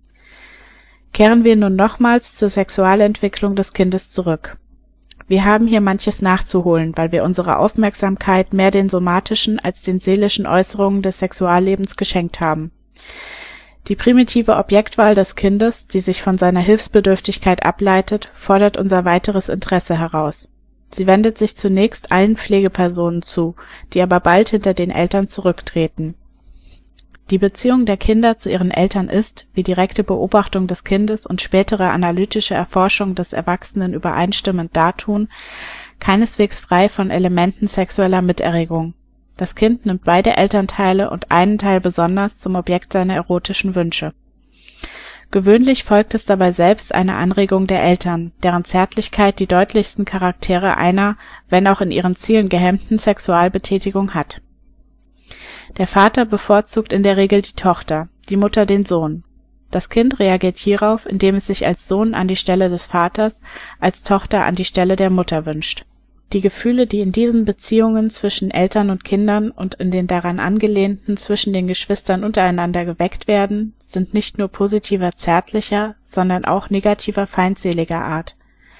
Kehren wir nun nochmals zur Sexualentwicklung des Kindes zurück. Wir haben hier manches nachzuholen, weil wir unsere Aufmerksamkeit mehr den somatischen als den seelischen Äußerungen des Sexuallebens geschenkt haben. Die primitive Objektwahl des Kindes, die sich von seiner Hilfsbedürftigkeit ableitet, fordert unser weiteres Interesse heraus. Sie wendet sich zunächst allen Pflegepersonen zu, die aber bald hinter den Eltern zurücktreten. Die Beziehung der Kinder zu ihren Eltern ist, wie direkte Beobachtung des Kindes und spätere analytische Erforschung des Erwachsenen übereinstimmend dartun, keineswegs frei von Elementen sexueller Miterregung. Das Kind nimmt beide Elternteile und einen Teil besonders zum Objekt seiner erotischen Wünsche. Gewöhnlich folgt es dabei selbst einer Anregung der Eltern, deren Zärtlichkeit die deutlichsten Charaktere einer, wenn auch in ihren Zielen gehemmten Sexualbetätigung hat. Der Vater bevorzugt in der Regel die Tochter, die Mutter den Sohn. Das Kind reagiert hierauf, indem es sich als Sohn an die Stelle des Vaters, als Tochter an die Stelle der Mutter wünscht. Die Gefühle, die in diesen Beziehungen zwischen Eltern und Kindern und in den daran angelehnten zwischen den Geschwistern untereinander geweckt werden, sind nicht nur positiver zärtlicher, sondern auch negativer feindseliger Art.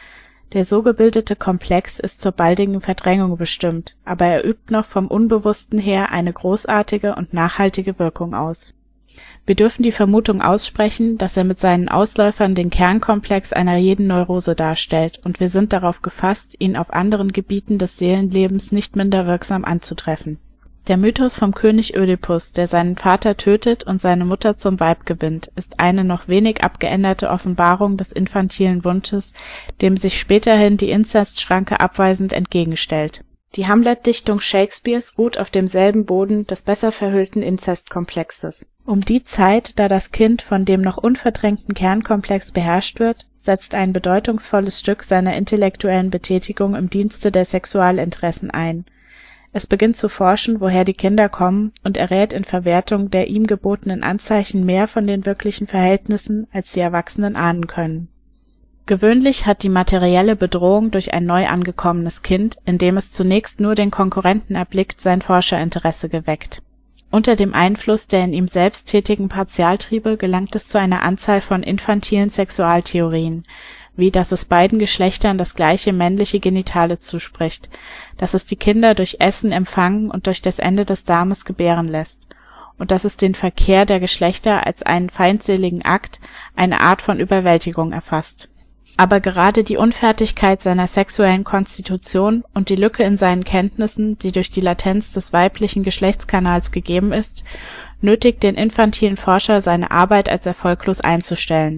Der so gebildete Komplex ist zur baldigen Verdrängung bestimmt, aber er übt noch vom Unbewussten her eine großartige und nachhaltige Wirkung aus. Wir dürfen die Vermutung aussprechen, dass er mit seinen Ausläufern den Kernkomplex einer jeden Neurose darstellt, und wir sind darauf gefasst, ihn auf anderen Gebieten des Seelenlebens nicht minder wirksam anzutreffen. Der Mythos vom König Ödipus, der seinen Vater tötet und seine Mutter zum Weib gewinnt, ist eine noch wenig abgeänderte Offenbarung des infantilen Wunsches, dem sich späterhin die Inzestschranke abweisend entgegenstellt. Die Hamlet-Dichtung Shakespeares ruht auf demselben Boden des besser verhüllten Inzestkomplexes. Um die Zeit, da das Kind von dem noch unverdrängten Kernkomplex beherrscht wird, setzt ein bedeutungsvolles Stück seiner intellektuellen Betätigung im Dienste der Sexualinteressen ein. Es beginnt zu forschen, woher die Kinder kommen, und errät in Verwertung der ihm gebotenen Anzeichen mehr von den wirklichen Verhältnissen, als die Erwachsenen ahnen können. Gewöhnlich hat die materielle Bedrohung durch ein neu angekommenes Kind, indem es zunächst nur den Konkurrenten erblickt, sein Forscherinteresse geweckt. Unter dem Einfluss der in ihm selbst tätigen Partialtriebe gelangt es zu einer Anzahl von infantilen Sexualtheorien, wie dass es beiden Geschlechtern das gleiche männliche Genitale zuspricht, dass es die Kinder durch Essen empfangen und durch das Ende des Darmes gebären lässt, und dass es den Verkehr der Geschlechter als einen feindseligen Akt, eine Art von Überwältigung erfasst. Aber gerade die Unfertigkeit seiner sexuellen Konstitution und die Lücke in seinen Kenntnissen, die durch die Latenz des weiblichen Geschlechtskanals gegeben ist, nötigt den infantilen Forscher, seine Arbeit als erfolglos einzustellen.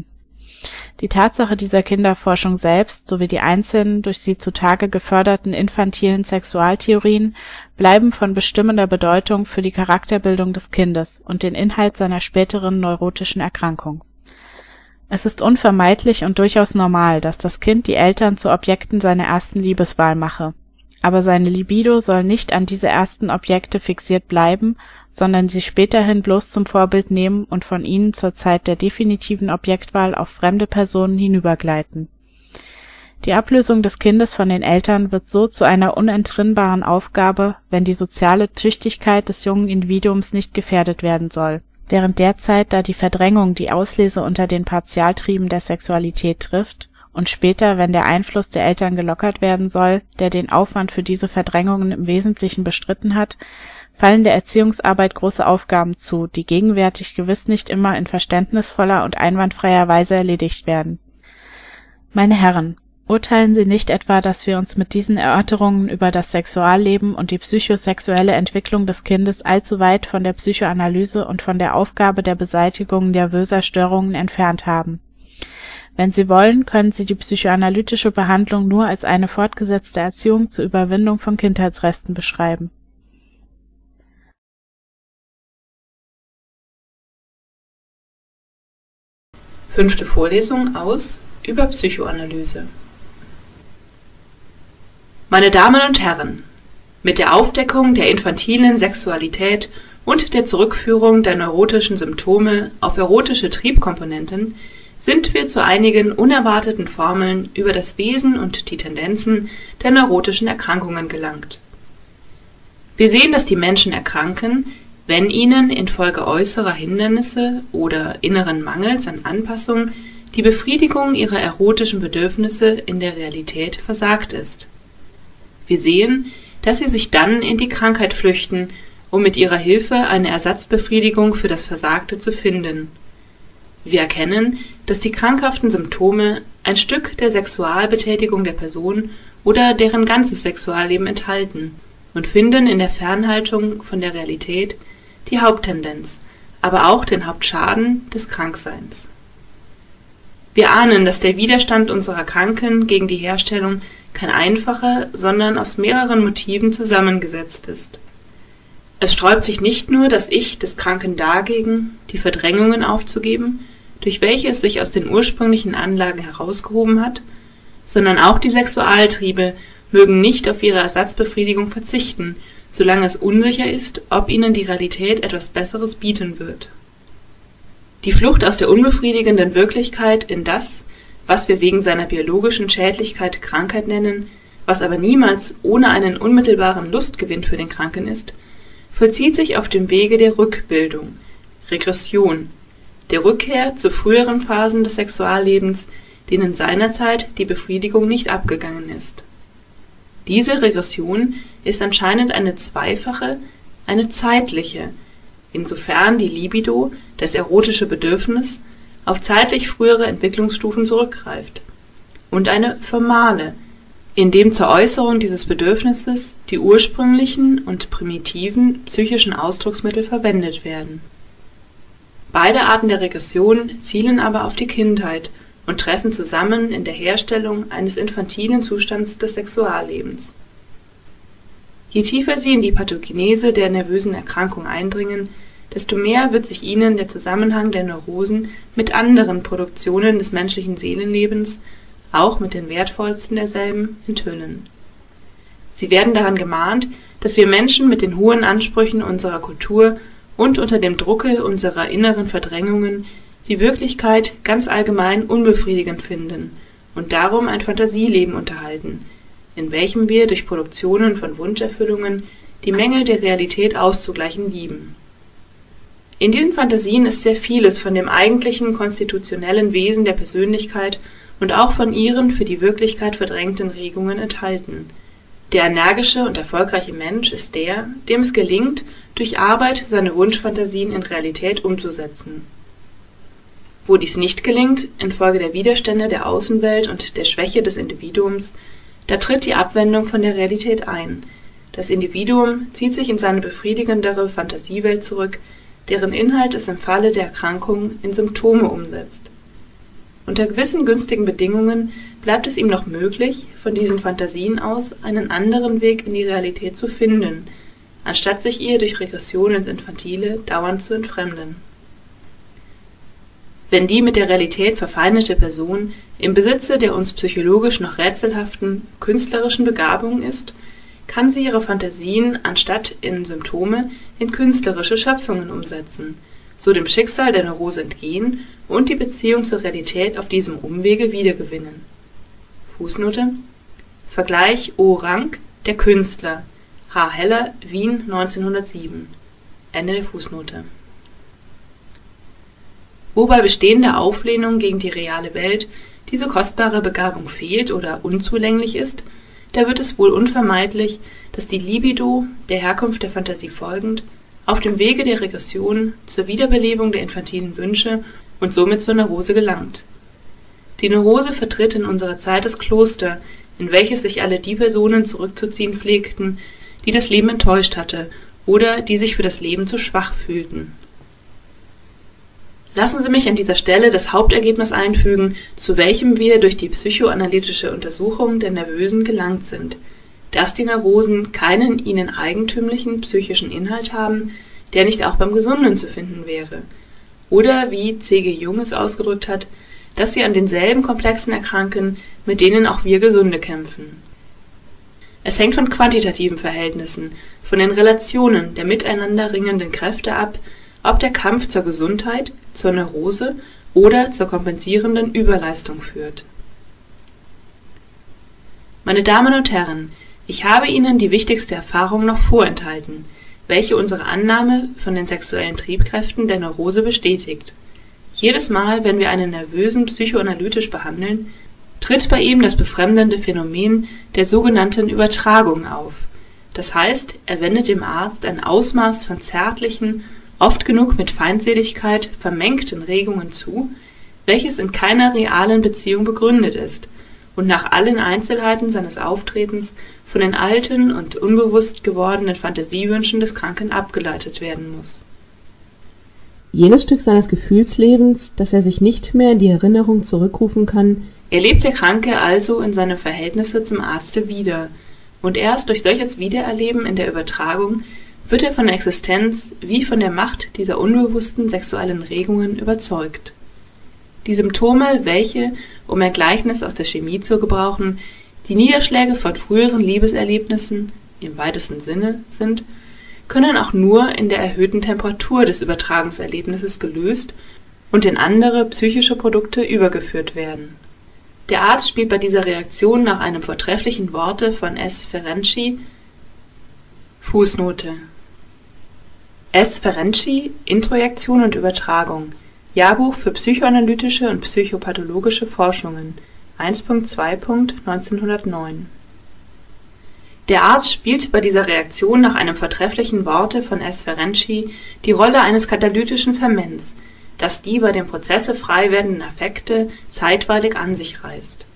Die Tatsache dieser Kinderforschung selbst sowie die einzelnen durch sie zutage geförderten infantilen Sexualtheorien bleiben von bestimmender Bedeutung für die Charakterbildung des Kindes und den Inhalt seiner späteren neurotischen Erkrankung. Es ist unvermeidlich und durchaus normal, dass das Kind die Eltern zu Objekten seiner ersten Liebeswahl mache. Aber seine Libido soll nicht an diese ersten Objekte fixiert bleiben, sondern sie späterhin bloß zum Vorbild nehmen und von ihnen zur Zeit der definitiven Objektwahl auf fremde Personen hinübergleiten. Die Ablösung des Kindes von den Eltern wird so zu einer unentrinnbaren Aufgabe, wenn die soziale Tüchtigkeit des jungen Individuums nicht gefährdet werden soll. Während der Zeit, da die Verdrängung die Auslese unter den Partialtrieben der Sexualität trifft, und später, wenn der Einfluss der Eltern gelockert werden soll, der den Aufwand für diese Verdrängungen im Wesentlichen bestritten hat, fallen der Erziehungsarbeit große Aufgaben zu, die gegenwärtig gewiss nicht immer in verständnisvoller und einwandfreier Weise erledigt werden. Meine Herren, urteilen Sie nicht etwa, dass wir uns mit diesen Erörterungen über das Sexualleben und die psychosexuelle Entwicklung des Kindes allzu weit von der Psychoanalyse und von der Aufgabe der Beseitigung nervöser Störungen entfernt haben. Wenn Sie wollen, können Sie die psychoanalytische Behandlung nur als eine fortgesetzte Erziehung zur Überwindung von Kindheitsresten beschreiben. Fünfte Vorlesung aus über Psychoanalyse. Meine Damen und Herren, mit der Aufdeckung der infantilen Sexualität und der Zurückführung der neurotischen Symptome auf erotische Triebkomponenten sind wir zu einigen unerwarteten Formeln über das Wesen und die Tendenzen der neurotischen Erkrankungen gelangt. Wir sehen, dass die Menschen erkranken, wenn ihnen infolge äußerer Hindernisse oder inneren Mangels an Anpassung die Befriedigung ihrer erotischen Bedürfnisse in der Realität versagt ist. Wir sehen, dass sie sich dann in die Krankheit flüchten, um mit ihrer Hilfe eine Ersatzbefriedigung für das Versagte zu finden. Wir erkennen, dass die krankhaften Symptome ein Stück der Sexualbetätigung der Person oder deren ganzes Sexualleben enthalten und finden in der Fernhaltung von der Realität die Haupttendenz, aber auch den Hauptschaden des Krankseins. Wir ahnen, dass der Widerstand unserer Kranken gegen die Herstellung kein einfacher, sondern aus mehreren Motiven zusammengesetzt ist. Es sträubt sich nicht nur das Ich des Kranken dagegen, die Verdrängungen aufzugeben, durch welche es sich aus den ursprünglichen Anlagen herausgehoben hat, sondern auch die Sexualtriebe mögen nicht auf ihre Ersatzbefriedigung verzichten, solange es unsicher ist, ob ihnen die Realität etwas Besseres bieten wird. Die Flucht aus der unbefriedigenden Wirklichkeit in das, was wir wegen seiner biologischen Schädlichkeit Krankheit nennen, was aber niemals ohne einen unmittelbaren Lustgewinn für den Kranken ist, vollzieht sich auf dem Wege der Rückbildung, Regression, der Rückkehr zu früheren Phasen des Sexuallebens, denen seinerzeit die Befriedigung nicht abgegangen ist. Diese Regression ist anscheinend eine zweifache, eine zeitliche, insofern die Libido, das erotische Bedürfnis, auf zeitlich frühere Entwicklungsstufen zurückgreift, und eine formale, in dem zur Äußerung dieses Bedürfnisses die ursprünglichen und primitiven psychischen Ausdrucksmittel verwendet werden. Beide Arten der Regression zielen aber auf die Kindheit und treffen zusammen in der Herstellung eines infantilen Zustands des Sexuallebens. Je tiefer sie in die Pathogenese der nervösen Erkrankung eindringen, desto mehr wird sich ihnen der Zusammenhang der Neurosen mit anderen Produktionen des menschlichen Seelenlebens, auch mit den wertvollsten derselben, enthüllen. Sie werden daran gemahnt, dass wir Menschen mit den hohen Ansprüchen unserer Kultur und unter dem Drucke unserer inneren Verdrängungen die Wirklichkeit ganz allgemein unbefriedigend finden und darum ein Fantasieleben unterhalten, in welchem wir durch Produktionen von Wunscherfüllungen die Mängel der Realität auszugleichen lieben. In diesen Fantasien ist sehr vieles von dem eigentlichen konstitutionellen Wesen der Persönlichkeit und auch von ihren für die Wirklichkeit verdrängten Regungen enthalten. Der energische und erfolgreiche Mensch ist der, dem es gelingt, durch Arbeit seine Wunschfantasien in Realität umzusetzen. Wo dies nicht gelingt, infolge der Widerstände der Außenwelt und der Schwäche des Individuums, da tritt die Abwendung von der Realität ein. Das Individuum zieht sich in seine befriedigendere Fantasiewelt zurück, deren Inhalt es im Falle der Erkrankung in Symptome umsetzt. Unter gewissen günstigen Bedingungen bleibt es ihm noch möglich, von diesen Fantasien aus einen anderen Weg in die Realität zu finden, anstatt sich ihr durch Regression ins Infantile dauernd zu entfremden. Wenn die mit der Realität verfeindete Person im Besitze der uns psychologisch noch rätselhaften künstlerischen Begabung ist, kann sie ihre Fantasien anstatt in Symptome in künstlerische Schöpfungen umsetzen, so dem Schicksal der Neurose entgehen und die Beziehung zur Realität auf diesem Umwege wiedergewinnen. Fußnote: Vergleich O. Rank, Der Künstler, H. Heller, Wien neunzehnhundertsieben. Ende der Fußnote. Wo bei bestehender Auflehnung gegen die reale Welt diese kostbare Begabung fehlt oder unzulänglich ist, da wird es wohl unvermeidlich, dass die Libido, der Herkunft der Fantasie folgend, auf dem Wege der Regression zur Wiederbelebung der infantilen Wünsche und somit zur Neurose gelangt. Die Neurose vertritt in unserer Zeit das Kloster, in welches sich alle die Personen zurückzuziehen pflegten, die das Leben enttäuscht hatte oder die sich für das Leben zu schwach fühlten. Lassen Sie mich an dieser Stelle das Hauptergebnis einfügen, zu welchem wir durch die psychoanalytische Untersuchung der Nervösen gelangt sind, dass die Neurosen keinen ihnen eigentümlichen psychischen Inhalt haben, der nicht auch beim Gesunden zu finden wäre, oder wie C G Jung es ausgedrückt hat, dass sie an denselben Komplexen erkranken, mit denen auch wir Gesunde kämpfen. Es hängt von quantitativen Verhältnissen, von den Relationen der miteinander ringenden Kräfte ab, ob der Kampf zur Gesundheit, zur Neurose oder zur kompensierenden Überleistung führt. Meine Damen und Herren, ich habe Ihnen die wichtigste Erfahrung noch vorenthalten, welche unsere Annahme von den sexuellen Triebkräften der Neurose bestätigt. Jedes Mal, wenn wir einen Nervösen psychoanalytisch behandeln, tritt bei ihm das befremdende Phänomen der sogenannten Übertragung auf. Das heißt, er wendet dem Arzt ein Ausmaß von zärtlichen, oft genug mit Feindseligkeit vermengten Regungen zu, welches in keiner realen Beziehung begründet ist und nach allen Einzelheiten seines Auftretens von den alten und unbewusst gewordenen Fantasiewünschen des Kranken abgeleitet werden muss. Jenes Stück seines Gefühlslebens, das er sich nicht mehr in die Erinnerung zurückrufen kann, erlebt der Kranke also in seinem Verhältnisse zum Arzte wieder, und erst durch solches Wiedererleben in der Übertragung wird er von der Existenz wie von der Macht dieser unbewussten sexuellen Regungen überzeugt. Die Symptome, welche, um ein Gleichnis aus der Chemie zu gebrauchen, die Niederschläge von früheren Liebeserlebnissen, im weitesten Sinne sind, können auch nur in der erhöhten Temperatur des Übertragungserlebnisses gelöst und in andere psychische Produkte übergeführt werden. Der Arzt spielt bei dieser Reaktion nach einem vortrefflichen Worte von S. Ferenczi Fußnote S. Ferenczi, Introjektion und Übertragung, Jahrbuch für psychoanalytische und psychopathologische Forschungen, eins Punkt zwei Punkt neunzehnhundertneun. Der Arzt spielt bei dieser Reaktion nach einem vortrefflichen Worte von S. Ferenczi die Rolle eines katalytischen Ferments, das die bei dem Prozesse frei werdenden Affekte zeitweilig an sich reißt.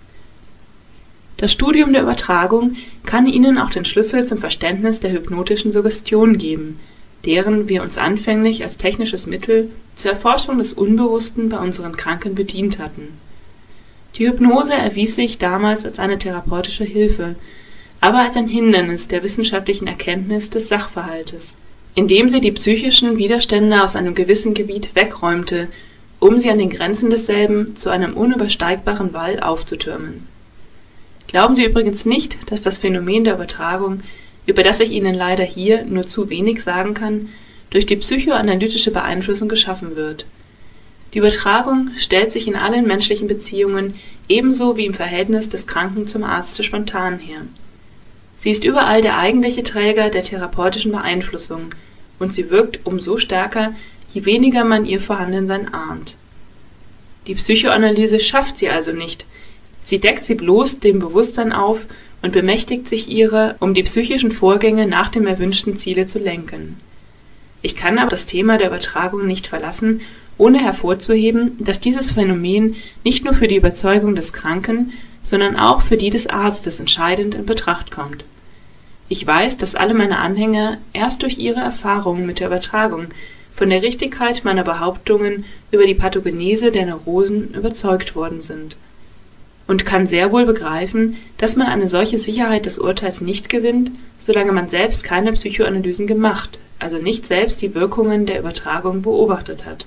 Das Studium der Übertragung kann Ihnen auch den Schlüssel zum Verständnis der hypnotischen Suggestion geben, deren wir uns anfänglich als technisches Mittel zur Erforschung des Unbewussten bei unseren Kranken bedient hatten. Die Hypnose erwies sich damals als eine therapeutische Hilfe, aber als ein Hindernis der wissenschaftlichen Erkenntnis des Sachverhaltes, indem sie die psychischen Widerstände aus einem gewissen Gebiet wegräumte, um sie an den Grenzen desselben zu einem unübersteigbaren Wall aufzutürmen. Glauben Sie übrigens nicht, dass das Phänomen der Übertragung, über das ich Ihnen leider hier nur zu wenig sagen kann, durch die psychoanalytische Beeinflussung geschaffen wird. Die Übertragung stellt sich in allen menschlichen Beziehungen ebenso wie im Verhältnis des Kranken zum Arzte spontan her. Sie ist überall der eigentliche Träger der therapeutischen Beeinflussung, und sie wirkt umso stärker, je weniger man ihr Vorhandensein ahnt. Die Psychoanalyse schafft sie also nicht, sie deckt sie bloß dem Bewusstsein auf und bemächtigt sich ihrer, um die psychischen Vorgänge nach dem erwünschten Ziele zu lenken. Ich kann aber das Thema der Übertragung nicht verlassen, ohne hervorzuheben, dass dieses Phänomen nicht nur für die Überzeugung des Kranken, sondern auch für die des Arztes entscheidend in Betracht kommt. Ich weiß, dass alle meine Anhänger erst durch ihre Erfahrungen mit der Übertragung von der Richtigkeit meiner Behauptungen über die Pathogenese der Neurosen überzeugt worden sind, und kann sehr wohl begreifen, dass man eine solche Sicherheit des Urteils nicht gewinnt, solange man selbst keine Psychoanalysen gemacht, also nicht selbst die Wirkungen der Übertragung beobachtet hat.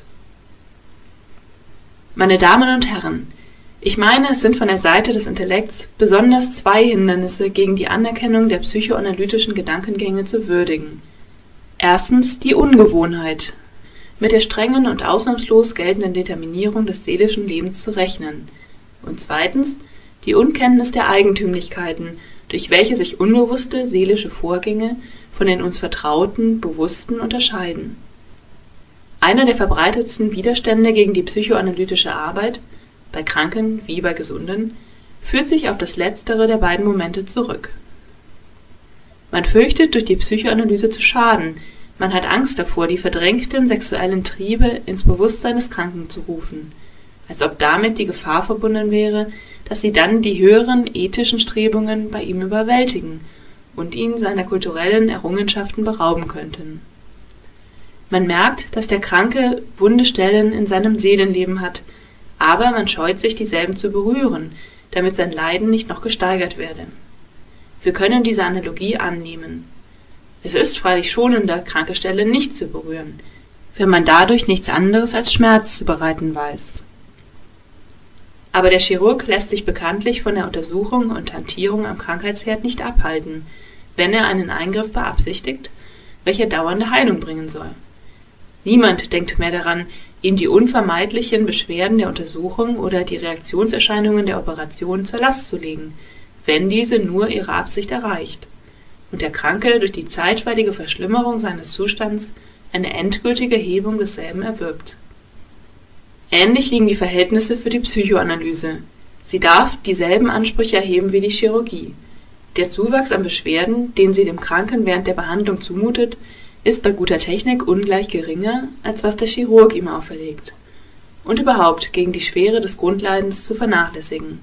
Meine Damen und Herren, ich meine, es sind von der Seite des Intellekts besonders zwei Hindernisse gegen die Anerkennung der psychoanalytischen Gedankengänge zu würdigen. Erstens die Ungewohnheit, mit der strengen und ausnahmslos geltenden Determinierung des seelischen Lebens zu rechnen, und zweitens die Unkenntnis der Eigentümlichkeiten, durch welche sich unbewusste seelische Vorgänge von den uns vertrauten, bewussten unterscheiden. Einer der verbreitetsten Widerstände gegen die psychoanalytische Arbeit, bei Kranken wie bei Gesunden, führt sich auf das letztere der beiden Momente zurück. Man fürchtet, durch die Psychoanalyse zu schaden, man hat Angst davor, die verdrängten sexuellen Triebe ins Bewusstsein des Kranken zu rufen, als ob damit die Gefahr verbunden wäre, dass sie dann die höheren ethischen Strebungen bei ihm überwältigen und ihn seiner kulturellen Errungenschaften berauben könnten. Man merkt, dass der Kranke wunde Stellen in seinem Seelenleben hat, aber man scheut sich, dieselben zu berühren, damit sein Leiden nicht noch gesteigert werde. Wir können diese Analogie annehmen. Es ist freilich schonender, kranke Stellen nicht zu berühren, wenn man dadurch nichts anderes als Schmerz zu bereiten weiß. Aber der Chirurg lässt sich bekanntlich von der Untersuchung und Hantierung am Krankheitsherd nicht abhalten, wenn er einen Eingriff beabsichtigt, welcher dauernde Heilung bringen soll. Niemand denkt mehr daran, ihm die unvermeidlichen Beschwerden der Untersuchung oder die Reaktionserscheinungen der Operation zur Last zu legen, wenn diese nur ihre Absicht erreicht und der Kranke durch die zeitweilige Verschlimmerung seines Zustands eine endgültige Hebung desselben erwirbt. Ähnlich liegen die Verhältnisse für die Psychoanalyse. Sie darf dieselben Ansprüche erheben wie die Chirurgie. Der Zuwachs an Beschwerden, den sie dem Kranken während der Behandlung zumutet, ist bei guter Technik ungleich geringer, als was der Chirurg ihm auferlegt, und überhaupt gegen die Schwere des Grundleidens zu vernachlässigen.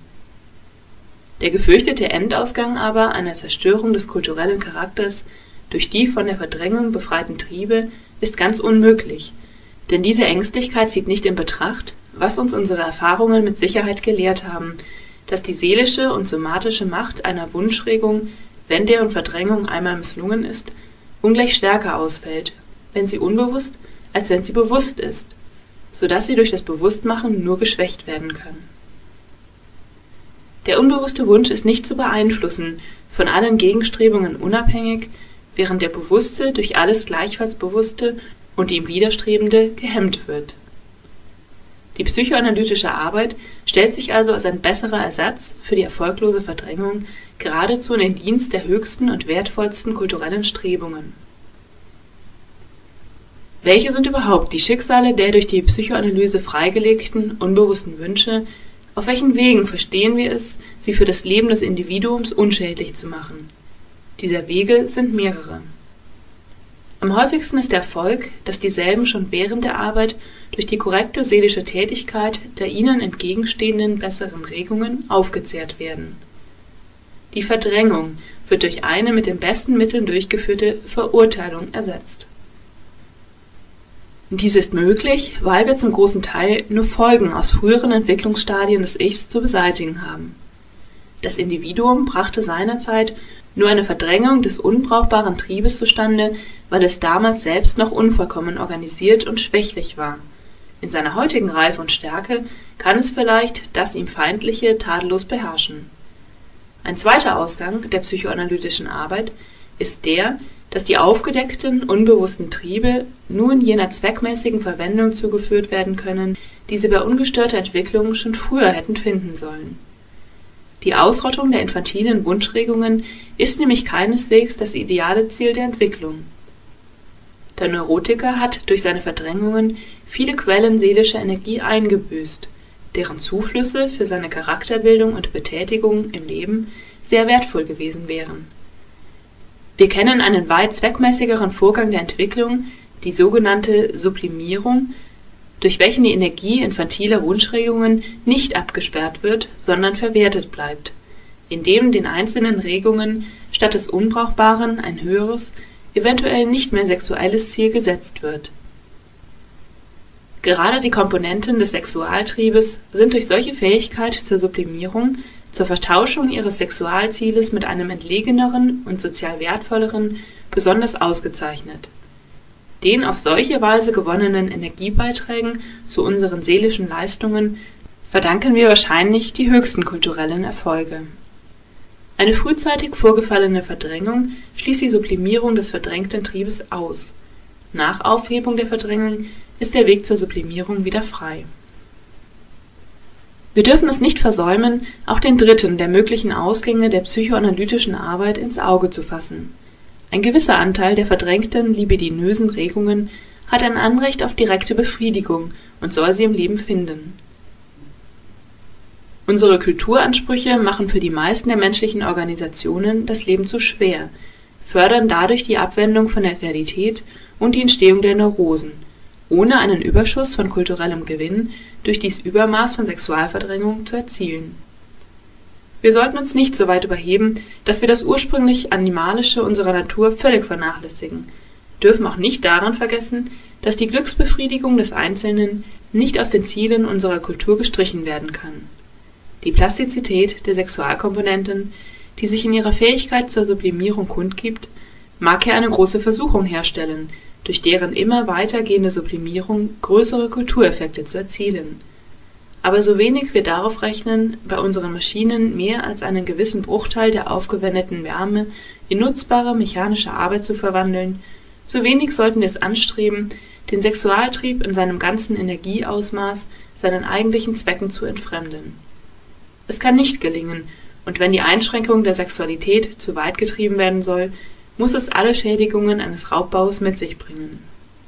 Der gefürchtete Endausgang aber einer Zerstörung des kulturellen Charakters durch die von der Verdrängung befreiten Triebe ist ganz unmöglich, denn diese Ängstlichkeit zieht nicht in Betracht, was uns unsere Erfahrungen mit Sicherheit gelehrt haben, dass die seelische und somatische Macht einer Wunschregung, wenn deren Verdrängung einmal misslungen ist, ungleich stärker ausfällt, wenn sie unbewusst, als wenn sie bewusst ist, so dass sie durch das Bewusstmachen nur geschwächt werden kann. Der unbewusste Wunsch ist nicht zu beeinflussen, von allen Gegenstrebungen unabhängig, während der Bewusste durch alles gleichfalls Bewusste und die ihm Widerstrebende gehemmt wird. Die psychoanalytische Arbeit stellt sich also als ein besserer Ersatz für die erfolglose Verdrängung geradezu in den Dienst der höchsten und wertvollsten kulturellen Strebungen. Welche sind überhaupt die Schicksale der durch die Psychoanalyse freigelegten, unbewussten Wünsche? Auf welchen Wegen verstehen wir es, sie für das Leben des Individuums unschädlich zu machen? Dieser Wege sind mehrere. Am häufigsten ist der Erfolg, dass dieselben schon während der Arbeit durch die korrekte seelische Tätigkeit der ihnen entgegenstehenden besseren Regungen aufgezehrt werden. Die Verdrängung wird durch eine mit den besten Mitteln durchgeführte Verurteilung ersetzt. Dies ist möglich, weil wir zum großen Teil nur Folgen aus früheren Entwicklungsstadien des Ichs zu beseitigen haben. Das Individuum brachte seinerzeit nur eine Verdrängung des unbrauchbaren Triebes zustande, weil es damals selbst noch unvollkommen organisiert und schwächlich war. In seiner heutigen Reife und Stärke kann es vielleicht das ihm Feindliche tadellos beherrschen. Ein zweiter Ausgang der psychoanalytischen Arbeit ist der, dass die aufgedeckten, unbewussten Triebe nun jener zweckmäßigen Verwendung zugeführt werden können, die sie bei ungestörter Entwicklung schon früher hätten finden sollen. Die Ausrottung der infantilen Wunschregungen ist nämlich keineswegs das ideale Ziel der Entwicklung. Der Neurotiker hat durch seine Verdrängungen viele Quellen seelischer Energie eingebüßt, deren Zuflüsse für seine Charakterbildung und Betätigung im Leben sehr wertvoll gewesen wären. Wir kennen einen weit zweckmäßigeren Vorgang der Entwicklung, die sogenannte Sublimierung, durch welchen die Energie infantiler Wunschregungen nicht abgesperrt wird, sondern verwertet bleibt, indem den einzelnen Regungen statt des Unbrauchbaren ein höheres, eventuell nicht mehr sexuelles Ziel gesetzt wird. Gerade die Komponenten des Sexualtriebes sind durch solche Fähigkeit zur Sublimierung, zur Vertauschung ihres Sexualzieles mit einem entlegeneren und sozial wertvolleren besonders ausgezeichnet. Den auf solche Weise gewonnenen Energiebeiträgen zu unseren seelischen Leistungen verdanken wir wahrscheinlich die höchsten kulturellen Erfolge. Eine frühzeitig vorgefallene Verdrängung schließt die Sublimierung des verdrängten Triebes aus. Nach Aufhebung der Verdrängung ist der Weg zur Sublimierung wieder frei. Wir dürfen es nicht versäumen, auch den dritten der möglichen Ausgänge der psychoanalytischen Arbeit ins Auge zu fassen. Ein gewisser Anteil der verdrängten libidinösen Regungen hat ein Anrecht auf direkte Befriedigung und soll sie im Leben finden. Unsere Kulturansprüche machen für die meisten der menschlichen Organisationen das Leben zu schwer, fördern dadurch die Abwendung von der Realität und die Entstehung der Neurosen, ohne einen Überschuss von kulturellem Gewinn durch dies Übermaß von Sexualverdrängung zu erzielen. Wir sollten uns nicht so weit überheben, dass wir das ursprünglich Animalische unserer Natur völlig vernachlässigen, dürfen auch nicht daran vergessen, dass die Glücksbefriedigung des Einzelnen nicht aus den Zielen unserer Kultur gestrichen werden kann. Die Plastizität der Sexualkomponenten, die sich in ihrer Fähigkeit zur Sublimierung kundgibt, mag hier eine große Versuchung herstellen, durch deren immer weitergehende Sublimierung größere Kultureffekte zu erzielen. Aber so wenig wir darauf rechnen, bei unseren Maschinen mehr als einen gewissen Bruchteil der aufgewendeten Wärme in nutzbare mechanische Arbeit zu verwandeln, so wenig sollten wir es anstreben, den Sexualtrieb in seinem ganzen Energieausmaß seinen eigentlichen Zwecken zu entfremden. Es kann nicht gelingen, und wenn die Einschränkung der Sexualität zu weit getrieben werden soll, muss es alle Schädigungen eines Raubbaus mit sich bringen.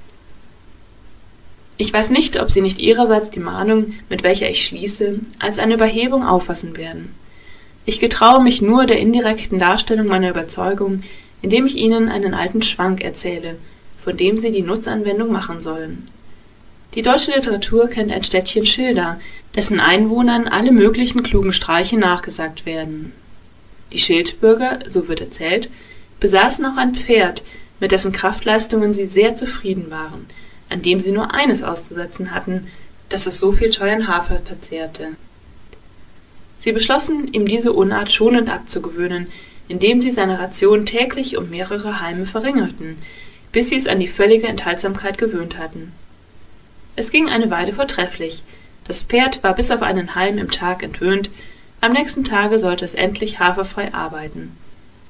Ich weiß nicht, ob Sie nicht Ihrerseits die Mahnung, mit welcher ich schließe, als eine Überhebung auffassen werden. Ich getraue mich nur der indirekten Darstellung meiner Überzeugung, indem ich Ihnen einen alten Schwank erzähle, von dem Sie die Nutzanwendung machen sollen. Die deutsche Literatur kennt ein Städtchen Schilda, dessen Einwohnern alle möglichen klugen Streiche nachgesagt werden. Die Schildbürger, so wird erzählt, besaßen auch ein Pferd, mit dessen Kraftleistungen sie sehr zufrieden waren, an dem sie nur eines auszusetzen hatten, dass es so viel teuren Hafer verzehrte. Sie beschlossen, ihm diese Unart schonend abzugewöhnen, indem sie seine Ration täglich um mehrere Halme verringerten, bis sie es an die völlige Enthaltsamkeit gewöhnt hatten. Es ging eine Weile vortrefflich, das Pferd war bis auf einen Halm im Tag entwöhnt, am nächsten Tage sollte es endlich haferfrei arbeiten.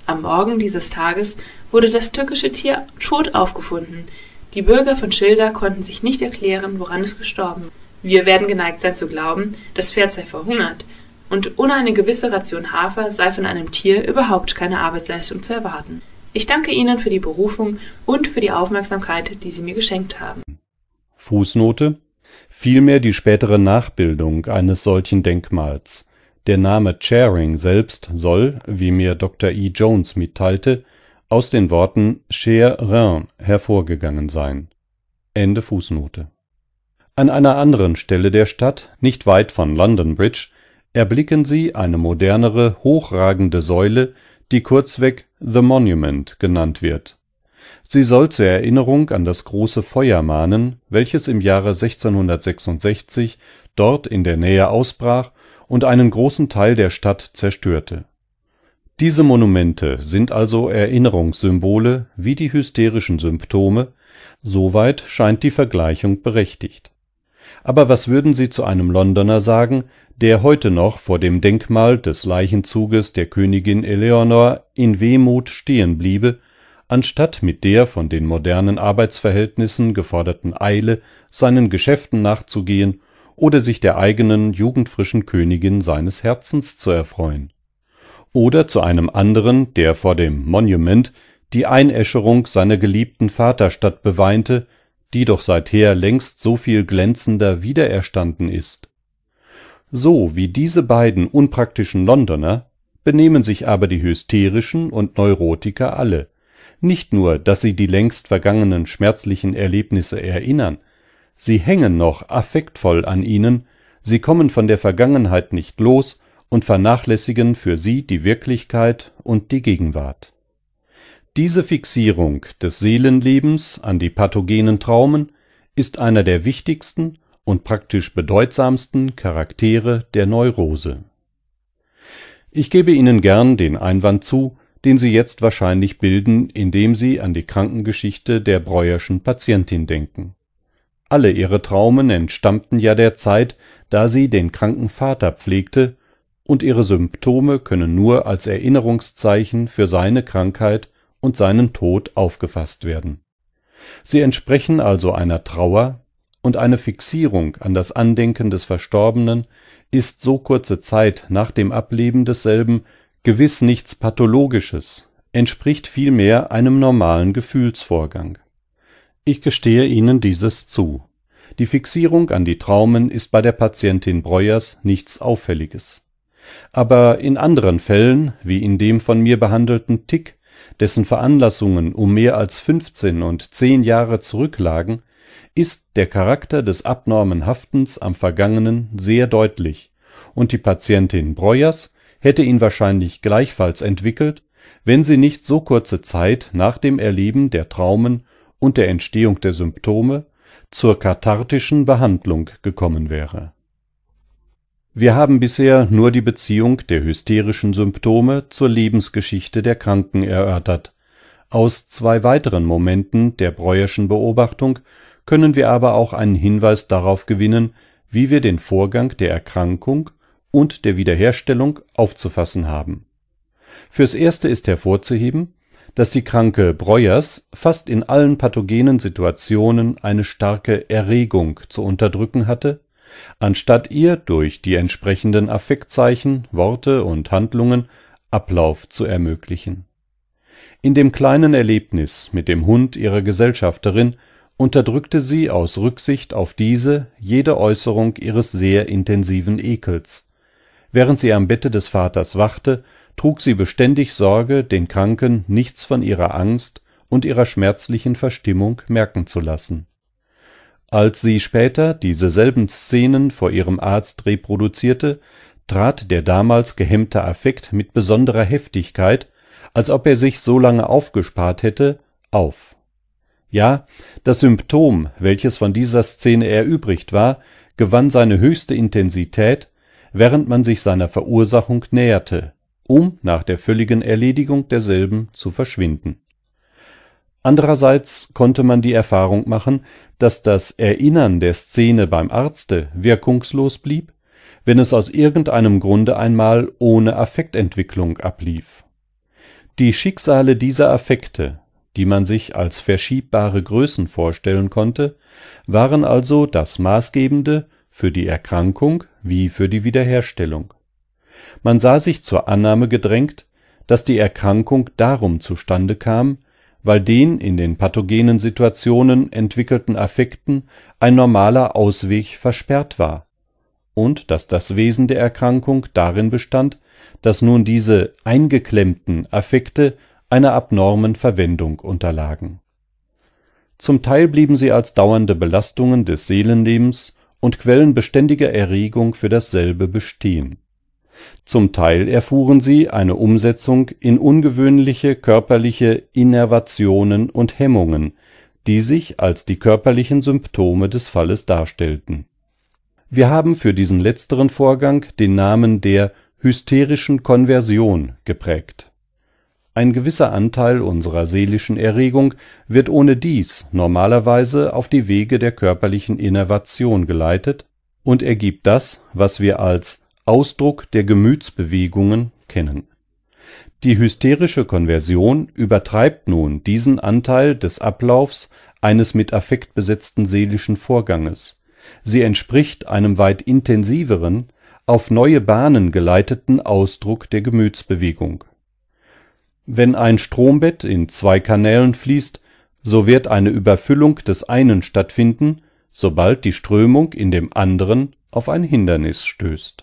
Am Morgen dieses Tages wurde das tückische Tier tot aufgefunden. Die Bürger von Schilda konnten sich nicht erklären, woran es gestorben war. Wir werden geneigt sein zu glauben, das Pferd sei verhungert, und ohne eine gewisse Ration Hafer sei von einem Tier überhaupt keine Arbeitsleistung zu erwarten. Ich danke Ihnen für die Berufung und für die Aufmerksamkeit, die Sie mir geschenkt haben. Fußnote: Vielmehr die spätere Nachbildung eines solchen Denkmals. Der Name Charing selbst soll, wie mir Doktor E. Jones mitteilte, aus den Worten Cher Rein hervorgegangen sein. Ende Fußnote. An einer anderen Stelle der Stadt, nicht weit von London Bridge, erblicken Sie eine modernere, hochragende Säule, die kurzweg The Monument genannt wird. Sie soll zur Erinnerung an das große Feuer mahnen, welches im Jahre sechzehnhundertsechsundsechzig dort in der Nähe ausbrach und einen großen Teil der Stadt zerstörte. Diese Monumente sind also Erinnerungssymbole wie die hysterischen Symptome, soweit scheint die Vergleichung berechtigt. Aber was würden Sie zu einem Londoner sagen, der heute noch vor dem Denkmal des Leichenzuges der Königin Eleonor in Wehmut stehen bliebe, anstatt mit der von den modernen Arbeitsverhältnissen geforderten Eile seinen Geschäften nachzugehen oder sich der eigenen jugendfrischen Königin seines Herzens zu erfreuen? Oder zu einem anderen, der vor dem Monument die Einäscherung seiner geliebten Vaterstadt beweinte, die doch seither längst so viel glänzender wiedererstanden ist? So wie diese beiden unpraktischen Londoner benehmen sich aber die Hysterischen und Neurotiker alle. Nicht nur, dass sie die längst vergangenen schmerzlichen Erlebnisse erinnern, sie hängen noch affektvoll an ihnen, sie kommen von der Vergangenheit nicht los und vernachlässigen für sie die Wirklichkeit und die Gegenwart. Diese Fixierung des Seelenlebens an die pathogenen Traumen ist einer der wichtigsten und praktisch bedeutsamsten Charaktere der Neurose. Ich gebe Ihnen gern den Einwand zu, den Sie jetzt wahrscheinlich bilden, indem Sie an die Krankengeschichte der Breuerschen Patientin denken. Alle ihre Traumen entstammten ja der Zeit, da sie den kranken Vater pflegte, und ihre Symptome können nur als Erinnerungszeichen für seine Krankheit und seinen Tod aufgefasst werden. Sie entsprechen also einer Trauer, und eine Fixierung an das Andenken des Verstorbenen ist so kurze Zeit nach dem Ableben desselben gewiss nichts Pathologisches, entspricht vielmehr einem normalen Gefühlsvorgang. Ich gestehe Ihnen dieses zu. Die Fixierung an die Traumen ist bei der Patientin Breuers nichts Auffälliges. Aber in anderen Fällen, wie in dem von mir behandelten Tick, dessen Veranlassungen um mehr als fünfzehn und zehn Jahre zurücklagen, ist der Charakter des abnormen Haftens am Vergangenen sehr deutlich, und die Patientin Breuers hätte ihn wahrscheinlich gleichfalls entwickelt, wenn sie nicht so kurze Zeit nach dem Erleben der Traumen und der Entstehung der Symptome zur kathartischen Behandlung gekommen wäre. Wir haben bisher nur die Beziehung der hysterischen Symptome zur Lebensgeschichte der Kranken erörtert. Aus zwei weiteren Momenten der Breuerschen Beobachtung können wir aber auch einen Hinweis darauf gewinnen, wie wir den Vorgang der Erkrankung und der Wiederherstellung aufzufassen haben. Fürs Erste ist hervorzuheben, dass die Kranke Breuers fast in allen pathogenen Situationen eine starke Erregung zu unterdrücken hatte, anstatt ihr durch die entsprechenden Affektzeichen, Worte und Handlungen Ablauf zu ermöglichen. In dem kleinen Erlebnis mit dem Hund ihrer Gesellschafterin unterdrückte sie aus Rücksicht auf diese jede Äußerung ihres sehr intensiven Ekels. Während sie am Bette des Vaters wachte, trug sie beständig Sorge, den Kranken nichts von ihrer Angst und ihrer schmerzlichen Verstimmung merken zu lassen. Als sie später diese selben Szenen vor ihrem Arzt reproduzierte, trat der damals gehemmte Affekt mit besonderer Heftigkeit, als ob er sich so lange aufgespart hätte, auf. Ja, das Symptom, welches von dieser Szene erübrigt war, gewann seine höchste Intensität, während man sich seiner Verursachung näherte, um nach der völligen Erledigung derselben zu verschwinden. Andererseits konnte man die Erfahrung machen, dass das Erinnern der Szene beim Arzte wirkungslos blieb, wenn es aus irgendeinem Grunde einmal ohne Affektentwicklung ablief. Die Schicksale dieser Affekte, die man sich als verschiebbare Größen vorstellen konnte, waren also das Maßgebende für die Erkrankung wie für die Wiederherstellung. Man sah sich zur Annahme gedrängt, dass die Erkrankung darum zustande kam, weil den in den pathogenen Situationen entwickelten Affekten ein normaler Ausweg versperrt war, und dass das Wesen der Erkrankung darin bestand, dass nun diese eingeklemmten Affekte einer abnormen Verwendung unterlagen. Zum Teil blieben sie als dauernde Belastungen des Seelenlebens und Quellen beständiger Erregung für dasselbe bestehen. Zum Teil erfuhren sie eine Umsetzung in ungewöhnliche körperliche Innervationen und Hemmungen, die sich als die körperlichen Symptome des Falles darstellten. Wir haben für diesen letzteren Vorgang den Namen der hysterischen Konversion geprägt. Ein gewisser Anteil unserer seelischen Erregung wird ohnedies normalerweise auf die Wege der körperlichen Innervation geleitet und ergibt das, was wir als Ausdruck der Gemütsbewegungen kennen. Die hysterische Konversion übertreibt nun diesen Anteil des Ablaufs eines mit Affekt besetzten seelischen Vorganges. Sie entspricht einem weit intensiveren, auf neue Bahnen geleiteten Ausdruck der Gemütsbewegung. Wenn ein Strombett in zwei Kanälen fließt, so wird eine Überfüllung des einen stattfinden, sobald die Strömung in dem anderen auf ein Hindernis stößt.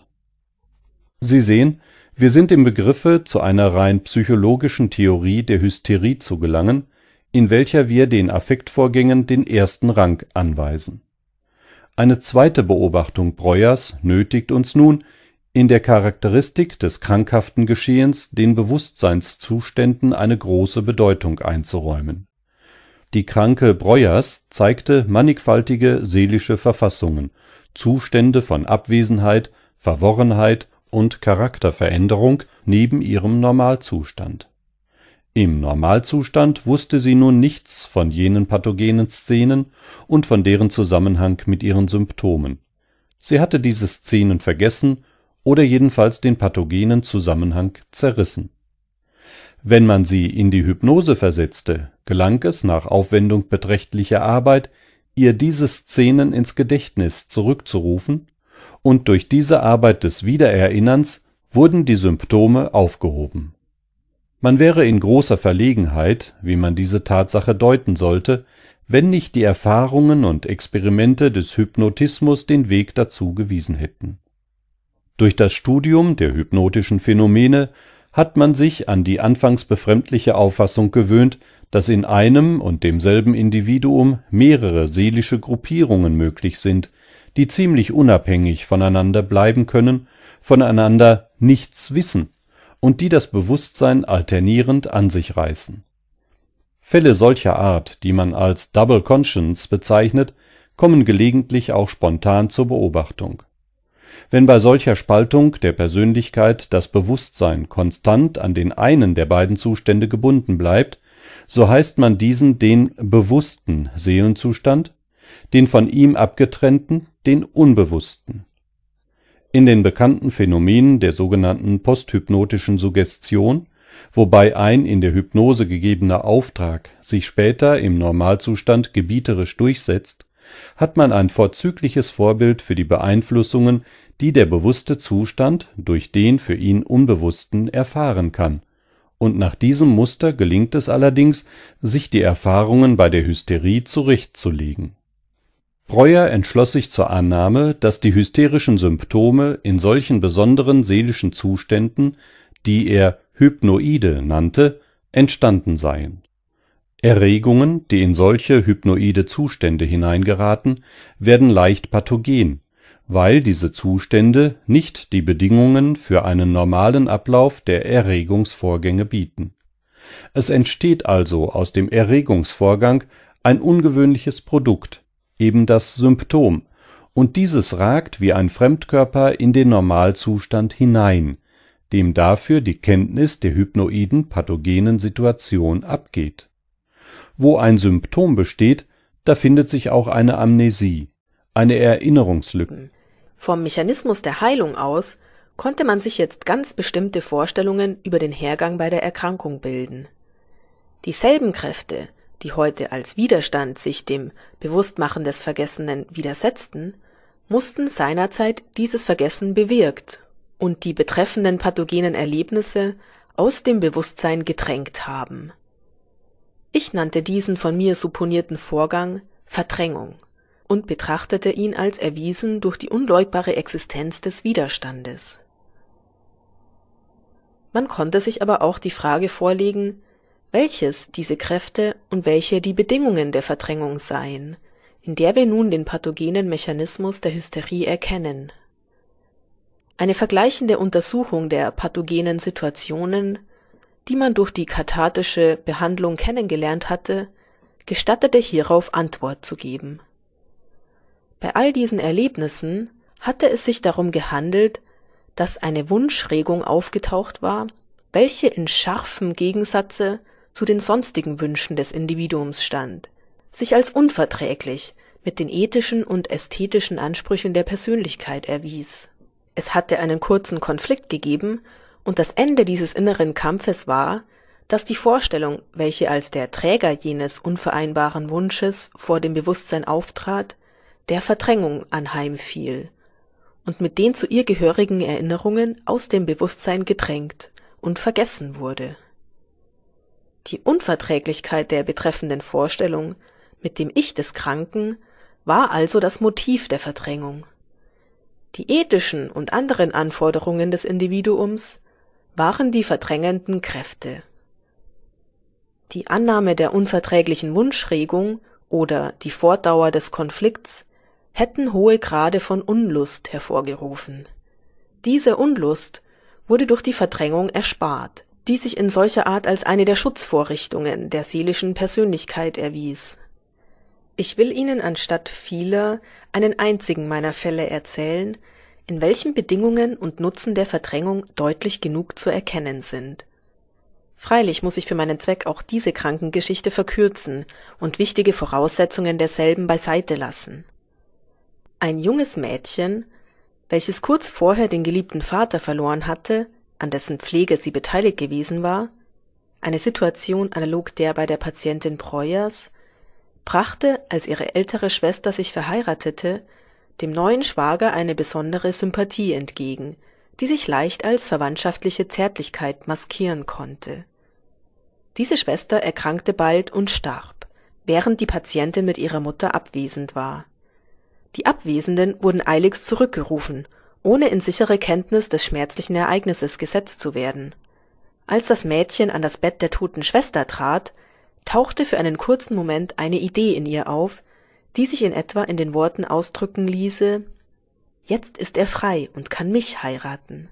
Sie sehen, wir sind im Begriffe, zu einer rein psychologischen Theorie der Hysterie zu gelangen, in welcher wir den Affektvorgängen den ersten Rang anweisen. Eine zweite Beobachtung Breuers nötigt uns nun, in der Charakteristik des krankhaften Geschehens den Bewusstseinszuständen eine große Bedeutung einzuräumen. Die Kranke Breuers zeigte mannigfaltige seelische Verfassungen, Zustände von Abwesenheit, Verworrenheit und Charakterveränderung neben ihrem Normalzustand. Im Normalzustand wusste sie nun nichts von jenen pathogenen Szenen und von deren Zusammenhang mit ihren Symptomen. Sie hatte diese Szenen vergessen oder jedenfalls den pathogenen Zusammenhang zerrissen. Wenn man sie in die Hypnose versetzte, gelang es nach Aufwendung beträchtlicher Arbeit, ihr diese Szenen ins Gedächtnis zurückzurufen, und durch diese Arbeit des Wiedererinnerns wurden die Symptome aufgehoben. Man wäre in großer Verlegenheit, wie man diese Tatsache deuten sollte, wenn nicht die Erfahrungen und Experimente des Hypnotismus den Weg dazu gewiesen hätten. Durch das Studium der hypnotischen Phänomene hat man sich an die anfangs befremdliche Auffassung gewöhnt, dass in einem und demselben Individuum mehrere seelische Gruppierungen möglich sind, die ziemlich unabhängig voneinander bleiben können, voneinander nichts wissen und die das Bewusstsein alternierend an sich reißen. Fälle solcher Art, die man als Double Conscience bezeichnet, kommen gelegentlich auch spontan zur Beobachtung. Wenn bei solcher Spaltung der Persönlichkeit das Bewusstsein konstant an den einen der beiden Zustände gebunden bleibt, so heißt man diesen den bewussten Seelenzustand, den von ihm abgetrennten den unbewussten. In den bekannten Phänomenen der sogenannten posthypnotischen Suggestion, wobei ein in der Hypnose gegebener Auftrag sich später im Normalzustand gebieterisch durchsetzt, hat man ein vorzügliches Vorbild für die Beeinflussungen, die der bewusste Zustand durch den für ihn Unbewussten erfahren kann, und nach diesem Muster gelingt es allerdings, sich die Erfahrungen bei der Hysterie zurechtzulegen. Breuer entschloss sich zur Annahme, dass die hysterischen Symptome in solchen besonderen seelischen Zuständen, die er Hypnoide nannte, entstanden seien. Erregungen, die in solche hypnoide Zustände hineingeraten, werden leicht pathogen, weil diese Zustände nicht die Bedingungen für einen normalen Ablauf der Erregungsvorgänge bieten. Es entsteht also aus dem Erregungsvorgang ein ungewöhnliches Produkt, eben das Symptom, und dieses ragt wie ein Fremdkörper in den Normalzustand hinein, dem dafür die Kenntnis der hypnoiden pathogenen Situation abgeht. Wo ein Symptom besteht, da findet sich auch eine Amnesie, eine Erinnerungslücke. Vom Mechanismus der Heilung aus konnte man sich jetzt ganz bestimmte Vorstellungen über den Hergang bei der Erkrankung bilden. Dieselben Kräfte, die heute als Widerstand sich dem Bewusstmachen des Vergessenen widersetzten, mussten seinerzeit dieses Vergessen bewirkt und die betreffenden pathogenen Erlebnisse aus dem Bewusstsein gedrängt haben. Ich nannte diesen von mir supponierten Vorgang Verdrängung und betrachtete ihn als erwiesen durch die unleugbare Existenz des Widerstandes. Man konnte sich aber auch die Frage vorlegen, welches diese Kräfte und welche die Bedingungen der Verdrängung seien, in der wir nun den pathogenen Mechanismus der Hysterie erkennen. Eine vergleichende Untersuchung der pathogenen Situationen, die man durch die kathartische Behandlung kennengelernt hatte, gestattete hierauf Antwort zu geben. Bei all diesen Erlebnissen hatte es sich darum gehandelt, dass eine Wunschregung aufgetaucht war, welche in scharfem Gegensatze zu den sonstigen Wünschen des Individuums stand, sich als unverträglich mit den ethischen und ästhetischen Ansprüchen der Persönlichkeit erwies. Es hatte einen kurzen Konflikt gegeben, und das Ende dieses inneren Kampfes war, dass die Vorstellung, welche als der Träger jenes unvereinbaren Wunsches vor dem Bewusstsein auftrat, der Verdrängung anheimfiel und mit den zu ihr gehörigen Erinnerungen aus dem Bewusstsein gedrängt und vergessen wurde. Die Unverträglichkeit der betreffenden Vorstellung mit dem Ich des Kranken war also das Motiv der Verdrängung. Die ethischen und anderen Anforderungen des Individuums waren die verdrängenden Kräfte. Die Annahme der unverträglichen Wunschregung oder die Fortdauer des Konflikts hätten hohe Grade von Unlust hervorgerufen. Diese Unlust wurde durch die Verdrängung erspart, die sich in solcher Art als eine der Schutzvorrichtungen der seelischen Persönlichkeit erwies. Ich will Ihnen anstatt vieler einen einzigen meiner Fälle erzählen, in welchen Bedingungen und Nutzen der Verdrängung deutlich genug zu erkennen sind. Freilich muss ich für meinen Zweck auch diese Krankengeschichte verkürzen und wichtige Voraussetzungen derselben beiseite lassen. Ein junges Mädchen, welches kurz vorher den geliebten Vater verloren hatte, an dessen Pflege sie beteiligt gewesen war, eine Situation analog der bei der Patientin Breuers, brachte, als ihre ältere Schwester sich verheiratete, dem neuen Schwager eine besondere Sympathie entgegen, die sich leicht als verwandtschaftliche Zärtlichkeit maskieren konnte. Diese Schwester erkrankte bald und starb, während die Patientin mit ihrer Mutter abwesend war. Die Abwesenden wurden eiligst zurückgerufen, ohne in sichere Kenntnis des schmerzlichen Ereignisses gesetzt zu werden. Als das Mädchen an das Bett der toten Schwester trat, tauchte für einen kurzen Moment eine Idee in ihr auf, die sich in etwa in den Worten ausdrücken ließe: Jetzt ist er frei und kann mich heiraten.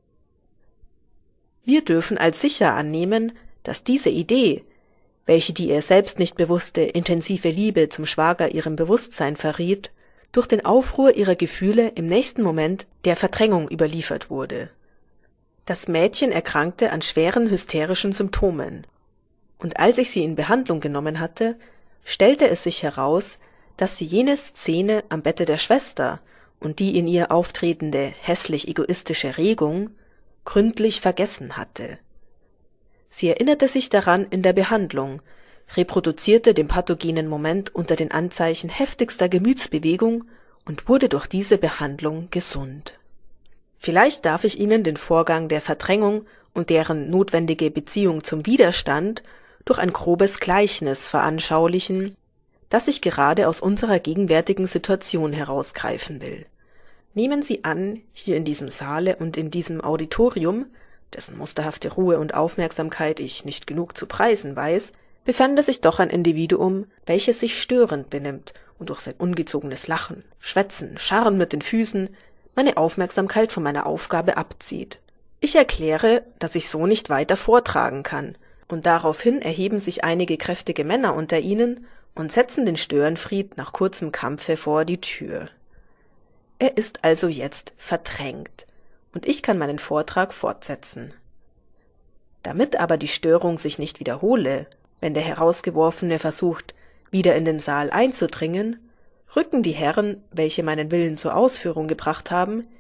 Wir dürfen als sicher annehmen, dass diese Idee, welche die ihr selbst nicht bewusste intensive Liebe zum Schwager ihrem Bewusstsein verriet, durch den Aufruhr ihrer Gefühle im nächsten Moment der Verdrängung überliefert wurde. Das Mädchen erkrankte an schweren hysterischen Symptomen, und als ich sie in Behandlung genommen hatte, stellte es sich heraus, dass sie jene Szene am Bette der Schwester und die in ihr auftretende hässlich egoistische Regung gründlich vergessen hatte. Sie erinnerte sich daran in der Behandlung, reproduzierte den pathogenen Moment unter den Anzeichen heftigster Gemütsbewegung und wurde durch diese Behandlung gesund. Vielleicht darf ich Ihnen den Vorgang der Verdrängung und deren notwendige Beziehung zum Widerstand durch ein grobes Gleichnis veranschaulichen, das ich gerade aus unserer gegenwärtigen Situation herausgreifen will. Nehmen Sie an, hier in diesem Saale und in diesem Auditorium, dessen musterhafte Ruhe und Aufmerksamkeit ich nicht genug zu preisen weiß, befände sich doch ein Individuum, welches sich störend benimmt und durch sein ungezogenes Lachen, Schwätzen, Scharren mit den Füßen meine Aufmerksamkeit von meiner Aufgabe abzieht. Ich erkläre, dass ich so nicht weiter vortragen kann, und daraufhin erheben sich einige kräftige Männer unter ihnen und setzen den Störenfried nach kurzem Kampfe vor die Tür. Er ist also jetzt verdrängt, und ich kann meinen Vortrag fortsetzen. Damit aber die Störung sich nicht wiederhole, wenn der Herausgeworfene versucht, wieder in den Saal einzudringen, rücken die Herren, welche meinen Willen zur Ausführung gebracht haben,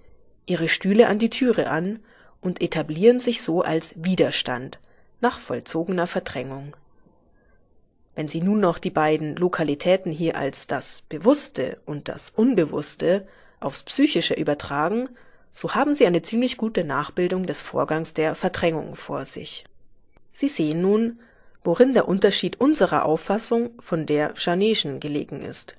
ihre Stühle an die Türe an und etablieren sich so als Widerstand nach vollzogener Verdrängung. Wenn Sie nun noch die beiden Lokalitäten hier als das Bewusste und das Unbewusste aufs Psychische übertragen, so haben Sie eine ziemlich gute Nachbildung des Vorgangs der Verdrängung vor sich. Sie sehen nun, worin der Unterschied unserer Auffassung von der Chanetschen gelegen ist.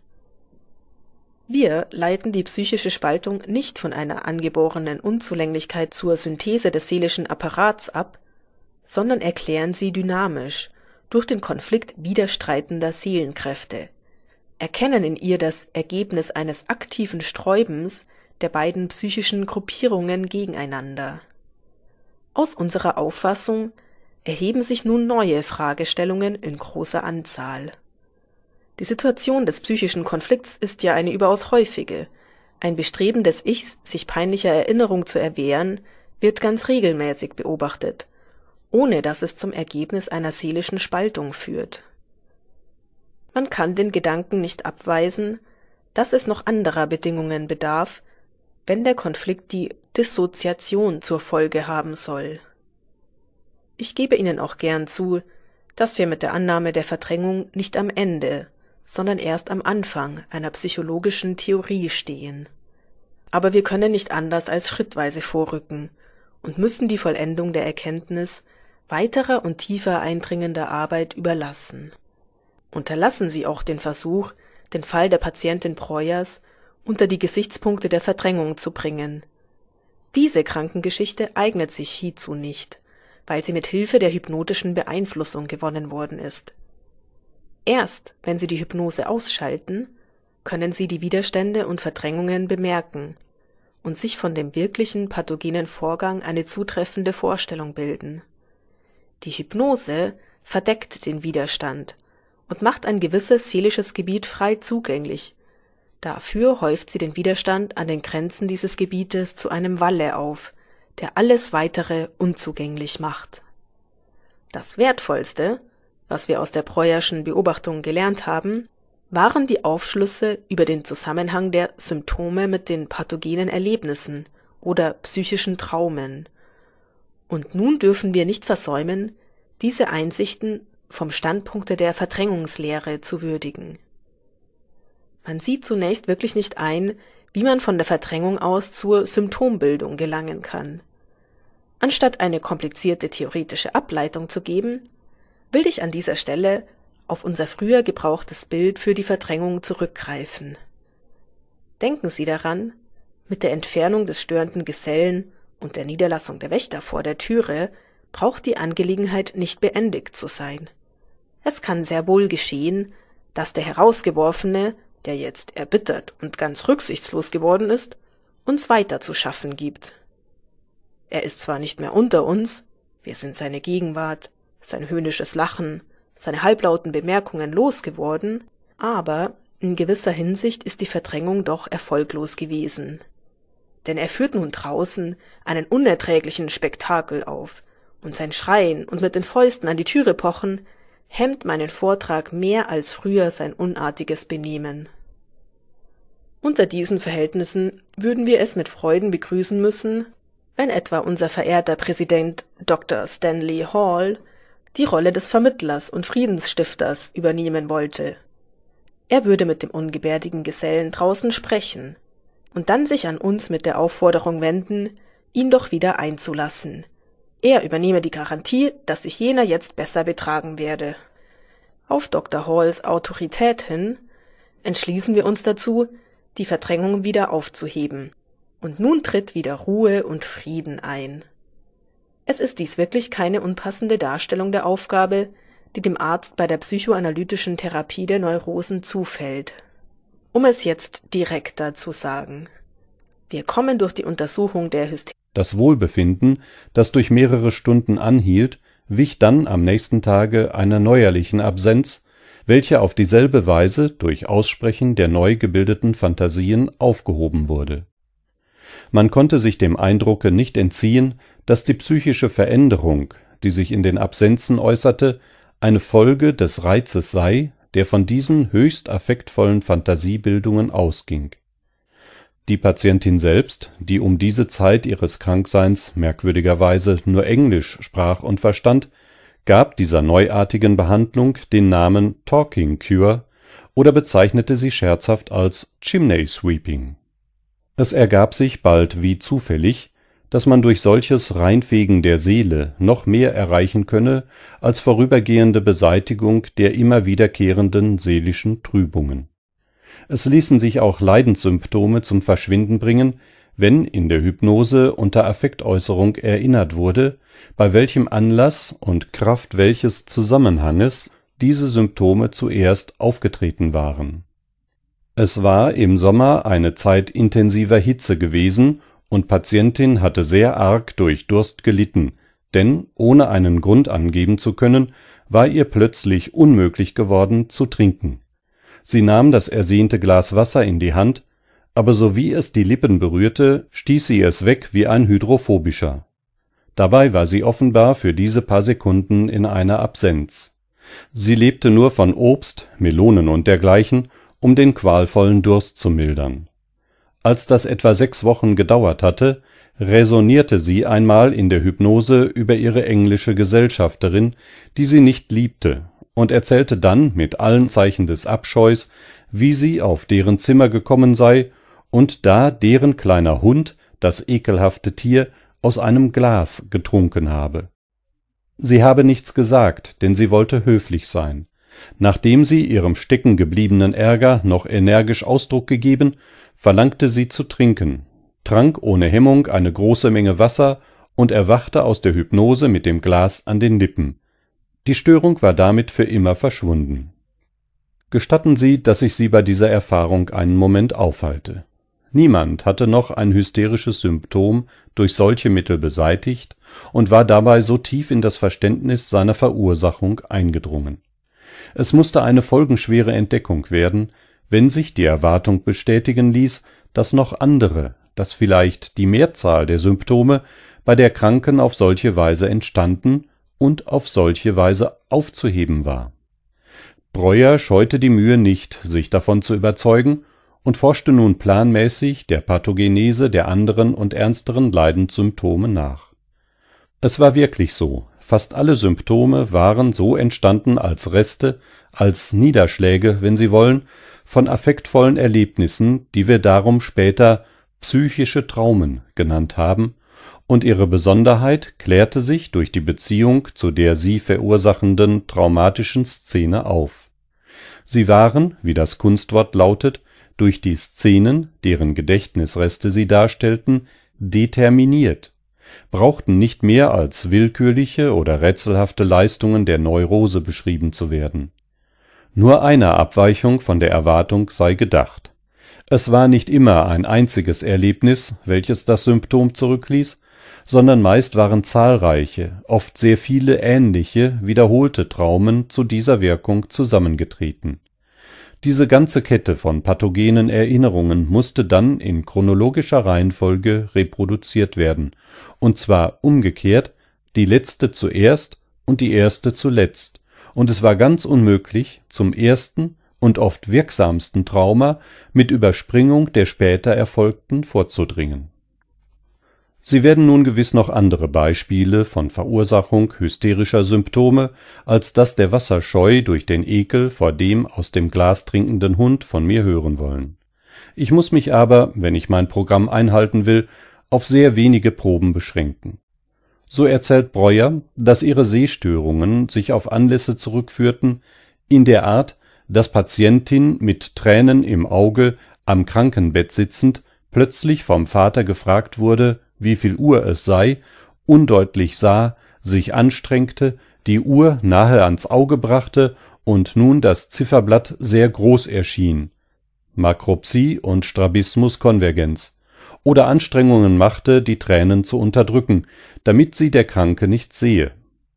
Wir leiten die psychische Spaltung nicht von einer angeborenen Unzulänglichkeit zur Synthese des seelischen Apparats ab, sondern erklären sie dynamisch durch den Konflikt widerstreitender Seelenkräfte, erkennen in ihr das Ergebnis eines aktiven Sträubens der beiden psychischen Gruppierungen gegeneinander. Aus unserer Auffassung erheben sich nun neue Fragestellungen in großer Anzahl. Die Situation des psychischen Konflikts ist ja eine überaus häufige. Ein Bestreben des Ichs, sich peinlicher Erinnerung zu erwehren, wird ganz regelmäßig beobachtet, ohne dass es zum Ergebnis einer seelischen Spaltung führt. Man kann den Gedanken nicht abweisen, dass es noch anderer Bedingungen bedarf, wenn der Konflikt die Dissoziation zur Folge haben soll. Ich gebe Ihnen auch gern zu, dass wir mit der Annahme der Verdrängung nicht am Ende, sondern erst am Anfang einer psychologischen Theorie stehen. Aber wir können nicht anders als schrittweise vorrücken und müssen die Vollendung der Erkenntnis weiterer und tiefer eindringender Arbeit überlassen. Unterlassen Sie auch den Versuch, den Fall der Patientin Breuers unter die Gesichtspunkte der Verdrängung zu bringen. Diese Krankengeschichte eignet sich hierzu nicht, weil sie mit Hilfe der hypnotischen Beeinflussung gewonnen worden ist. Erst wenn Sie die Hypnose ausschalten, können Sie die Widerstände und Verdrängungen bemerken und sich von dem wirklichen pathogenen Vorgang eine zutreffende Vorstellung bilden. Die Hypnose verdeckt den Widerstand und macht ein gewisses seelisches Gebiet frei zugänglich. Dafür häuft sie den Widerstand an den Grenzen dieses Gebietes zu einem Walle auf, der alles Weitere unzugänglich macht. Das Wertvollste, was wir aus der Breuerschen Beobachtung gelernt haben, waren die Aufschlüsse über den Zusammenhang der Symptome mit den pathogenen Erlebnissen oder psychischen Traumen. Und nun dürfen wir nicht versäumen, diese Einsichten vom Standpunkte der Verdrängungslehre zu würdigen. Man sieht zunächst wirklich nicht ein, wie man von der Verdrängung aus zur Symptombildung gelangen kann. Anstatt eine komplizierte theoretische Ableitung zu geben, will ich an dieser Stelle auf unser früher gebrauchtes Bild für die Verdrängung zurückgreifen. Denken Sie daran, mit der Entfernung des störenden Gesellen und der Niederlassung der Wächter vor der Türe braucht die Angelegenheit nicht beendigt zu sein. Es kann sehr wohl geschehen, dass der Herausgeworfene, der jetzt erbittert und ganz rücksichtslos geworden ist, uns weiter zu schaffen gibt. Er ist zwar nicht mehr unter uns, wir sind seine Gegenwart, sein höhnisches Lachen, seine halblauten Bemerkungen losgeworden, aber in gewisser Hinsicht ist die Verdrängung doch erfolglos gewesen. Denn er führt nun draußen einen unerträglichen Spektakel auf, und sein Schreien und mit den Fäusten an die Türe pochen hemmt meinen Vortrag mehr als früher sein unartiges Benehmen. Unter diesen Verhältnissen würden wir es mit Freuden begrüßen müssen, wenn etwa unser verehrter Präsident Doktor Stanley Hall die Rolle des Vermittlers und Friedensstifters übernehmen wollte. Er würde mit dem ungebärdigen Gesellen draußen sprechen und dann sich an uns mit der Aufforderung wenden, ihn doch wieder einzulassen. Er übernehme die Garantie, dass sich jener jetzt besser betragen werde. Auf Doktor Halls Autorität hin entschließen wir uns dazu, die Verdrängung wieder aufzuheben. Und nun tritt wieder Ruhe und Frieden ein. Es ist dies wirklich keine unpassende Darstellung der Aufgabe, die dem Arzt bei der psychoanalytischen Therapie der Neurosen zufällt. Um es jetzt direkter zu sagen. Wir kommen durch die Untersuchung der Hysterie. Das Wohlbefinden, das durch mehrere Stunden anhielt, wich dann am nächsten Tage einer neuerlichen Absenz, welche auf dieselbe Weise durch Aussprechen der neu gebildeten Phantasien aufgehoben wurde. Man konnte sich dem Eindrucke nicht entziehen, dass die psychische Veränderung, die sich in den Absenzen äußerte, eine Folge des Reizes sei, der von diesen höchst affektvollen Phantasiebildungen ausging. Die Patientin selbst, die um diese Zeit ihres Krankseins merkwürdigerweise nur Englisch sprach und verstand, gab dieser neuartigen Behandlung den Namen Talking Cure oder bezeichnete sie scherzhaft als Chimney Sweeping. Es ergab sich bald wie zufällig, dass man durch solches Reinfegen der Seele noch mehr erreichen könne als vorübergehende Beseitigung der immer wiederkehrenden seelischen Trübungen. Es ließen sich auch Leidenssymptome zum Verschwinden bringen, wenn in der Hypnose unter Affektäußerung erinnert wurde, bei welchem Anlass und Kraft welches Zusammenhanges diese Symptome zuerst aufgetreten waren. Es war im Sommer eine Zeit intensiver Hitze gewesen, und Patientin hatte sehr arg durch Durst gelitten, denn ohne einen Grund angeben zu können, war ihr plötzlich unmöglich geworden zu trinken. Sie nahm das ersehnte Glas Wasser in die Hand, aber sowie es die Lippen berührte, stieß sie es weg wie ein Hydrophobischer. Dabei war sie offenbar für diese paar Sekunden in einer Absenz. Sie lebte nur von Obst, Melonen und dergleichen, um den qualvollen Durst zu mildern. Als das etwa sechs Wochen gedauert hatte, räsonierte sie einmal in der Hypnose über ihre englische Gesellschafterin, die sie nicht liebte, und erzählte dann mit allen Zeichen des Abscheus, wie sie auf deren Zimmer gekommen sei und da deren kleiner Hund, das ekelhafte Tier, aus einem Glas getrunken habe. Sie habe nichts gesagt, denn sie wollte höflich sein. Nachdem sie ihrem steckengebliebenen Ärger noch energisch Ausdruck gegeben, verlangte sie zu trinken, trank ohne Hemmung eine große Menge Wasser und erwachte aus der Hypnose mit dem Glas an den Lippen. Die Störung war damit für immer verschwunden. Gestatten Sie, dass ich Sie bei dieser Erfahrung einen Moment aufhalte. Niemand hatte noch ein hysterisches Symptom durch solche Mittel beseitigt und war dabei so tief in das Verständnis seiner Verursachung eingedrungen. Es musste eine folgenschwere Entdeckung werden, wenn sich die Erwartung bestätigen ließ, dass noch andere, dass vielleicht die Mehrzahl der Symptome bei der Kranken auf solche Weise entstanden und auf solche Weise aufzuheben war. Breuer scheute die Mühe nicht, sich davon zu überzeugen, und forschte nun planmäßig der Pathogenese der anderen und ernsteren Leidenssymptome nach. Es war wirklich so, fast alle Symptome waren so entstanden als Reste, als Niederschläge, wenn Sie wollen, von affektvollen Erlebnissen, die wir darum später psychische Traumen genannt haben, und ihre Besonderheit klärte sich durch die Beziehung zu der sie verursachenden traumatischen Szene auf. Sie waren, wie das Kunstwort lautet, durch die Szenen, deren Gedächtnisreste sie darstellten, determiniert, brauchten nicht mehr als willkürliche oder rätselhafte Leistungen der Neurose beschrieben zu werden. Nur eine Abweichung von der Erwartung sei gedacht. Es war nicht immer ein einziges Erlebnis, welches das Symptom zurückließ, sondern meist waren zahlreiche, oft sehr viele ähnliche, wiederholte Traumen zu dieser Wirkung zusammengetreten. Diese ganze Kette von pathogenen Erinnerungen musste dann in chronologischer Reihenfolge reproduziert werden, und zwar umgekehrt, die letzte zuerst und die erste zuletzt, und es war ganz unmöglich, zum ersten und oft wirksamsten Trauma mit Überspringung der später erfolgten vorzudringen. Sie werden nun gewiss noch andere Beispiele von Verursachung hysterischer Symptome als das der Wasserscheu durch den Ekel vor dem aus dem Glas trinkenden Hund von mir hören wollen. Ich muß mich aber, wenn ich mein Programm einhalten will, auf sehr wenige Proben beschränken. So erzählt Breuer, dass ihre Sehstörungen sich auf Anlässe zurückführten, in der Art, dass Patientin mit Tränen im Auge am Krankenbett sitzend plötzlich vom Vater gefragt wurde, wie viel Uhr es sei, undeutlich sah, sich anstrengte, die Uhr nahe ans Auge brachte und nun das Zifferblatt sehr groß erschien, Makropsie und Strabismus convergens, oder Anstrengungen machte, die Tränen zu unterdrücken, damit sie der Kranke nicht sehe.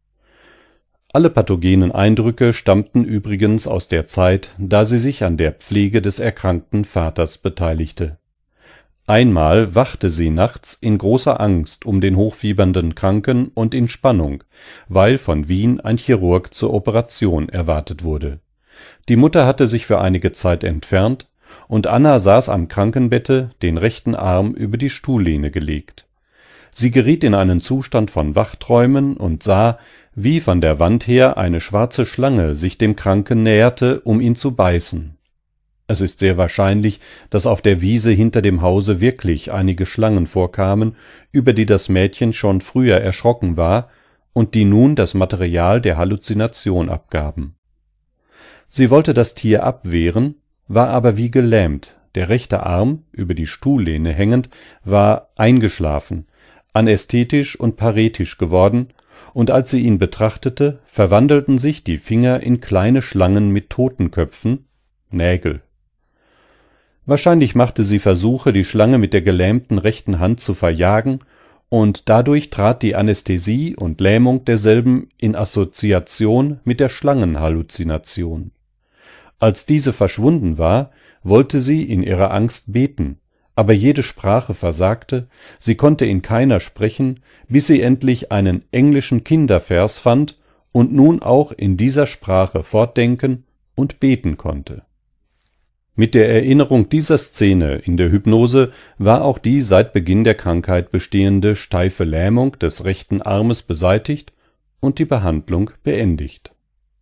Alle pathogenen Eindrücke stammten übrigens aus der Zeit, da sie sich an der Pflege des erkrankten Vaters beteiligte. Einmal wachte sie nachts in großer Angst um den hochfiebernden Kranken und in Spannung, weil von Wien ein Chirurg zur Operation erwartet wurde. Die Mutter hatte sich für einige Zeit entfernt, und Anna saß am Krankenbette, den rechten Arm über die Stuhllehne gelegt. Sie geriet in einen Zustand von Wachträumen und sah, wie von der Wand her eine schwarze Schlange sich dem Kranken näherte, um ihn zu beißen. Es ist sehr wahrscheinlich, dass auf der Wiese hinter dem Hause wirklich einige Schlangen vorkamen, über die das Mädchen schon früher erschrocken war und die nun das Material der Halluzination abgaben. Sie wollte das Tier abwehren, war aber wie gelähmt, der rechte Arm, über die Stuhllehne hängend, war eingeschlafen, anästhetisch und paretisch geworden, und als sie ihn betrachtete, verwandelten sich die Finger in kleine Schlangen mit Totenköpfen, Nägel. Wahrscheinlich machte sie Versuche, die Schlange mit der gelähmten rechten Hand zu verjagen, und dadurch trat die Anästhesie und Lähmung derselben in Assoziation mit der Schlangenhalluzination. Als diese verschwunden war, wollte sie in ihrer Angst beten, aber jede Sprache versagte, sie konnte in keiner sprechen, bis sie endlich einen englischen Kindervers fand und nun auch in dieser Sprache fortdenken und beten konnte. Mit der Erinnerung dieser Szene in der Hypnose war auch die seit Beginn der Krankheit bestehende steife Lähmung des rechten Armes beseitigt und die Behandlung beendigt.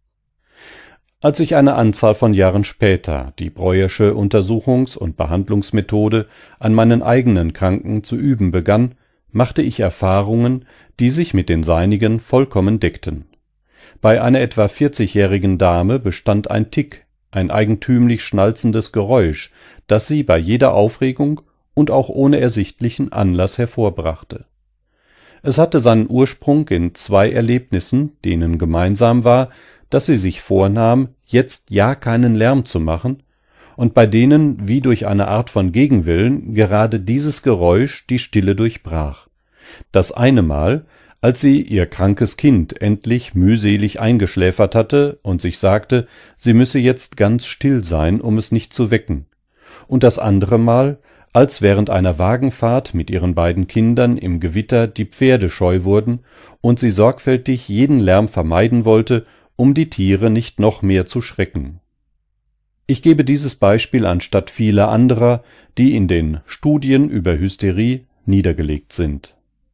Als ich eine Anzahl von Jahren später die Breuersche Untersuchungs- und Behandlungsmethode an meinen eigenen Kranken zu üben begann, machte ich Erfahrungen, die sich mit den seinigen vollkommen deckten. Bei einer etwa vierzigjährigen Dame bestand ein Tic, ein eigentümlich schnalzendes Geräusch, das sie bei jeder Aufregung und auch ohne ersichtlichen Anlass hervorbrachte. Es hatte seinen Ursprung in zwei Erlebnissen, denen gemeinsam war, dass sie sich vornahm, jetzt ja keinen Lärm zu machen, und bei denen wie durch eine Art von Gegenwillen gerade dieses Geräusch die Stille durchbrach. Das eine Mal, als sie ihr krankes Kind endlich mühselig eingeschläfert hatte und sich sagte, sie müsse jetzt ganz still sein, um es nicht zu wecken, und das andere Mal, als während einer Wagenfahrt mit ihren beiden Kindern im Gewitter die Pferde scheu wurden und sie sorgfältig jeden Lärm vermeiden wollte, um die Tiere nicht noch mehr zu schrecken. Ich gebe dieses Beispiel anstatt vieler anderer, die in den Studien über Hysterie niedergelegt sind.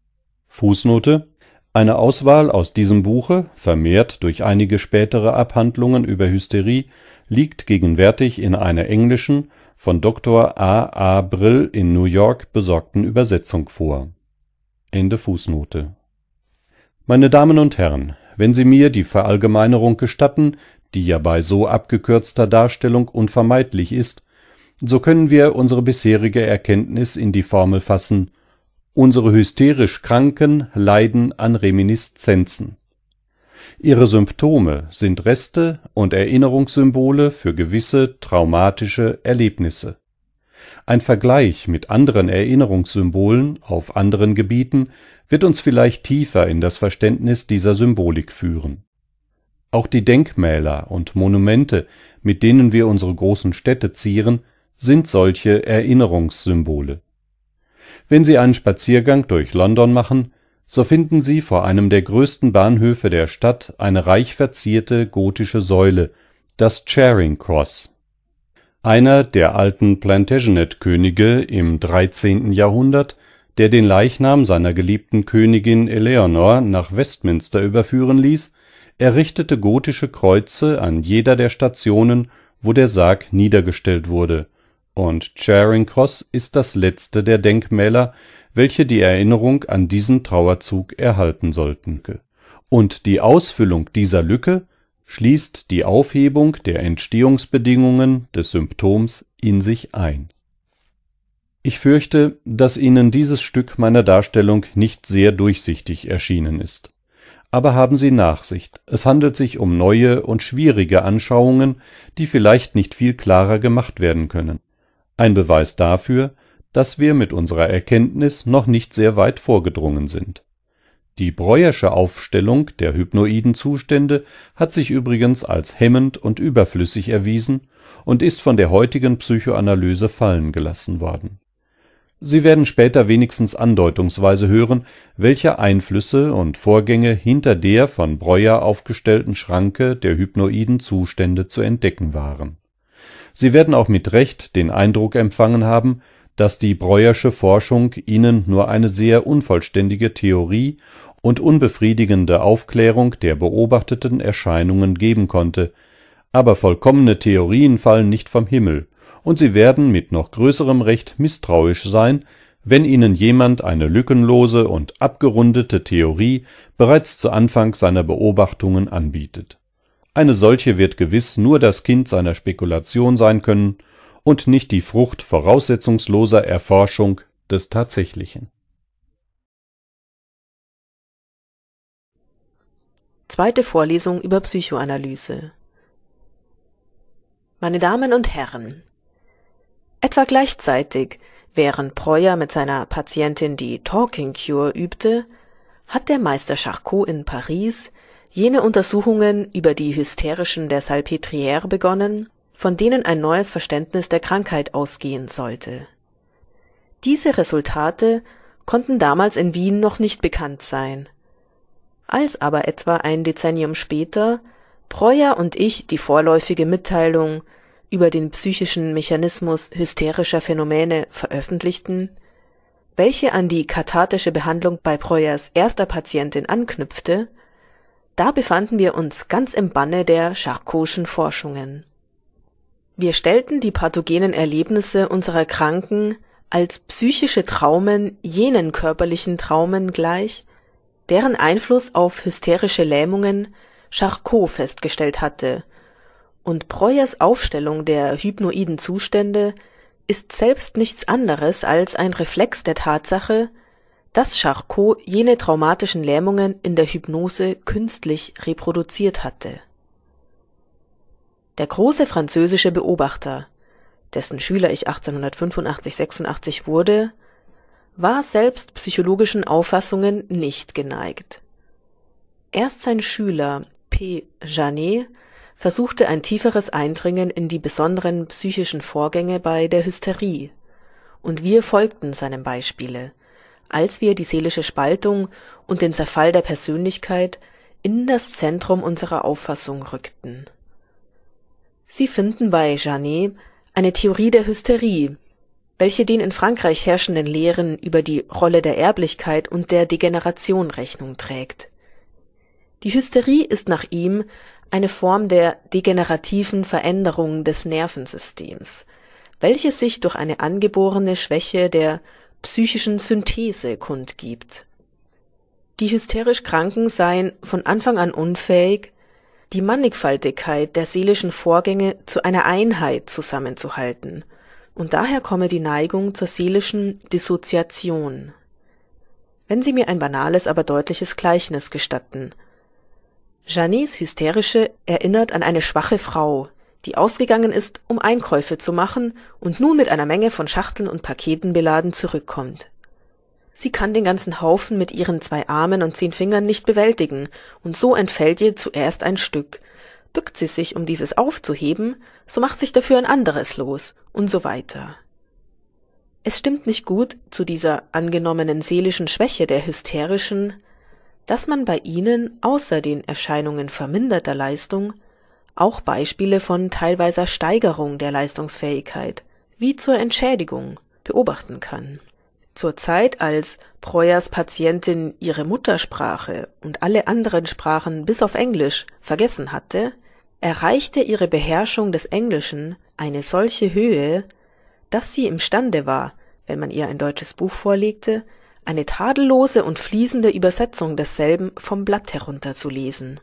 Fußnote: Eine Auswahl aus diesem Buche, vermehrt durch einige spätere Abhandlungen über Hysterie, liegt gegenwärtig in einer englischen, von Doktor A. A. Brill in New York besorgten Übersetzung vor. Ende Fußnote. Meine Damen und Herren, wenn Sie mir die Verallgemeinerung gestatten, die ja bei so abgekürzter Darstellung unvermeidlich ist, so können wir unsere bisherige Erkenntnis in die Formel fassen: Unsere hysterisch Kranken leiden an Reminiszenzen. Ihre Symptome sind Reste und Erinnerungssymbole für gewisse traumatische Erlebnisse. Ein Vergleich mit anderen Erinnerungssymbolen auf anderen Gebieten wird uns vielleicht tiefer in das Verständnis dieser Symbolik führen. Auch die Denkmäler und Monumente, mit denen wir unsere großen Städte zieren, sind solche Erinnerungssymbole. Wenn Sie einen Spaziergang durch London machen, so finden Sie vor einem der größten Bahnhöfe der Stadt eine reich verzierte gotische Säule, das Charing Cross. Einer der alten Plantagenet-Könige im dreizehnten Jahrhundert, der den Leichnam seiner geliebten Königin Eleanor nach Westminster überführen ließ, errichtete gotische Kreuze an jeder der Stationen, wo der Sarg niedergestellt wurde, und Charing Cross ist das letzte der Denkmäler, welche die Erinnerung an diesen Trauerzug erhalten sollten. Und die Ausfüllung dieser Lücke schließt die Aufhebung der Entstehungsbedingungen des Symptoms in sich ein. Ich fürchte, dass Ihnen dieses Stück meiner Darstellung nicht sehr durchsichtig erschienen ist. Aber haben Sie Nachsicht, es handelt sich um neue und schwierige Anschauungen, die vielleicht nicht viel klarer gemacht werden können. Ein Beweis dafür, dass wir mit unserer Erkenntnis noch nicht sehr weit vorgedrungen sind. Die Breuersche Aufstellung der hypnoiden Zustände hat sich übrigens als hemmend und überflüssig erwiesen und ist von der heutigen Psychoanalyse fallen gelassen worden. Sie werden später wenigstens andeutungsweise hören, welche Einflüsse und Vorgänge hinter der von Breuer aufgestellten Schranke der hypnoiden Zustände zu entdecken waren. Sie werden auch mit Recht den Eindruck empfangen haben, dass die Breuersche Forschung Ihnen nur eine sehr unvollständige Theorie und unbefriedigende Aufklärung der beobachteten Erscheinungen geben konnte, aber vollkommene Theorien fallen nicht vom Himmel, und Sie werden mit noch größerem Recht misstrauisch sein, wenn Ihnen jemand eine lückenlose und abgerundete Theorie bereits zu Anfang seiner Beobachtungen anbietet. Eine solche wird gewiss nur das Kind seiner Spekulation sein können und nicht die Frucht voraussetzungsloser Erforschung des Tatsächlichen. Zweite Vorlesung über Psychoanalyse. Meine Damen und Herren, etwa gleichzeitig, während Breuer mit seiner Patientin die Talking Cure übte, hat der Meister Charcot in Paris jene Untersuchungen über die Hysterischen der Salpêtrière begonnen, von denen ein neues Verständnis der Krankheit ausgehen sollte. Diese Resultate konnten damals in Wien noch nicht bekannt sein. Als aber etwa ein Dezennium später Breuer und ich die vorläufige Mitteilung über den psychischen Mechanismus hysterischer Phänomene veröffentlichten, welche an die kathartische Behandlung bei Breuers erster Patientin anknüpfte, da befanden wir uns ganz im Banne der Charcotschen Forschungen. Wir stellten die pathogenen Erlebnisse unserer Kranken als psychische Traumen jenen körperlichen Traumen gleich, deren Einfluss auf hysterische Lähmungen Charcot festgestellt hatte, und Breuers Aufstellung der hypnoiden Zustände ist selbst nichts anderes als ein Reflex der Tatsache, dass Charcot jene traumatischen Lähmungen in der Hypnose künstlich reproduziert hatte. Der große französische Beobachter, dessen Schüler ich achtzehnhundertfünfundachtzig sechsundachtzig wurde, war selbst psychologischen Auffassungen nicht geneigt. Erst sein Schüler P. Janet versuchte ein tieferes Eindringen in die besonderen psychischen Vorgänge bei der Hysterie, und wir folgten seinem Beispiele, als wir die seelische Spaltung und den Zerfall der Persönlichkeit in das Zentrum unserer Auffassung rückten. Sie finden bei Janet eine Theorie der Hysterie, welche den in Frankreich herrschenden Lehren über die Rolle der Erblichkeit und der Degeneration Rechnung trägt. Die Hysterie ist nach ihm eine Form der degenerativen Veränderung des Nervensystems, welche sich durch eine angeborene Schwäche der psychischen Synthese kundgibt. Die hysterisch Kranken seien von Anfang an unfähig, die Mannigfaltigkeit der seelischen Vorgänge zu einer Einheit zusammenzuhalten, und daher komme die Neigung zur seelischen Dissoziation. Wenn Sie mir ein banales, aber deutliches Gleichnis gestatten: Janets Hysterische erinnert an eine schwache Frau, die ausgegangen ist, um Einkäufe zu machen und nun mit einer Menge von Schachteln und Paketen beladen zurückkommt. Sie kann den ganzen Haufen mit ihren zwei Armen und zehn Fingern nicht bewältigen, und so entfällt ihr zuerst ein Stück. Bückt sie sich, um dieses aufzuheben, so macht sich dafür ein anderes los, und so weiter. Es stimmt nicht gut zu dieser angenommenen seelischen Schwäche der Hysterischen, dass man bei ihnen außer den Erscheinungen verminderter Leistung auch Beispiele von teilweiser Steigerung der Leistungsfähigkeit, wie zur Entschädigung, beobachten kann. Zur Zeit, als Breuers Patientin ihre Muttersprache und alle anderen Sprachen bis auf Englisch vergessen hatte, erreichte ihre Beherrschung des Englischen eine solche Höhe, dass sie imstande war, wenn man ihr ein deutsches Buch vorlegte, eine tadellose und fließende Übersetzung desselben vom Blatt herunterzulesen.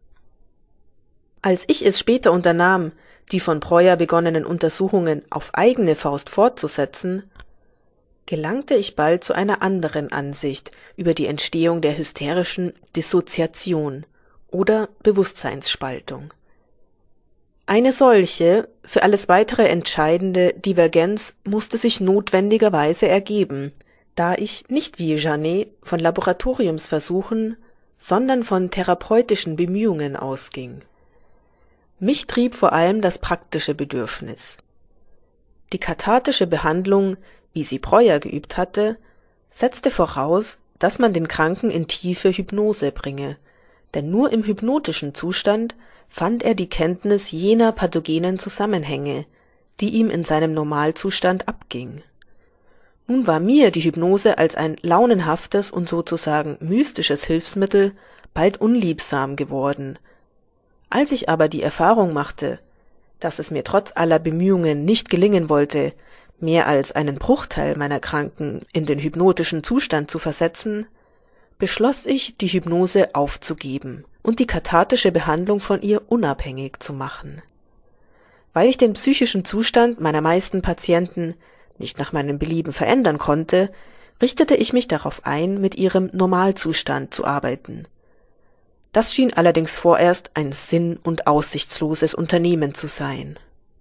Als ich es später unternahm, die von Breuer begonnenen Untersuchungen auf eigene Faust fortzusetzen, gelangte ich bald zu einer anderen Ansicht über die Entstehung der hysterischen Dissoziation oder Bewusstseinsspaltung. Eine solche, für alles weitere entscheidende Divergenz musste sich notwendigerweise ergeben, da ich nicht wie Janet von Laboratoriumsversuchen, sondern von therapeutischen Bemühungen ausging. Mich trieb vor allem das praktische Bedürfnis. Die kathartische Behandlung, wie sie Breuer geübt hatte, setzte voraus, dass man den Kranken in tiefe Hypnose bringe, denn nur im hypnotischen Zustand fand er die Kenntnis jener pathogenen Zusammenhänge, die ihm in seinem Normalzustand abging. Nun war mir die Hypnose als ein launenhaftes und sozusagen mystisches Hilfsmittel bald unliebsam geworden. Als ich aber die Erfahrung machte, dass es mir trotz aller Bemühungen nicht gelingen wollte, mehr als einen Bruchteil meiner Kranken in den hypnotischen Zustand zu versetzen, beschloss ich, die Hypnose aufzugeben und die kathartische Behandlung von ihr unabhängig zu machen. Weil ich den psychischen Zustand meiner meisten Patienten nicht nach meinem Belieben verändern konnte, richtete ich mich darauf ein, mit ihrem Normalzustand zu arbeiten. Das schien allerdings vorerst ein sinn- und aussichtsloses Unternehmen zu sein.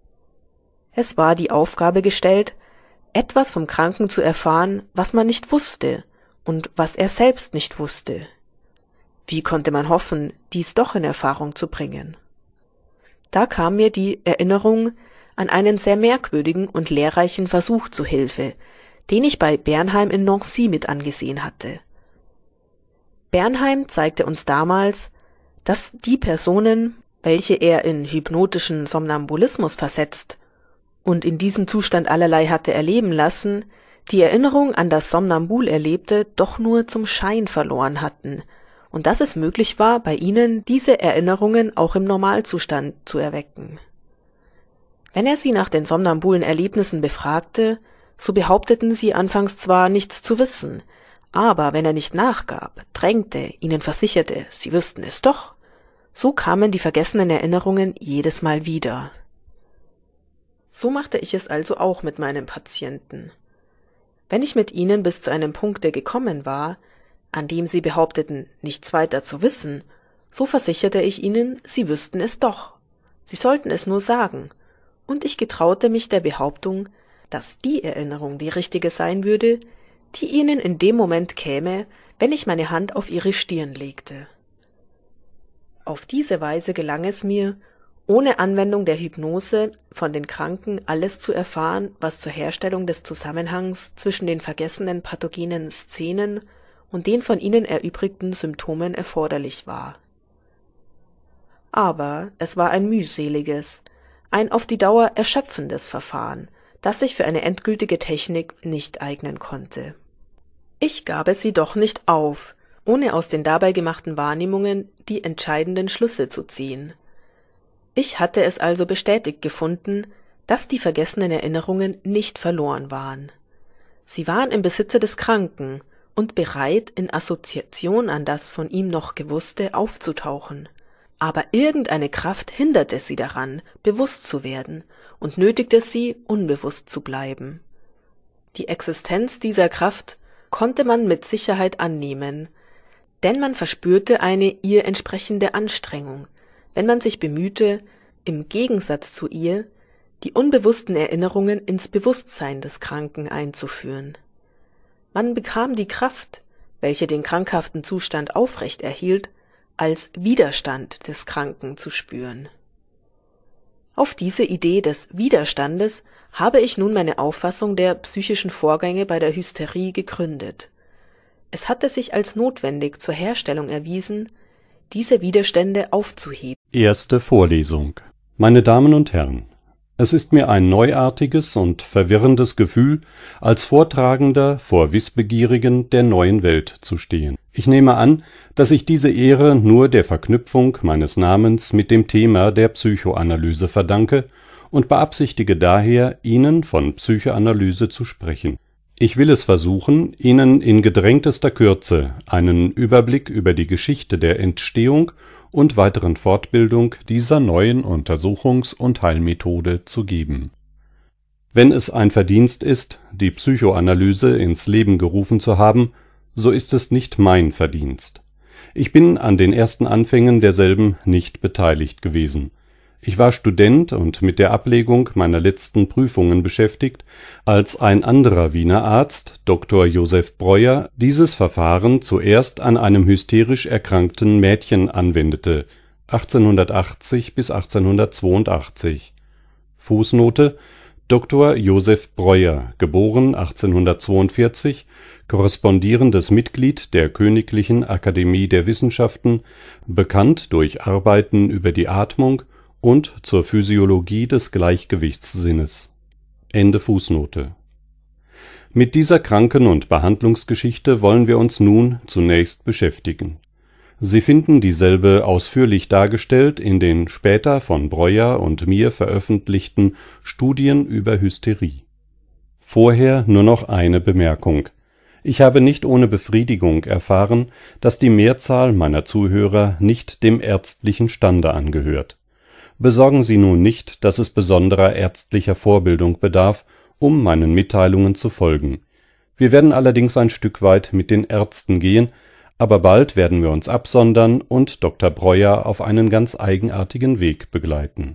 Es war die Aufgabe gestellt, etwas vom Kranken zu erfahren, was man nicht wusste und was er selbst nicht wusste. Wie konnte man hoffen, dies doch in Erfahrung zu bringen? Da kam mir die Erinnerung an einen sehr merkwürdigen und lehrreichen Versuch zu Hilfe, den ich bei Bernheim in Nancy mit angesehen hatte. Bernheim zeigte uns damals, dass die Personen, welche er in hypnotischen Somnambulismus versetzt und in diesem Zustand allerlei hatte erleben lassen, die Erinnerung an das Somnambul Erlebte doch nur zum Schein verloren hatten und dass es möglich war, bei ihnen diese Erinnerungen auch im Normalzustand zu erwecken. Wenn er sie nach den somnambulen Erlebnissen befragte, so behaupteten sie anfangs zwar nichts zu wissen, aber wenn er nicht nachgab, drängte, ihnen versicherte, sie wüssten es doch, so kamen die vergessenen Erinnerungen jedes Mal wieder. So machte ich es also auch mit meinen Patienten. Wenn ich mit ihnen bis zu einem Punkte gekommen war, an dem sie behaupteten, nichts weiter zu wissen, so versicherte ich ihnen, sie wüssten es doch. Sie sollten es nur sagen, und ich getraute mich der Behauptung, dass die Erinnerung die richtige sein würde, die ihnen in dem Moment käme, wenn ich meine Hand auf ihre Stirn legte. Auf diese Weise gelang es mir, ohne Anwendung der Hypnose von den Kranken alles zu erfahren, was zur Herstellung des Zusammenhangs zwischen den vergessenen pathogenen Szenen und den von ihnen erübrigten Symptomen erforderlich war. Aber es war ein mühseliges, ein auf die Dauer erschöpfendes Verfahren, das sich für eine endgültige Technik nicht eignen konnte. Ich gab es jedoch nicht auf, ohne aus den dabei gemachten Wahrnehmungen die entscheidenden Schlüsse zu ziehen. Ich hatte es also bestätigt gefunden, dass die vergessenen Erinnerungen nicht verloren waren. Sie waren im Besitze des Kranken und bereit, in Assoziation an das von ihm noch Gewusste aufzutauchen. Aber irgendeine Kraft hinderte sie daran, bewusst zu werden und nötigte sie, unbewusst zu bleiben. Die Existenz dieser Kraft konnte man mit Sicherheit annehmen, denn man verspürte eine ihr entsprechende Anstrengung, wenn man sich bemühte, im Gegensatz zu ihr, die unbewussten Erinnerungen ins Bewusstsein des Kranken einzuführen. Man bekam die Kraft, welche den krankhaften Zustand aufrecht erhielt, als Widerstand des Kranken zu spüren. Auf diese Idee des Widerstandes habe ich nun meine Auffassung der psychischen Vorgänge bei der Hysterie gegründet. Es hatte sich als notwendig zur Herstellung erwiesen, diese Widerstände aufzuheben. Erste Vorlesung. Meine Damen und Herren, es ist mir ein neuartiges und verwirrendes Gefühl, als Vortragender vor Wissbegierigen der neuen Welt zu stehen. Ich nehme an, dass ich diese Ehre nur der Verknüpfung meines Namens mit dem Thema der Psychoanalyse verdanke und beabsichtige daher, Ihnen von Psychoanalyse zu sprechen. Ich will es versuchen, Ihnen in gedrängtester Kürze einen Überblick über die Geschichte der Entstehung und weiteren Fortbildung dieser neuen Untersuchungs- und Heilmethode zu geben. Wenn es ein Verdienst ist, die Psychoanalyse ins Leben gerufen zu haben, so ist es nicht mein Verdienst. Ich bin an den ersten Anfängen derselben nicht beteiligt gewesen. Ich war Student und mit der Ablegung meiner letzten Prüfungen beschäftigt, als ein anderer Wiener Arzt, Doktor Joseph Breuer, dieses Verfahren zuerst an einem hysterisch erkrankten Mädchen anwendete, achtzehnhundertachtzig bis achtzehnhundertzweiundachtzig. Fußnote: Doktor Joseph Breuer, geboren achtzehnhundertzweiundvierzig, korrespondierendes Mitglied der Königlichen Akademie der Wissenschaften, bekannt durch Arbeiten über die Atmung und zur Physiologie des Gleichgewichtssinnes. Ende Fußnote. Mit dieser Kranken- und Behandlungsgeschichte wollen wir uns nun zunächst beschäftigen. Sie finden dieselbe ausführlich dargestellt in den später von Breuer und mir veröffentlichten Studien über Hysterie. Vorher nur noch eine Bemerkung: Ich habe nicht ohne Befriedigung erfahren, dass die Mehrzahl meiner Zuhörer nicht dem ärztlichen Stande angehört. Besorgen Sie nun nicht, dass es besonderer ärztlicher Vorbildung bedarf, um meinen Mitteilungen zu folgen. Wir werden allerdings ein Stück weit mit den Ärzten gehen, aber bald werden wir uns absondern und Doktor Breuer auf einen ganz eigenartigen Weg begleiten.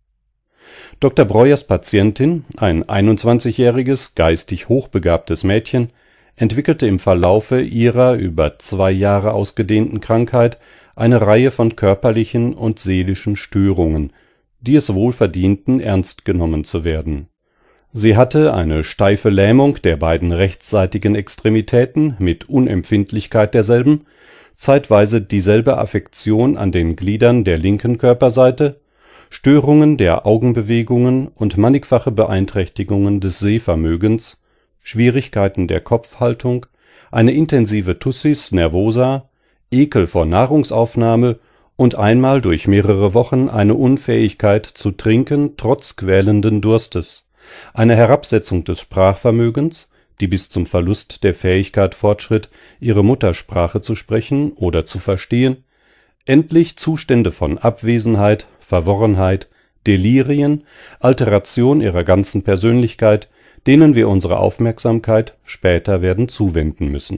Doktor Breuers Patientin, ein einundzwanzigjähriges, geistig hochbegabtes Mädchen, entwickelte im Verlaufe ihrer über zwei Jahre ausgedehnten Krankheit eine Reihe von körperlichen und seelischen Störungen, die es wohl verdienten, ernst genommen zu werden. Sie hatte eine steife Lähmung der beiden rechtsseitigen Extremitäten mit Unempfindlichkeit derselben, zeitweise dieselbe Affektion an den Gliedern der linken Körperseite, Störungen der Augenbewegungen und mannigfache Beeinträchtigungen des Sehvermögens, Schwierigkeiten der Kopfhaltung, eine intensive Tussis nervosa, Ekel vor Nahrungsaufnahme und einmal durch mehrere Wochen eine Unfähigkeit zu trinken trotz quälenden Durstes, eine Herabsetzung des Sprachvermögens, die bis zum Verlust der Fähigkeit fortschritt, ihre Muttersprache zu sprechen oder zu verstehen, endlich Zustände von Abwesenheit, Verworrenheit, Delirien, Alteration ihrer ganzen Persönlichkeit, denen wir unsere Aufmerksamkeit später werden zuwenden müssen.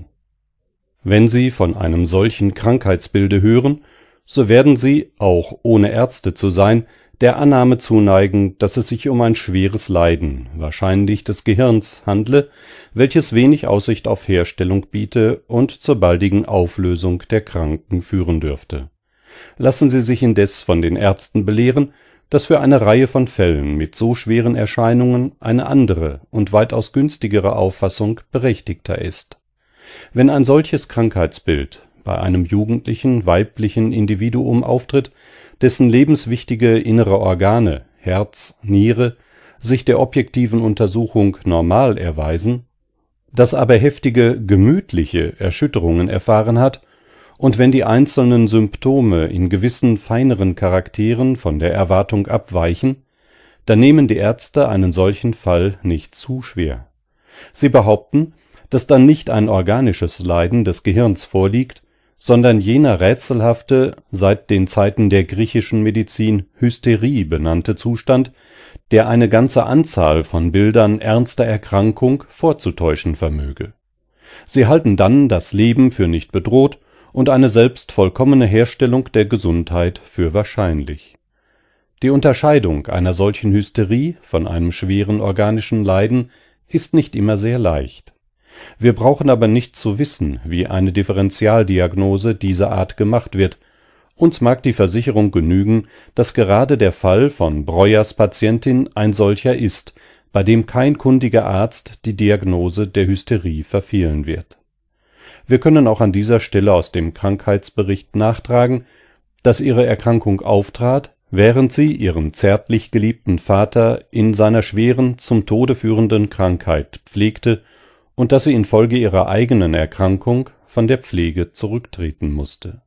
Wenn Sie von einem solchen Krankheitsbilde hören, so werden Sie, auch ohne Ärzte zu sein, der Annahme zuneigen, dass es sich um ein schweres Leiden, wahrscheinlich des Gehirns, handle, welches wenig Aussicht auf Herstellung biete und zur baldigen Auflösung der Kranken führen dürfte. Lassen Sie sich indes von den Ärzten belehren, dass für eine Reihe von Fällen mit so schweren Erscheinungen eine andere und weitaus günstigere Auffassung berechtigter ist. Wenn ein solches Krankheitsbild bei einem jugendlichen weiblichen Individuum auftritt, dessen lebenswichtige innere Organe, Herz, Niere, sich der objektiven Untersuchung normal erweisen, das aber heftige gemütliche Erschütterungen erfahren hat, und wenn die einzelnen Symptome in gewissen feineren Charakteren von der Erwartung abweichen, dann nehmen die Ärzte einen solchen Fall nicht zu schwer. Sie behaupten, dass dann nicht ein organisches Leiden des Gehirns vorliegt, sondern jener rätselhafte, seit den Zeiten der griechischen Medizin Hysterie benannte Zustand, der eine ganze Anzahl von Bildern ernster Erkrankung vorzutäuschen vermöge. Sie halten dann das Leben für nicht bedroht und eine selbst vollkommene Herstellung der Gesundheit für wahrscheinlich. Die Unterscheidung einer solchen Hysterie von einem schweren organischen Leiden ist nicht immer sehr leicht. Wir brauchen aber nicht zu wissen, wie eine Differentialdiagnose dieser Art gemacht wird. Uns mag die Versicherung genügen, dass gerade der Fall von Breuers Patientin ein solcher ist, bei dem kein kundiger Arzt die Diagnose der Hysterie verfehlen wird. Wir können auch an dieser Stelle aus dem Krankheitsbericht nachtragen, dass ihre Erkrankung auftrat, während sie ihren zärtlich geliebten Vater in seiner schweren, zum Tode führenden Krankheit pflegte und dass sie infolge ihrer eigenen Erkrankung von der Pflege zurücktreten musste.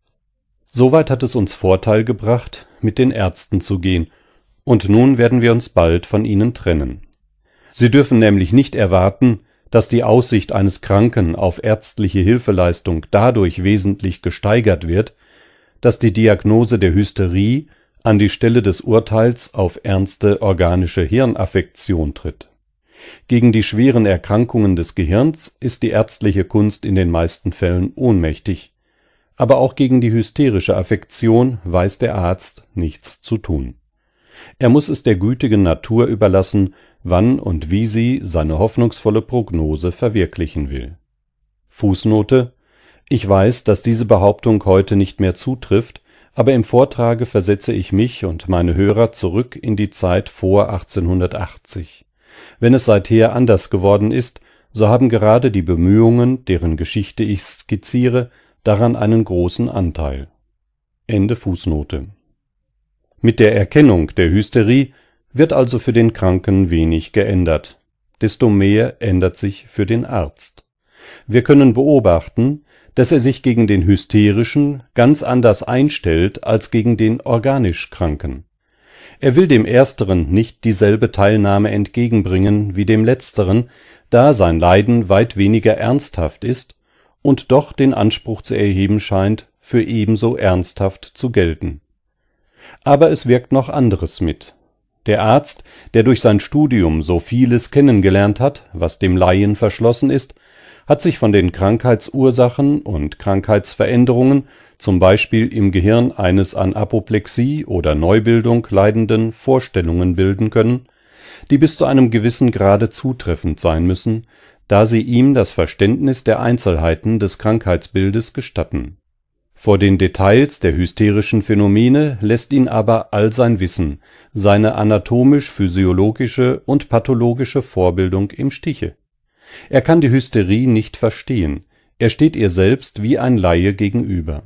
Soweit hat es uns Vorteil gebracht, mit den Ärzten zu gehen, und nun werden wir uns bald von ihnen trennen. Sie dürfen nämlich nicht erwarten, dass die Aussicht eines Kranken auf ärztliche Hilfeleistung dadurch wesentlich gesteigert wird, dass die Diagnose der Hysterie an die Stelle des Urteils auf ernste organische Hirnaffektion tritt. Gegen die schweren Erkrankungen des Gehirns ist die ärztliche Kunst in den meisten Fällen ohnmächtig, aber auch gegen die hysterische Affektion weiß der Arzt nichts zu tun. Er muss es der gütigen Natur überlassen, wann und wie sie seine hoffnungsvolle Prognose verwirklichen will. Fußnote: Ich weiß, dass diese Behauptung heute nicht mehr zutrifft, aber im Vortrage versetze ich mich und meine Hörer zurück in die Zeit vor achtzehnhundertachtzig. Wenn es seither anders geworden ist, so haben gerade die Bemühungen, deren Geschichte ich skizziere, daran einen großen Anteil. Ende Fußnote. Mit der Erkennung der Hysterie wird also für den Kranken wenig geändert, desto mehr ändert sich für den Arzt. Wir können beobachten, dass er sich gegen den Hysterischen ganz anders einstellt als gegen den organisch Kranken. Er will dem Ersteren nicht dieselbe Teilnahme entgegenbringen wie dem Letzteren, da sein Leiden weit weniger ernsthaft ist und doch den Anspruch zu erheben scheint, für ebenso ernsthaft zu gelten. Aber es wirkt noch anderes mit. Der Arzt, der durch sein Studium so vieles kennengelernt hat, was dem Laien verschlossen ist, hat sich von den Krankheitsursachen und Krankheitsveränderungen, zum Beispiel im Gehirn eines an Apoplexie oder Neubildung leidenden, Vorstellungen bilden können, die bis zu einem gewissen Grade zutreffend sein müssen, da sie ihm das Verständnis der Einzelheiten des Krankheitsbildes gestatten. Vor den Details der hysterischen Phänomene lässt ihn aber all sein Wissen, seine anatomisch-physiologische und pathologische Vorbildung im Stiche. Er kann die Hysterie nicht verstehen, er steht ihr selbst wie ein Laie gegenüber.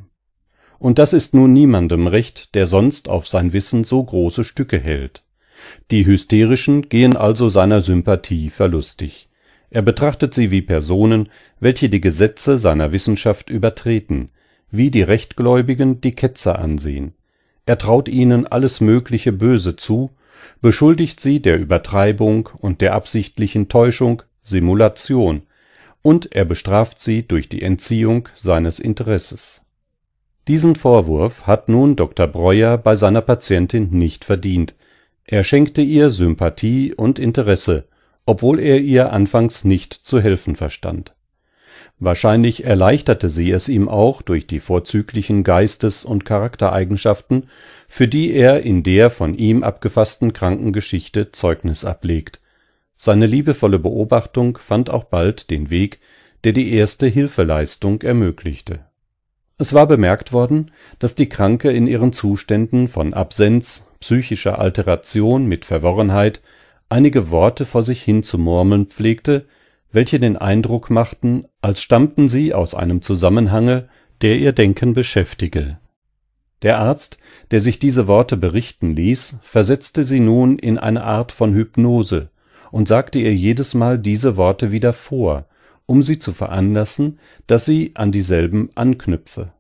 Und das ist nun niemandem recht, der sonst auf sein Wissen so große Stücke hält. Die Hysterischen gehen also seiner Sympathie verlustig. Er betrachtet sie wie Personen, welche die Gesetze seiner Wissenschaft übertreten, wie die Rechtgläubigen die Ketzer ansehen. Er traut ihnen alles mögliche Böse zu, beschuldigt sie der Übertreibung und der absichtlichen Täuschung, Simulation, und er bestraft sie durch die Entziehung seines Interesses. Diesen Vorwurf hat nun Doktor Breuer bei seiner Patientin nicht verdient. Er schenkte ihr Sympathie und Interesse, obwohl er ihr anfangs nicht zu helfen verstand. Wahrscheinlich erleichterte sie es ihm auch durch die vorzüglichen Geistes- und Charaktereigenschaften, für die er in der von ihm abgefassten Krankengeschichte Zeugnis ablegt. Seine liebevolle Beobachtung fand auch bald den Weg, der die erste Hilfeleistung ermöglichte. Es war bemerkt worden, dass die Kranke in ihren Zuständen von Absenz, psychischer Alteration mit Verworrenheit einige Worte vor sich hin zu murmeln pflegte, welche den Eindruck machten, als stammten sie aus einem Zusammenhange, der ihr Denken beschäftige. Der Arzt, der sich diese Worte berichten ließ, versetzte sie nun in eine Art von Hypnose und sagte ihr jedes Mal diese Worte wieder vor, um sie zu veranlassen, dass sie an dieselben anknüpfe.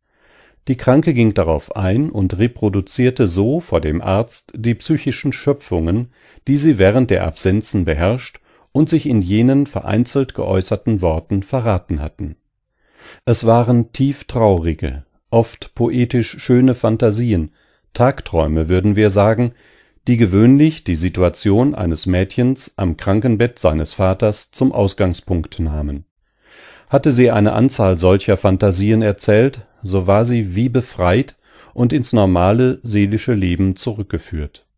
Die Kranke ging darauf ein und reproduzierte so vor dem Arzt die psychischen Schöpfungen, die sie während der Absenzen beherrscht und sich in jenen vereinzelt geäußerten Worten verraten hatten. Es waren tief traurige, oft poetisch schöne Phantasien, Tagträume würden wir sagen, die gewöhnlich die Situation eines Mädchens am Krankenbett seines Vaters zum Ausgangspunkt nahmen. Hatte sie eine Anzahl solcher Phantasien erzählt, so war sie wie befreit und ins normale seelische Leben zurückgeführt.